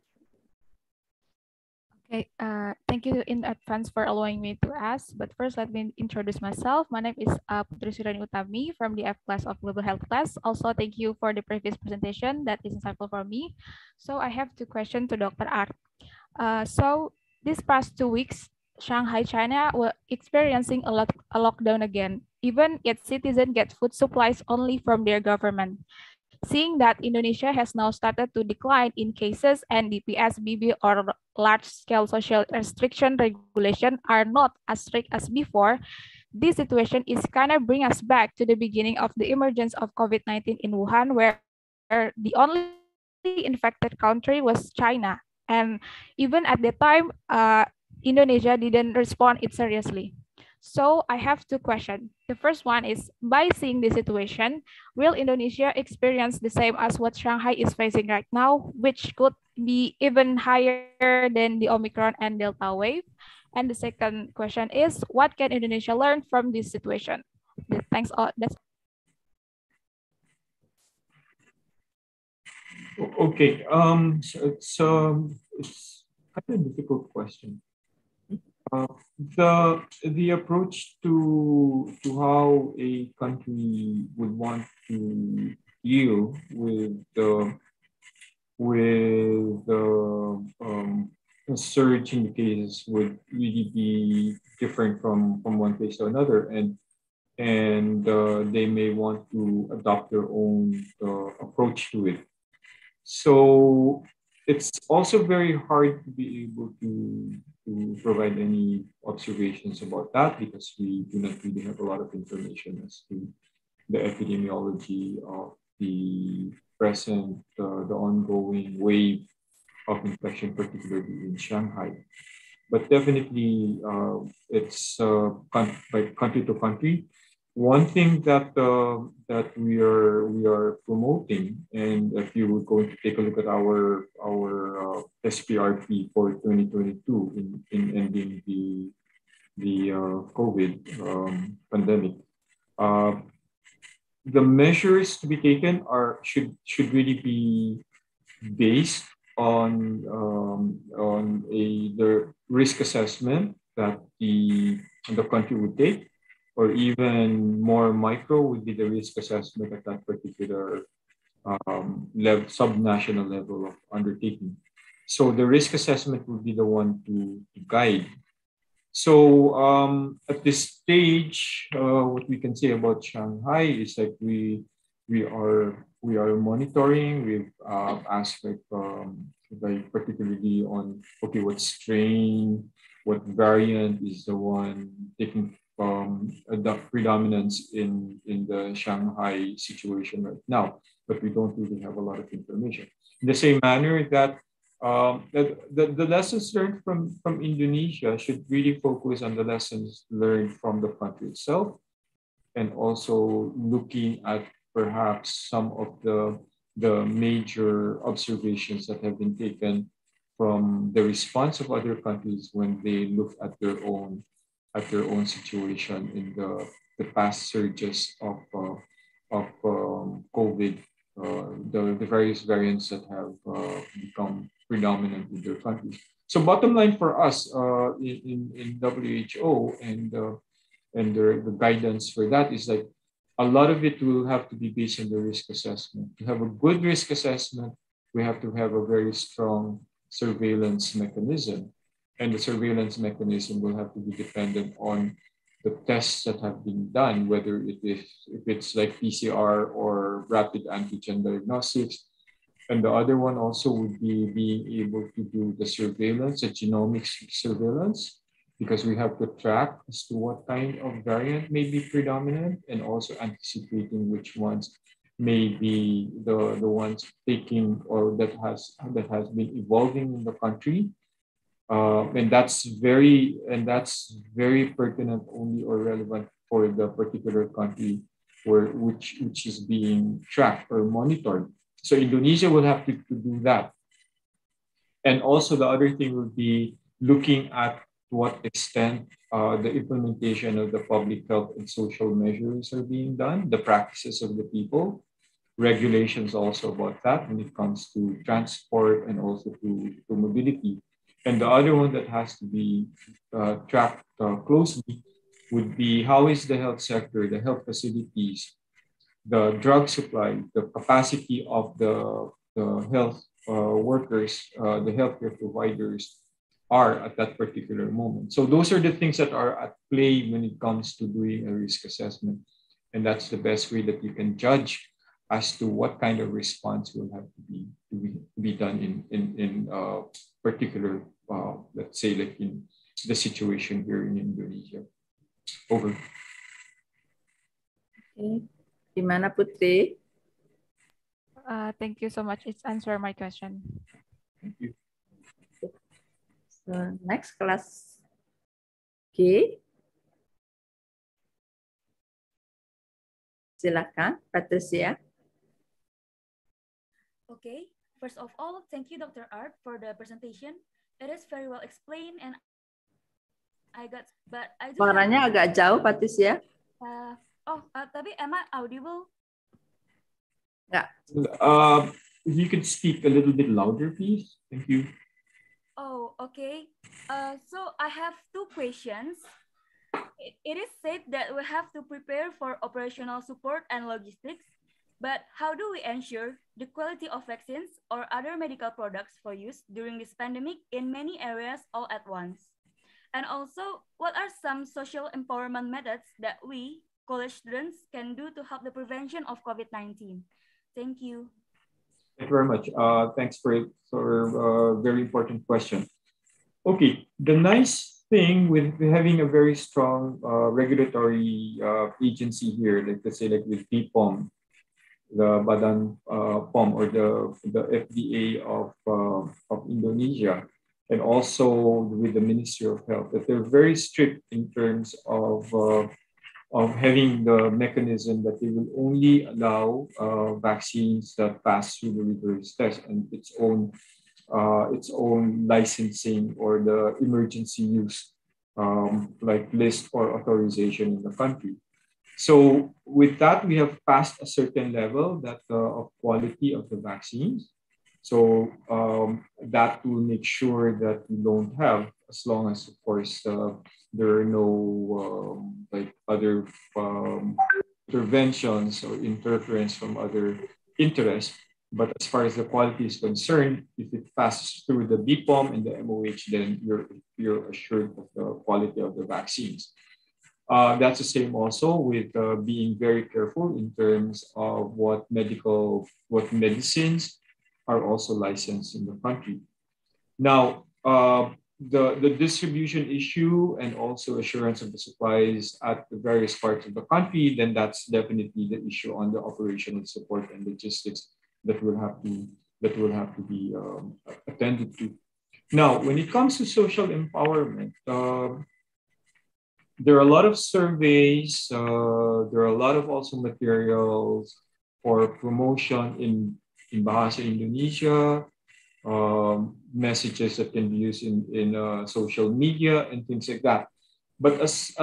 Okay, thank you in advance for allowing me to ask. But first, let me introduce myself. My name is Putri Surani Utami from the F class of Global Health class. Also, thank you for the previous presentation. That is insightful for me. So I have two questions to Dr. Art. So these past 2 weeks, Shanghai, China were experiencing a lockdown again. Even its citizens get food supplies only from their government. Seeing that Indonesia has now started to decline in cases and the PSBB or large-scale social restriction regulation are not as strict as before, this situation is kind of bring us back to the beginning of the emergence of COVID-19 in Wuhan, where the only infected country was China. And even at the time, Indonesia didn't respond it seriously. So I have two questions. The first one is, by seeing the situation, will Indonesia experience the same as what Shanghai is facing right now, which could be even higher than the Omicron and Delta wave? And the second question is, what can Indonesia learn from this situation? Thanks all. Okay, so it's kind of a difficult question. The approach to how a country would want to deal with the surge in the cases would really be different from one place to another, and they may want to adopt their own approach to it. So it's also very hard to be able to provide any observations about that because we do not really have a lot of information as to the epidemiology of the present, the ongoing wave of infection, particularly in Shanghai. But definitely it's by country to country. One thing that we are promoting, and if you were going to take a look at our SPRP for 2022 in ending the COVID pandemic, the measures to be taken should really be based on the risk assessment that the country would take. Or even more micro would be the risk assessment at that particular subnational level of undertaking. So the risk assessment would be the one to guide. So at this stage, what we can say about Shanghai is that we are monitoring. We've asked like particularly on what strain, what variant is the one taking the predominance in the Shanghai situation right now, but we don't really have a lot of information. In the same manner that the lessons learned from Indonesia should really focus on the lessons learned from the country itself, and also looking at perhaps some of the major observations that have been taken from the response of other countries when they look at their own situation in the past surges of COVID, the various variants that have become predominant in their countries. So bottom line for us in WHO and the guidance for that is like a lot of it will have to be based on the risk assessment. To have a good risk assessment, we have to have a very strong surveillance mechanism. And the surveillance mechanism will have to be dependent on the tests that have been done, whether if it's like PCR or rapid antigen diagnostics. And the other one also would be being able to do the surveillance, the genomics surveillance, because we have to track as to what kind of variant may be predominant, and also anticipating which ones may be the ones taking or that has been evolving in the country. And that's very pertinent only or relevant for the particular country which is being tracked or monitored. So Indonesia will have to do that. And also the other thing would be looking at to what extent the implementation of the public health and social measures are being done, the practices of the people, regulations also about that when it comes to transport and also to mobility. And the other one that has to be tracked closely would be how is the health sector, the health facilities, the drug supply, the capacity of the health workers, the healthcare providers are at that particular moment. So those are the things that are at play when it comes to doing a risk assessment. And that's the best way that you can judge as to what kind of response will have to be done in particular, let's say like in the situation here in Indonesia. Over. Okay. Gimana Putri? Thank you so much. It's answered my question. Thank you. So next class. Okay. Silakan, Patricia. Okay. First of all, thank you, Dr. Art, for the presentation. It is very well explained, and I do. Suaranya agak jauh, Patricia. Tapi am I audible? Yeah. If you could speak a little bit louder, please. Thank you. Oh, okay. So I have two questions. It is said that we have to prepare for operational support and logistics, but how do we ensure the quality of vaccines or other medical products for use during this pandemic in many areas all at once? And also, what are some social empowerment methods that we, college students, can do to help the prevention of COVID-19? Thank you. Thank you very much. Thanks for a very important question. Okay, the nice thing with having a very strong regulatory agency here, like let's say like with BPOM, the Badan POM or the FDA of Indonesia, and also with the Ministry of Health, that they're very strict in terms of having the mechanism that they will only allow vaccines that pass through the rigorous test and its own licensing or the emergency use like list or authorization in the country. So with that, we have passed a certain level that of quality of the vaccines. So that will make sure that we don't have, as long as of course there are no like other interventions or interference from other interests. But as far as the quality is concerned, if it passes through the BPOM and the MOH, then you're assured of the quality of the vaccines. That's the same also with being very careful in terms of what medicines are also licensed in the country. Now, the distribution issue and also assurance of the supplies at the various parts of the country, then that's definitely the issue on the operational support and logistics that will have to be attended to. Now, when it comes to social empowerment, there are a lot of surveys, there are a lot of also materials for promotion in Bahasa Indonesia, messages that can be used in social media and things like that. But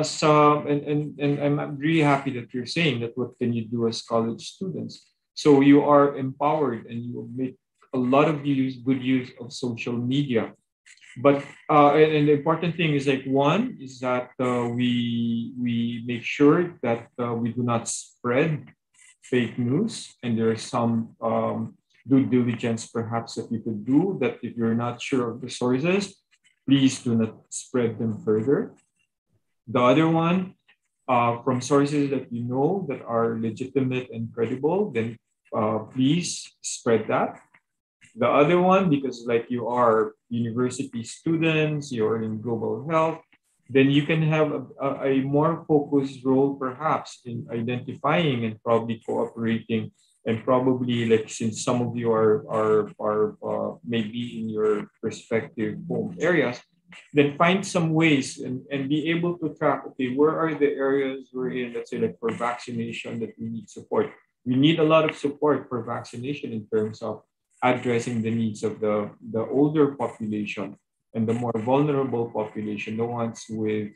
and I'm really happy that you're saying that what can you do as college students? So you are empowered and you make a lot of good use of social media. But and the important thing is like one is that we make sure that we do not spread fake news, and there is some due diligence perhaps that you could do, that if you're not sure of the sources, please do not spread them further. The other one, from sources that you know that are legitimate and credible, then please spread that. The other one, because like you are university students, you're in global health, then you can have a more focused role perhaps in identifying and probably cooperating, and probably like since some of you are maybe in your respective home areas, then find some ways and be able to track, okay, where are the areas we're in, let's say like for vaccination that we need support. We need a lot of support for vaccination in terms of addressing the needs of the older population and the more vulnerable population, the ones with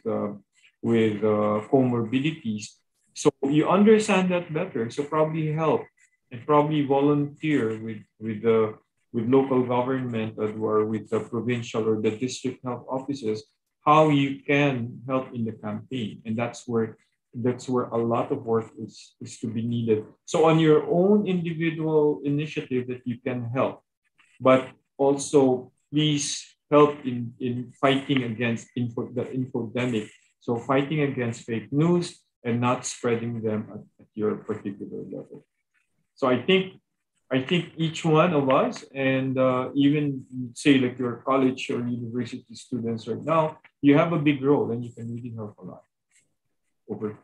comorbidities. So you understand that better. So probably help and probably volunteer with local government or with the provincial or the district health offices, how you can help in the campaign. And that's where a lot of work is to be needed. So on your own individual initiative that you can help, but also please help in fighting against the infodemic. So fighting against fake news and not spreading them at your particular level. So I think each one of us, and even say like your college or university students right now, you have a big role and you can really help a lot. Over.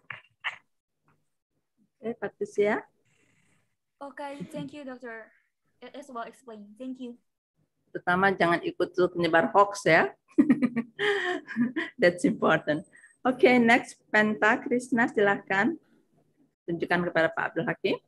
Okay, Patricia. Okay, thank you, Doctor. It is well explained. Thank you. Terutama jangan ikut penyebar hoax ya. That's important. Okay, next Penta Krishna, silahkan tunjukkan kepada Pak Abdul Hakim.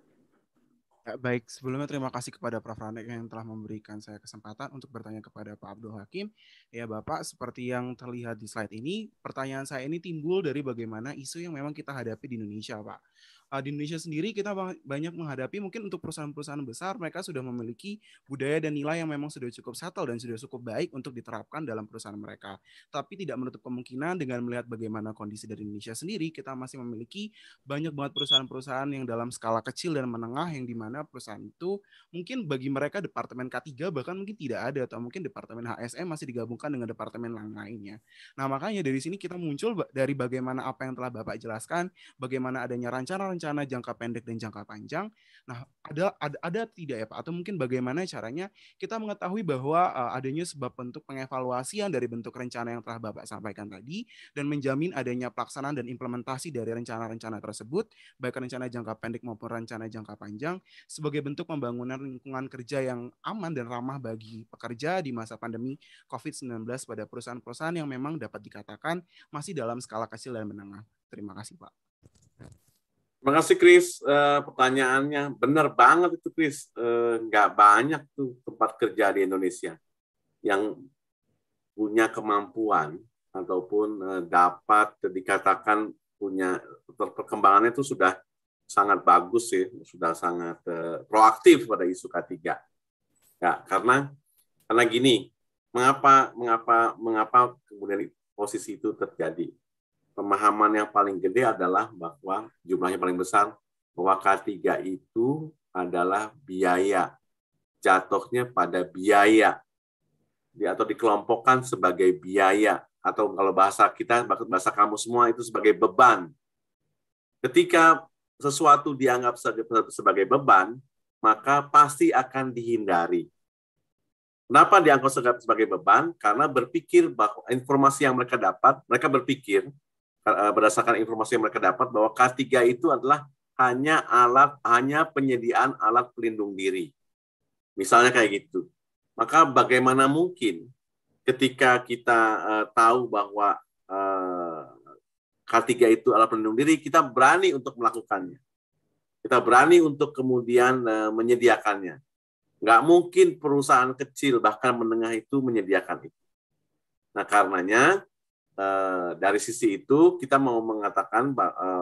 Baik, sebelumnya terima kasih kepada Prof. Ranek yang telah memberikan saya kesempatan untuk bertanya kepada Pak Abdul Hakim. Ya Bapak, seperti yang terlihat di slide ini, pertanyaan saya ini timbul dari bagaimana isu yang memang kita hadapi di Indonesia, Pak. Di Indonesia sendiri kita banyak menghadapi, mungkin untuk perusahaan-perusahaan besar, mereka sudah memiliki budaya dan nilai yang memang sudah cukup settle dan sudah cukup baik untuk diterapkan dalam perusahaan mereka. Tapi tidak menutup kemungkinan dengan melihat bagaimana kondisi dari Indonesia sendiri, kita masih memiliki banyak banget perusahaan-perusahaan yang dalam skala kecil dan menengah, yang dimana perusahaan itu mungkin bagi mereka departemen K3 bahkan mungkin tidak ada, atau mungkin departemen HSM masih digabungkan dengan departemen lainnya. Nah makanya dari sini kita muncul dari bagaimana apa yang telah Bapak jelaskan, bagaimana adanya rencana jangka pendek dan jangka panjang. Nah, ada tidak ya Pak? Atau mungkin bagaimana caranya kita mengetahui bahwa adanya sebab bentuk pengevaluasian dari bentuk rencana yang telah Bapak sampaikan tadi, dan menjamin adanya pelaksanaan dan implementasi dari rencana-rencana tersebut, baik rencana jangka pendek maupun rencana jangka panjang, sebagai bentuk pembangunan lingkungan kerja yang aman dan ramah bagi pekerja di masa pandemi COVID-19 pada perusahaan-perusahaan yang memang dapat dikatakan masih dalam skala kecil dan menengah. Terima kasih Pak. Terima kasih Chris, pertanyaannya benar banget itu Chris. Nggak banyak tuh tempat kerja di Indonesia yang punya kemampuan ataupun dapat dikatakan punya perkembangannya itu sudah sangat bagus sih, sudah sangat proaktif pada isu K3. Ya, karena gini, mengapa kemudian posisi itu terjadi? Pemahaman yang paling gede adalah bahwa jumlahnya paling besar, bahwa K3 itu adalah biaya, jatuhnya pada biaya, atau dikelompokkan sebagai biaya, atau kalau bahasa kita, bahasa kamu semua itu sebagai beban. Ketika sesuatu dianggap sebagai beban, maka pasti akan dihindari. Kenapa dianggap sebagai beban? Karena berpikir bahwa informasi yang mereka dapat, mereka berpikir berdasarkan informasi yang mereka dapat bahwa K3 itu adalah hanya penyediaan alat pelindung diri. Misalnya kayak gitu. Maka bagaimana mungkin ketika kita tahu bahwa K3 itu alat pelindung diri, kita berani untuk melakukannya. Kita berani untuk kemudian menyediakannya. Nggak mungkin perusahaan kecil, bahkan menengah itu menyediakan itu. Nah, karenanya dari sisi itu kita mau mengatakan,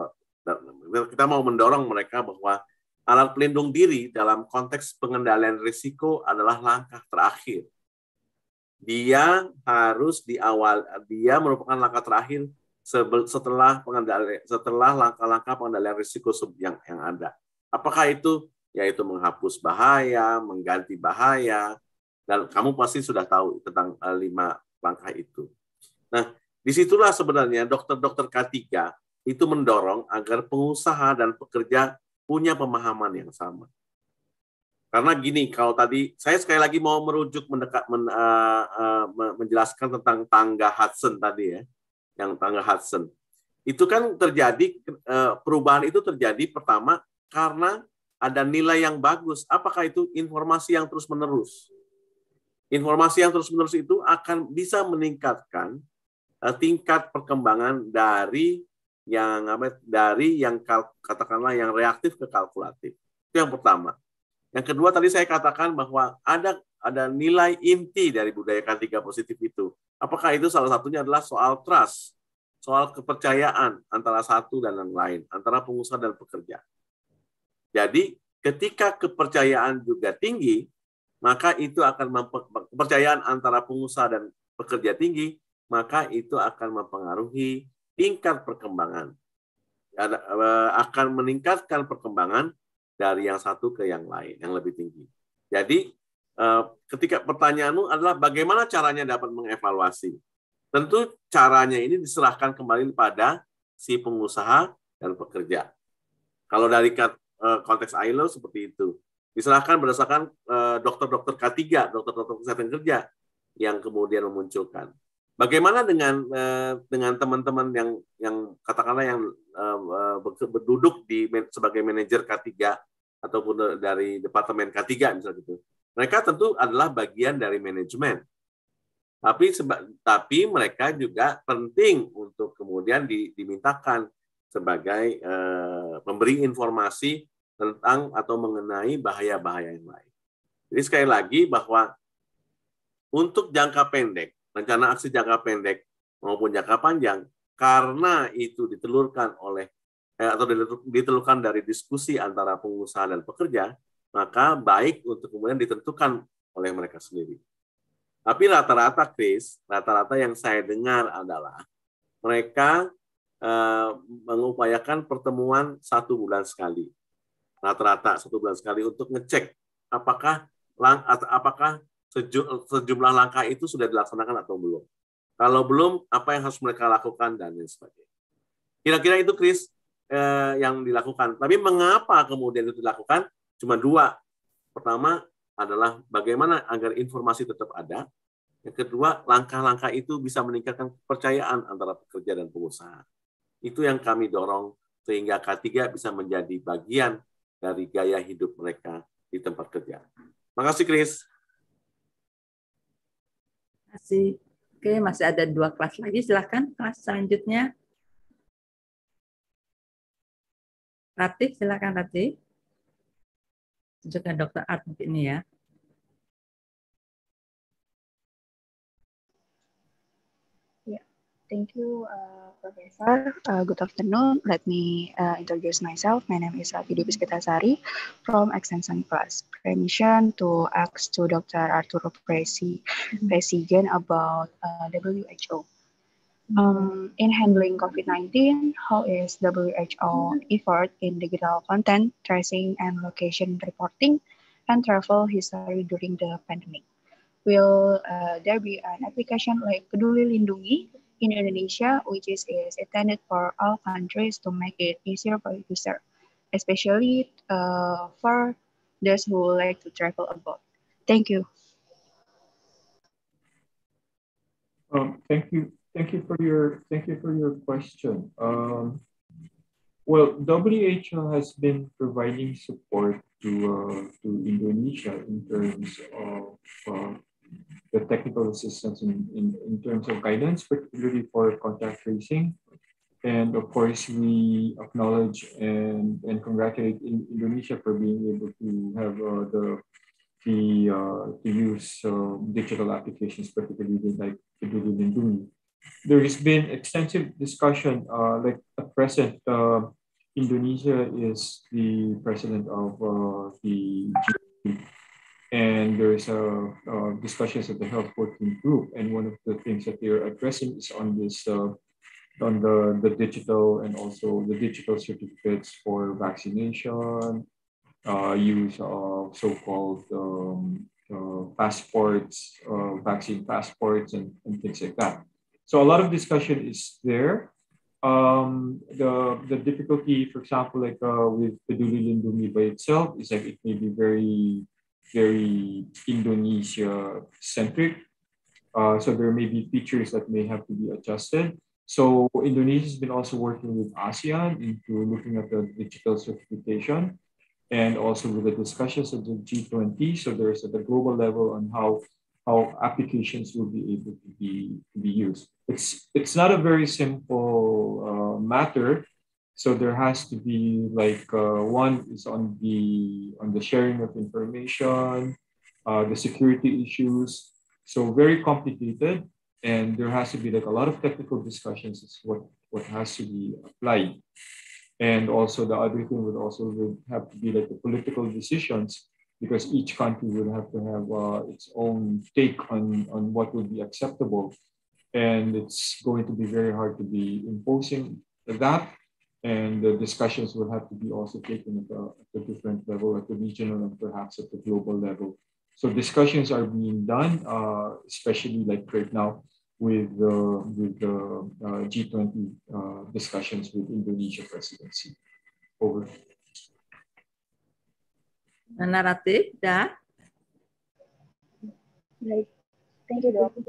kita mau mendorong mereka bahwa alat pelindung diri dalam konteks pengendalian risiko adalah langkah terakhir. Dia merupakan langkah terakhir setelah langkah-langkah pengendalian risiko yang ada. Apakah itu? Yaitu menghapus bahaya, mengganti bahaya, dan kamu pasti sudah tahu tentang 5 langkah itu. Nah, disitulah sebenarnya dokter-dokter K3 itu mendorong agar pengusaha dan pekerja punya pemahaman yang sama. Karena gini, kalau tadi saya sekali lagi mau merujuk menjelaskan tentang tangga Hudson tadi ya, yang tangga Hudson. Itu kan terjadi, perubahan itu terjadi pertama karena ada nilai yang bagus. Apakah itu? Informasi yang terus-menerus. Informasi yang terus-menerus itu akan bisa meningkatkan tingkat perkembangan dari yang katakanlah yang reaktif ke kalkulatif. Itu yang pertama. Yang kedua tadi saya katakan bahwa ada nilai inti dari budaya K3 positif itu. Apakah itu? Salah satunya adalah soal trust, soal kepercayaan antara satu dan yang lain, antara pengusaha dan pekerja. Jadi ketika kepercayaan juga tinggi, maka itu akan kepercayaan antara pengusaha dan pekerja tinggi, maka itu akan mempengaruhi tingkat perkembangan. Akan meningkatkan perkembangan dari yang satu ke yang lain, yang lebih tinggi. Jadi ketika pertanyaanmu adalah bagaimana caranya dapat mengevaluasi? Tentu caranya ini diserahkan kembali pada si pengusaha dan pekerja. Kalau dari konteks ILO seperti itu. Diserahkan berdasarkan dokter-dokter K3, dokter-dokter kesehatan kerja yang kemudian memunculkan. Bagaimana dengan teman-teman yang katakanlah yang berduduk sebagai manajer K3 ataupun dari departemen K3 misalnya gitu. Mereka tentu adalah bagian dari manajemen. Tapi mereka juga penting untuk kemudian dimintakan sebagai memberi informasi tentang atau mengenai bahaya-bahaya yang lain. Jadi sekali lagi bahwa untuk jangka pendek, rencana aksi jangka pendek maupun jangka panjang, karena itu ditelurkan dari diskusi antara pengusaha dan pekerja, maka baik untuk kemudian ditentukan oleh mereka sendiri. Tapi rata-rata, Chris, rata-rata yang saya dengar adalah mereka mengupayakan pertemuan 1 bulan sekali. Rata-rata 1 bulan sekali untuk ngecek apakah sejumlah langkah itu sudah dilaksanakan atau belum. Kalau belum, apa yang harus mereka lakukan dan lain sebagainya. Kira-kira itu, Chris, yang dilakukan. Tapi mengapa kemudian itu dilakukan? Cuma 2. Pertama adalah bagaimana agar informasi tetap ada. Yang kedua, langkah-langkah itu bisa meningkatkan kepercayaan antara pekerja dan pengusaha. Itu yang kami dorong sehingga K3 bisa menjadi bagian dari gaya hidup mereka di tempat kerja. Makasih, Chris. Terima kasih. Oke, masih ada 2 kelas lagi. Silakan kelas selanjutnya. Ratih, silakan Ratih. Juga Dr. Art ini ya. Thank you, Professor. Good afternoon. Let me introduce myself. My name is Ratih Puspitasari from Extension Class. Permission to ask to Dr. Arturo Presigan about WHO. In handling COVID-19, how is WHO effort in digital content, tracing and location reporting, and travel history during the pandemic? Will there be an application like Peduli Lindungi in Indonesia, which is intended for all countries to make it easier for users, especially for those who like to travel abroad? Thank you. Thank you for your question. Well, WHO has been providing support to Indonesia in terms of the technical assistance in terms of guidance, particularly for contact tracing. And of course, we acknowledge and congratulate Indonesia for being able to have to use digital applications, particularly like Peduli Lindungi. There has been extensive discussion, like at present, Indonesia is the president of the G20, and there is discussions at the health working group, and one of the things that they're addressing is on this on the digital and also the digital certificates for vaccination, use of so-called passports, vaccine passports, and things like that. So a lot of discussion is there. The difficulty, for example, like with Peduli Lindungi by itself, is like it may be very, very Indonesia centric. So there may be features that may have to be adjusted. So Indonesia has been also working with ASEAN into looking at the digital certification and also with the discussions of the G20. So there's at the global level on how applications will be able to be used. It's not a very simple matter. So there has to be like one is on the sharing of information, the security issues. So very complicated. And there has to be like a lot of technical discussions is what has to be applied. And also the other thing would have to be like the political decisions, because each country would have to have its own take on what would be acceptable. And it's going to be very hard to be imposing that. And the discussions will have to be also taken at a different level, at the regional and perhaps at the global level. So discussions are being done, especially like right now with the G20 discussions with Indonesia presidency. Over. Narrative, dah. Baik, thank you, Dok.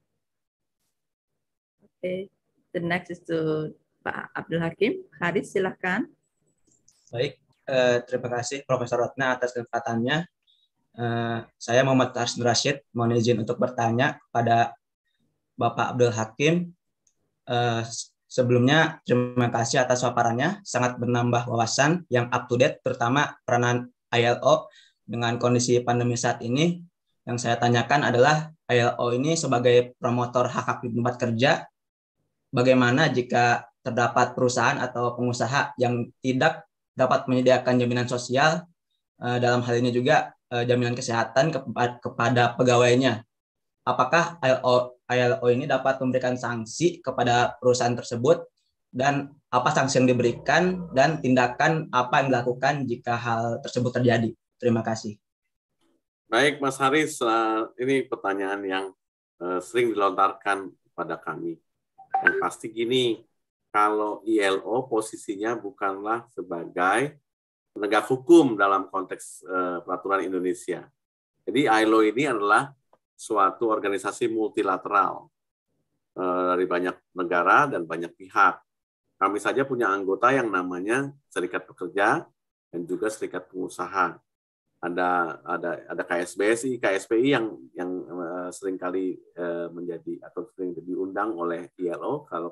Okay, the next is to Pak Abdul Hakim. Haris, silakan. Baik, terima kasih Profesor Ratna atas kesempatannya. Saya Muhammad Haris Rashid, mohon izin untuk bertanya kepada Bapak Abdul Hakim. Sebelumnya, terima kasih atas paparannya, sangat menambah wawasan yang up to date, terutama peranan ILO dengan kondisi pandemi saat ini. Yang saya tanyakan adalah ILO ini sebagai promotor hak di tempat kerja, bagaimana jika terdapat perusahaan atau pengusaha yang tidak dapat menyediakan jaminan sosial, dalam hal ini juga jaminan kesehatan kepada pegawainya. Apakah ILO ini dapat memberikan sanksi kepada perusahaan tersebut, dan apa sanksi yang diberikan dan tindakan apa yang dilakukan jika hal tersebut terjadi? Terima kasih. Baik, Mas Haris, ini pertanyaan yang sering dilontarkan kepada kami. Yang pasti gini, kalau ILO posisinya bukanlah sebagai penegak hukum dalam konteks peraturan Indonesia. Jadi ILO ini adalah suatu organisasi multilateral dari banyak negara dan banyak pihak. Kami saja punya anggota yang namanya Serikat Pekerja dan juga Serikat Pengusaha. Ada KSBSI, KSPI yang seringkali menjadi atau sering diundang oleh ILO kalau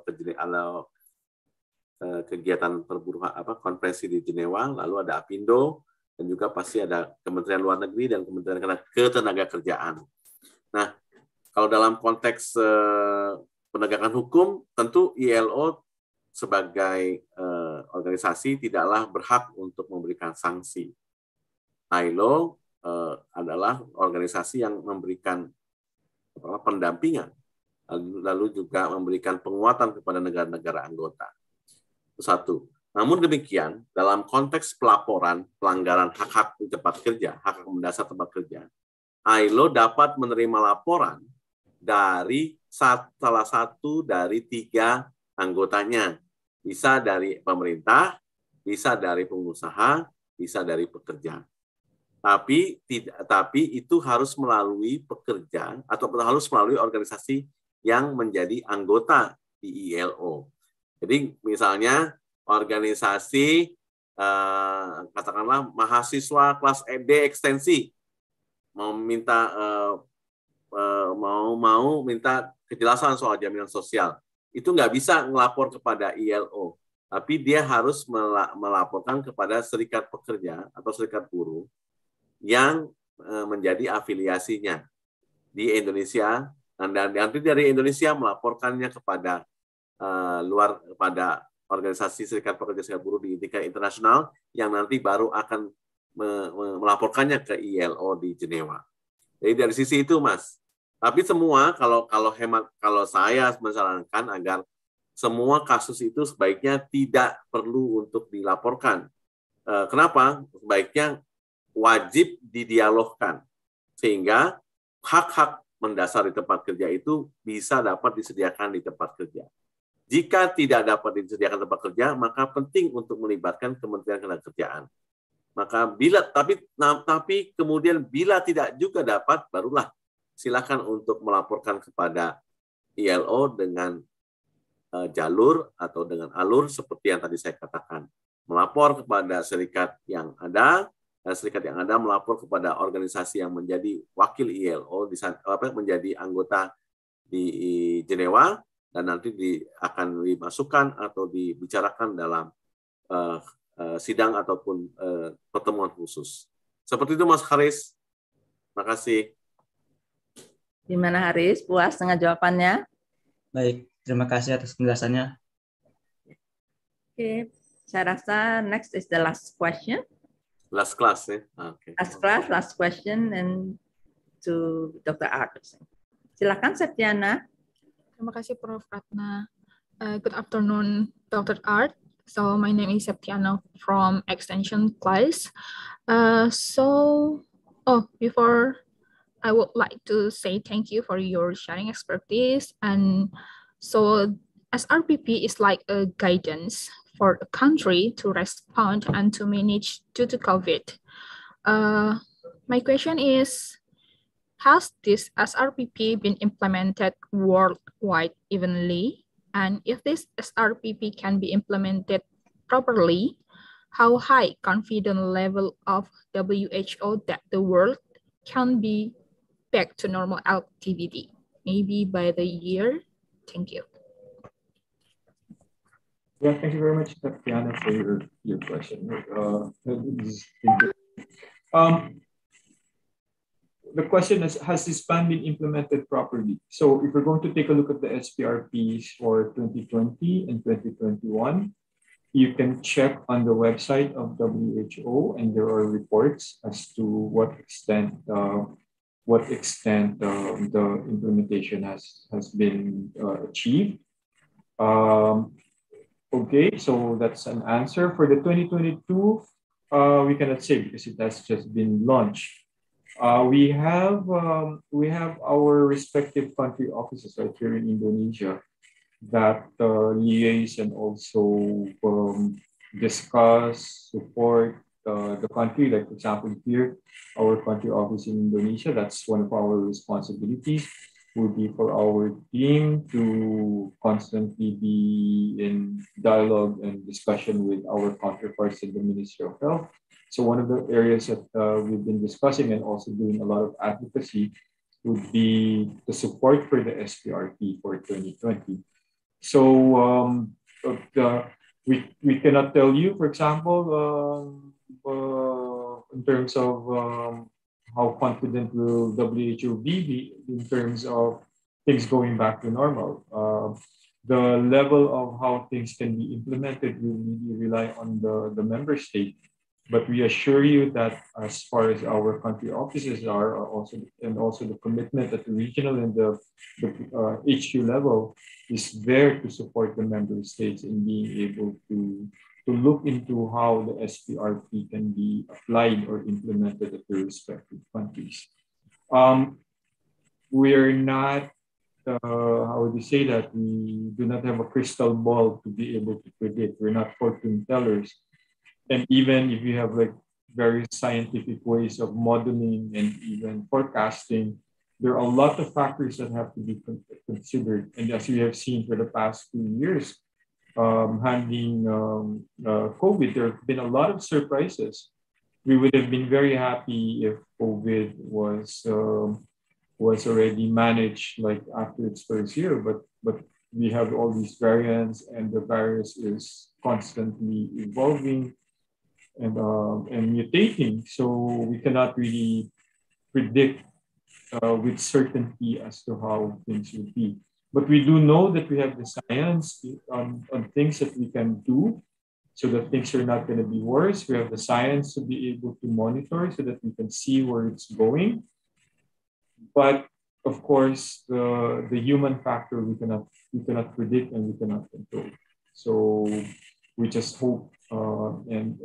kegiatan konferensi di Jenewa, lalu ada APindo, dan juga pasti ada Kementerian Luar Negeri dan Kementerian Ketenagakerjaan. Nah, kalau dalam konteks penegakan hukum, tentu ILO sebagai organisasi tidaklah berhak untuk memberikan sanksi. ILO adalah organisasi yang memberikan pendampingan, lalu juga memberikan penguatan kepada negara-negara anggota. Itu satu. Namun demikian, dalam konteks pelaporan pelanggaran hak-hak di tempat kerja, hak mendasar tempat kerja, ILO dapat menerima laporan dari salah satu dari 3 anggotanya. Bisa dari pemerintah, bisa dari pengusaha, bisa dari pekerja. Tapi itu harus melalui pekerja atau harus melalui organisasi yang menjadi anggota di ILO. Jadi misalnya organisasi katakanlah mahasiswa kelas ED ekstensi mau minta mau minta kejelasan soal jaminan sosial, itu nggak bisa ngelapor kepada ILO, tapi dia harus melaporkan kepada serikat pekerja atau serikat buruh yang menjadi afiliasinya di Indonesia, dan nanti dari Indonesia melaporkannya kepada kepada organisasi serikat pekerja serikat buruh di tingkat internasional yang nanti baru akan melaporkannya ke ILO di Jenewa. Jadi dari sisi itu, Mas. Tapi semua kalau saya menyarankan agar semua kasus itu sebaiknya tidak perlu untuk dilaporkan. Kenapa? Sebaiknya wajib didialogkan sehingga hak-hak mendasar di tempat kerja itu bisa dapat disediakan di tempat kerja. Jika tidak dapat disediakan tempat kerja, maka penting untuk melibatkan Kementerian Ketenagakerjaan. Maka tapi kemudian bila tidak juga dapat, barulah silakan untuk melaporkan kepada ILO dengan jalur atau dengan alur seperti yang tadi saya katakan. Melapor kepada serikat yang ada, serikat yang ada melapor kepada organisasi yang menjadi wakil ILO, menjadi anggota di Jenewa, dan nanti akan dimasukkan atau dibicarakan dalam sidang ataupun pertemuan khusus. Seperti itu, Mas Haris. Terima kasih. Gimana Haris? Puas dengan jawabannya? Baik, terima kasih atas penjelasannya. Oke, saya rasa next is the last question. Last class, ya. Okay. Last question, and to Dr. Art. Silakan Septiana. Terima kasih Prof. Ratna. Good afternoon, Dr. Art. So my name is Septiana from Extension class. Before I would like to say thank you for your sharing expertise. And so SRPP is like a guidance for a country to respond and to manage due to COVID. My question is, has this SRPP been implemented worldwide evenly? And if this SRPP can be implemented properly, how high confidence level of WHO that the world can be back to normal activity, maybe by the year? Thank you. Yeah, thank you very much, Tatiana, for your question. The question is, has this plan been implemented properly? So if we're going to take a look at the SPRPs for 2020 and 2021, you can check on the website of WHO, and there are reports as to what extent the implementation has been achieved. Okay, so that's an answer. For the 2022, we cannot say because it has just been launched. We have our respective country offices right here in Indonesia that liaise and also discuss, support the country. Like, for example, here, our country office in Indonesia, that's one of our responsibilities, would be for our team to constantly be in dialogue and discussion with our counterparts in the Ministry of Health. So one of the areas that we've been discussing and also doing a lot of advocacy would be the support for the SPRP for 2020. So we cannot tell you, for example, in terms of how confident will WHO be in terms of things going back to normal. The level of how things can be implemented will really rely on the member state. But we assure you that as far as our country offices are also the commitment at the regional and the HQ level is there to support the member states in being able to look into how the SPRP can be applied or implemented at their respective countries. We are not, how would you say that, we do not have a crystal ball to be able to predict. We're not fortune tellers. And even if you have like very scientific ways of modeling and even forecasting, there are a lot of factors that have to be considered. And as we have seen for the past 2 years, handling COVID, there have been a lot of surprises. We would have been very happy if COVID was already managed like after its first year, but we have all these variants, and the virus is constantly evolving and mutating. So we cannot really predict with certainty as to how things will be. But we do know that we have the science on things that we can do so that things are not going to be worse. We have the science to be able to monitor so that we can see where it's going. But of course, the human factor we cannot predict and we cannot control. So we just hope and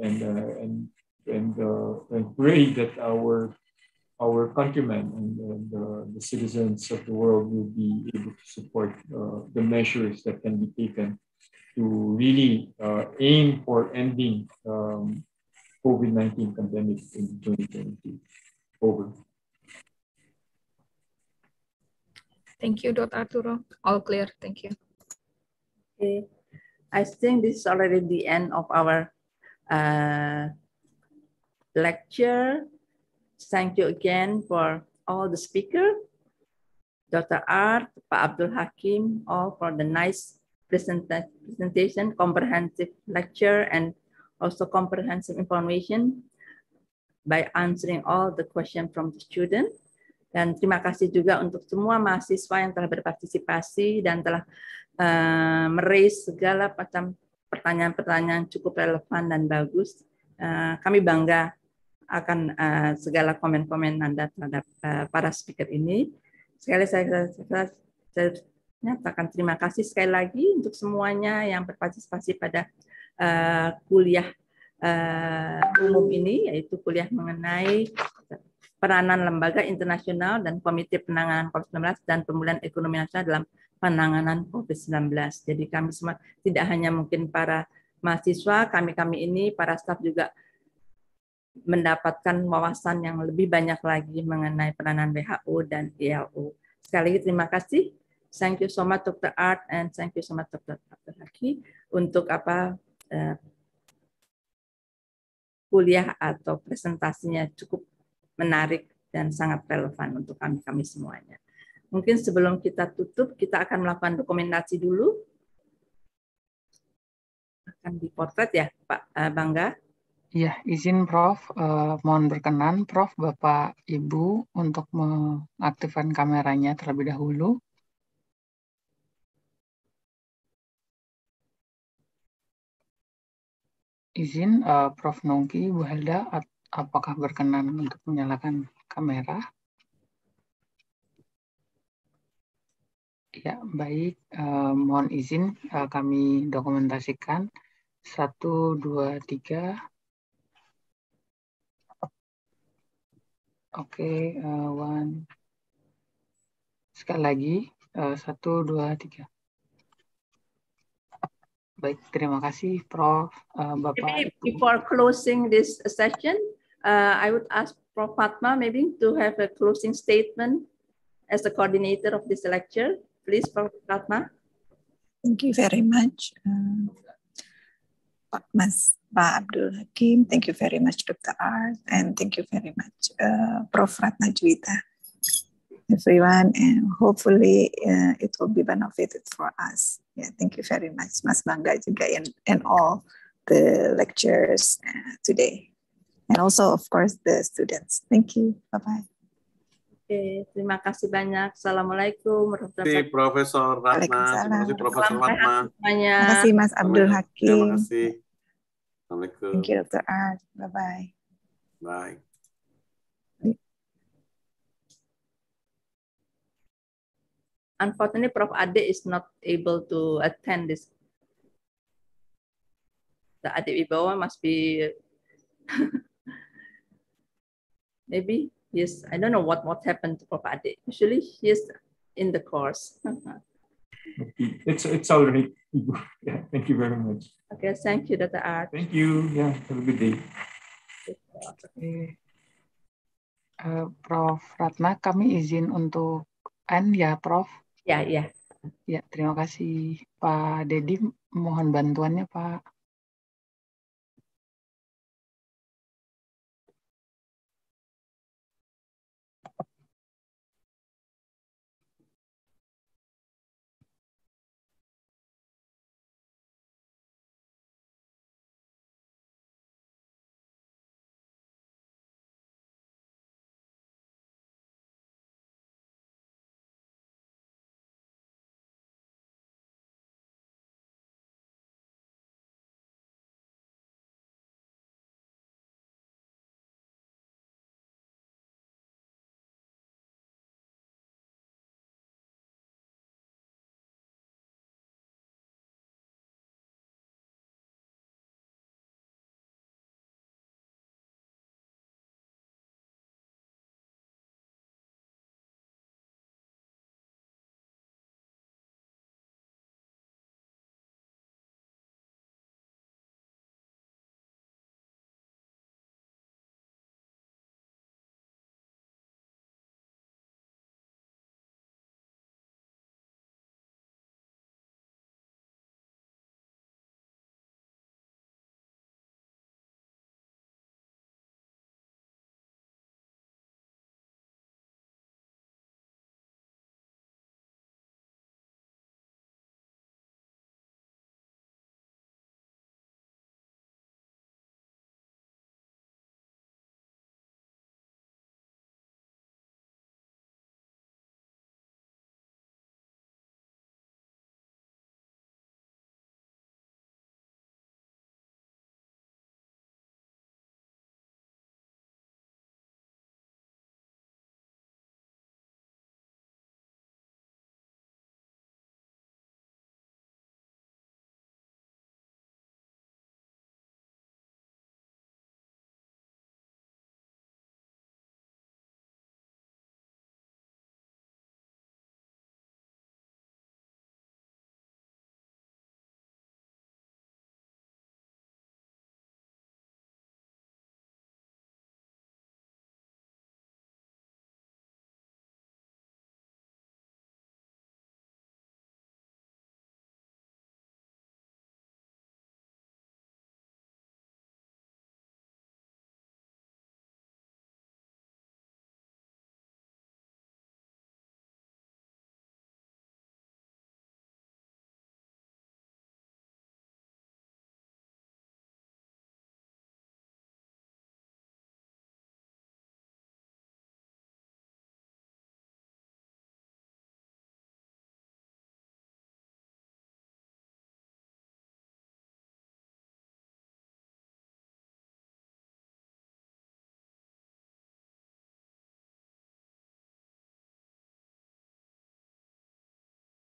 pray that our countrymen and the citizens of the world will be able to support the measures that can be taken to really aim for ending COVID-19 pandemic in 2022. Over. Thank you, Dr. Arturo. All clear. Thank you. Okay. I think this is already the end of our lecture. Thank you again for all the speakers, Dr. Art, Pak Abdul Hakim, all for the nice presentation, comprehensive lecture, and also comprehensive information by answering all the questions from the student. Dan terima kasih juga untuk semua mahasiswa yang telah berpartisipasi dan telah meraise segala macam pertanyaan-pertanyaan cukup relevan dan bagus. Kami bangga akan segala komen-komen Anda terhadap para speaker ini. Sekali saya nyatakan terima kasih sekali lagi untuk semuanya yang berpartisipasi pada kuliah umum ini, yaitu kuliah mengenai peranan lembaga internasional dan Komite Penanganan COVID-19 dan Pemulihan Ekonomi Nasional dalam penanganan COVID-19. Jadi kami semua, tidak hanya mungkin para mahasiswa, kami ini, para staf juga mendapatkan wawasan yang lebih banyak lagi mengenai peranan WHO dan ILO. Sekali lagi terima kasih. Thank you so much Dr. Art and thank you so much Dr. Haki untuk kuliah atau presentasinya cukup menarik dan sangat relevan untuk kami semuanya. Mungkin sebelum kita tutup, kita akan melakukan dokumentasi dulu. Akan dipotret ya, Pak Bangga? Iya, izin Prof. Mohon berkenan, Prof. Bapak, Ibu, untuk mengaktifkan kameranya terlebih dahulu. Izin, Prof. Nongki, Bu Helda, apakah berkenan untuk menyalakan kamera? Ya, baik. Mohon izin kami dokumentasikan. 1, 2, 3. Oke, 1. Sekali lagi. 1, 2, 3. Baik, terima kasih, Prof. Bapak. Before closing this session, I would ask Prof. Fatma maybe to have a closing statement as the coordinator of this lecture. Please, Prof. Fatma. Thank you very much, Pak Abdul Hakim. Thank you very much, Dr. Art, and thank you very much, Prof. Ratna Juwita. Everyone, and hopefully it will be benefited for us. Yeah, thank you very much, Mas Bangga juga and all the lecturers today. And also, of course, the students. Thank you. Bye-bye. Oke, terima kasih banyak. Assalamualaikum warahmatullahi wabarakatuh. Profesor Ratna. Terima kasih, Profesor Ratna. Terima kasih, Mas Abdul Hakim. Terima kasih. Assalamualaikum. Thank you, Dr. Art. Bye-bye. Bye. Unfortunately, Prof. Ade is not able to attend this. The Ade Wibawa must be maybe yes. I don't know what happened to Prof. Ade. Usually he is in the course. It's already. Yeah, thank you very much. Okay, thank you, Dr. Art. Thank you. Yeah, have a good day. Prof. Ratna, kami izin untuk end ya, Prof. Ya, ya. Ya, terima kasih. Pak Dedi, mohon bantuannya, Pak.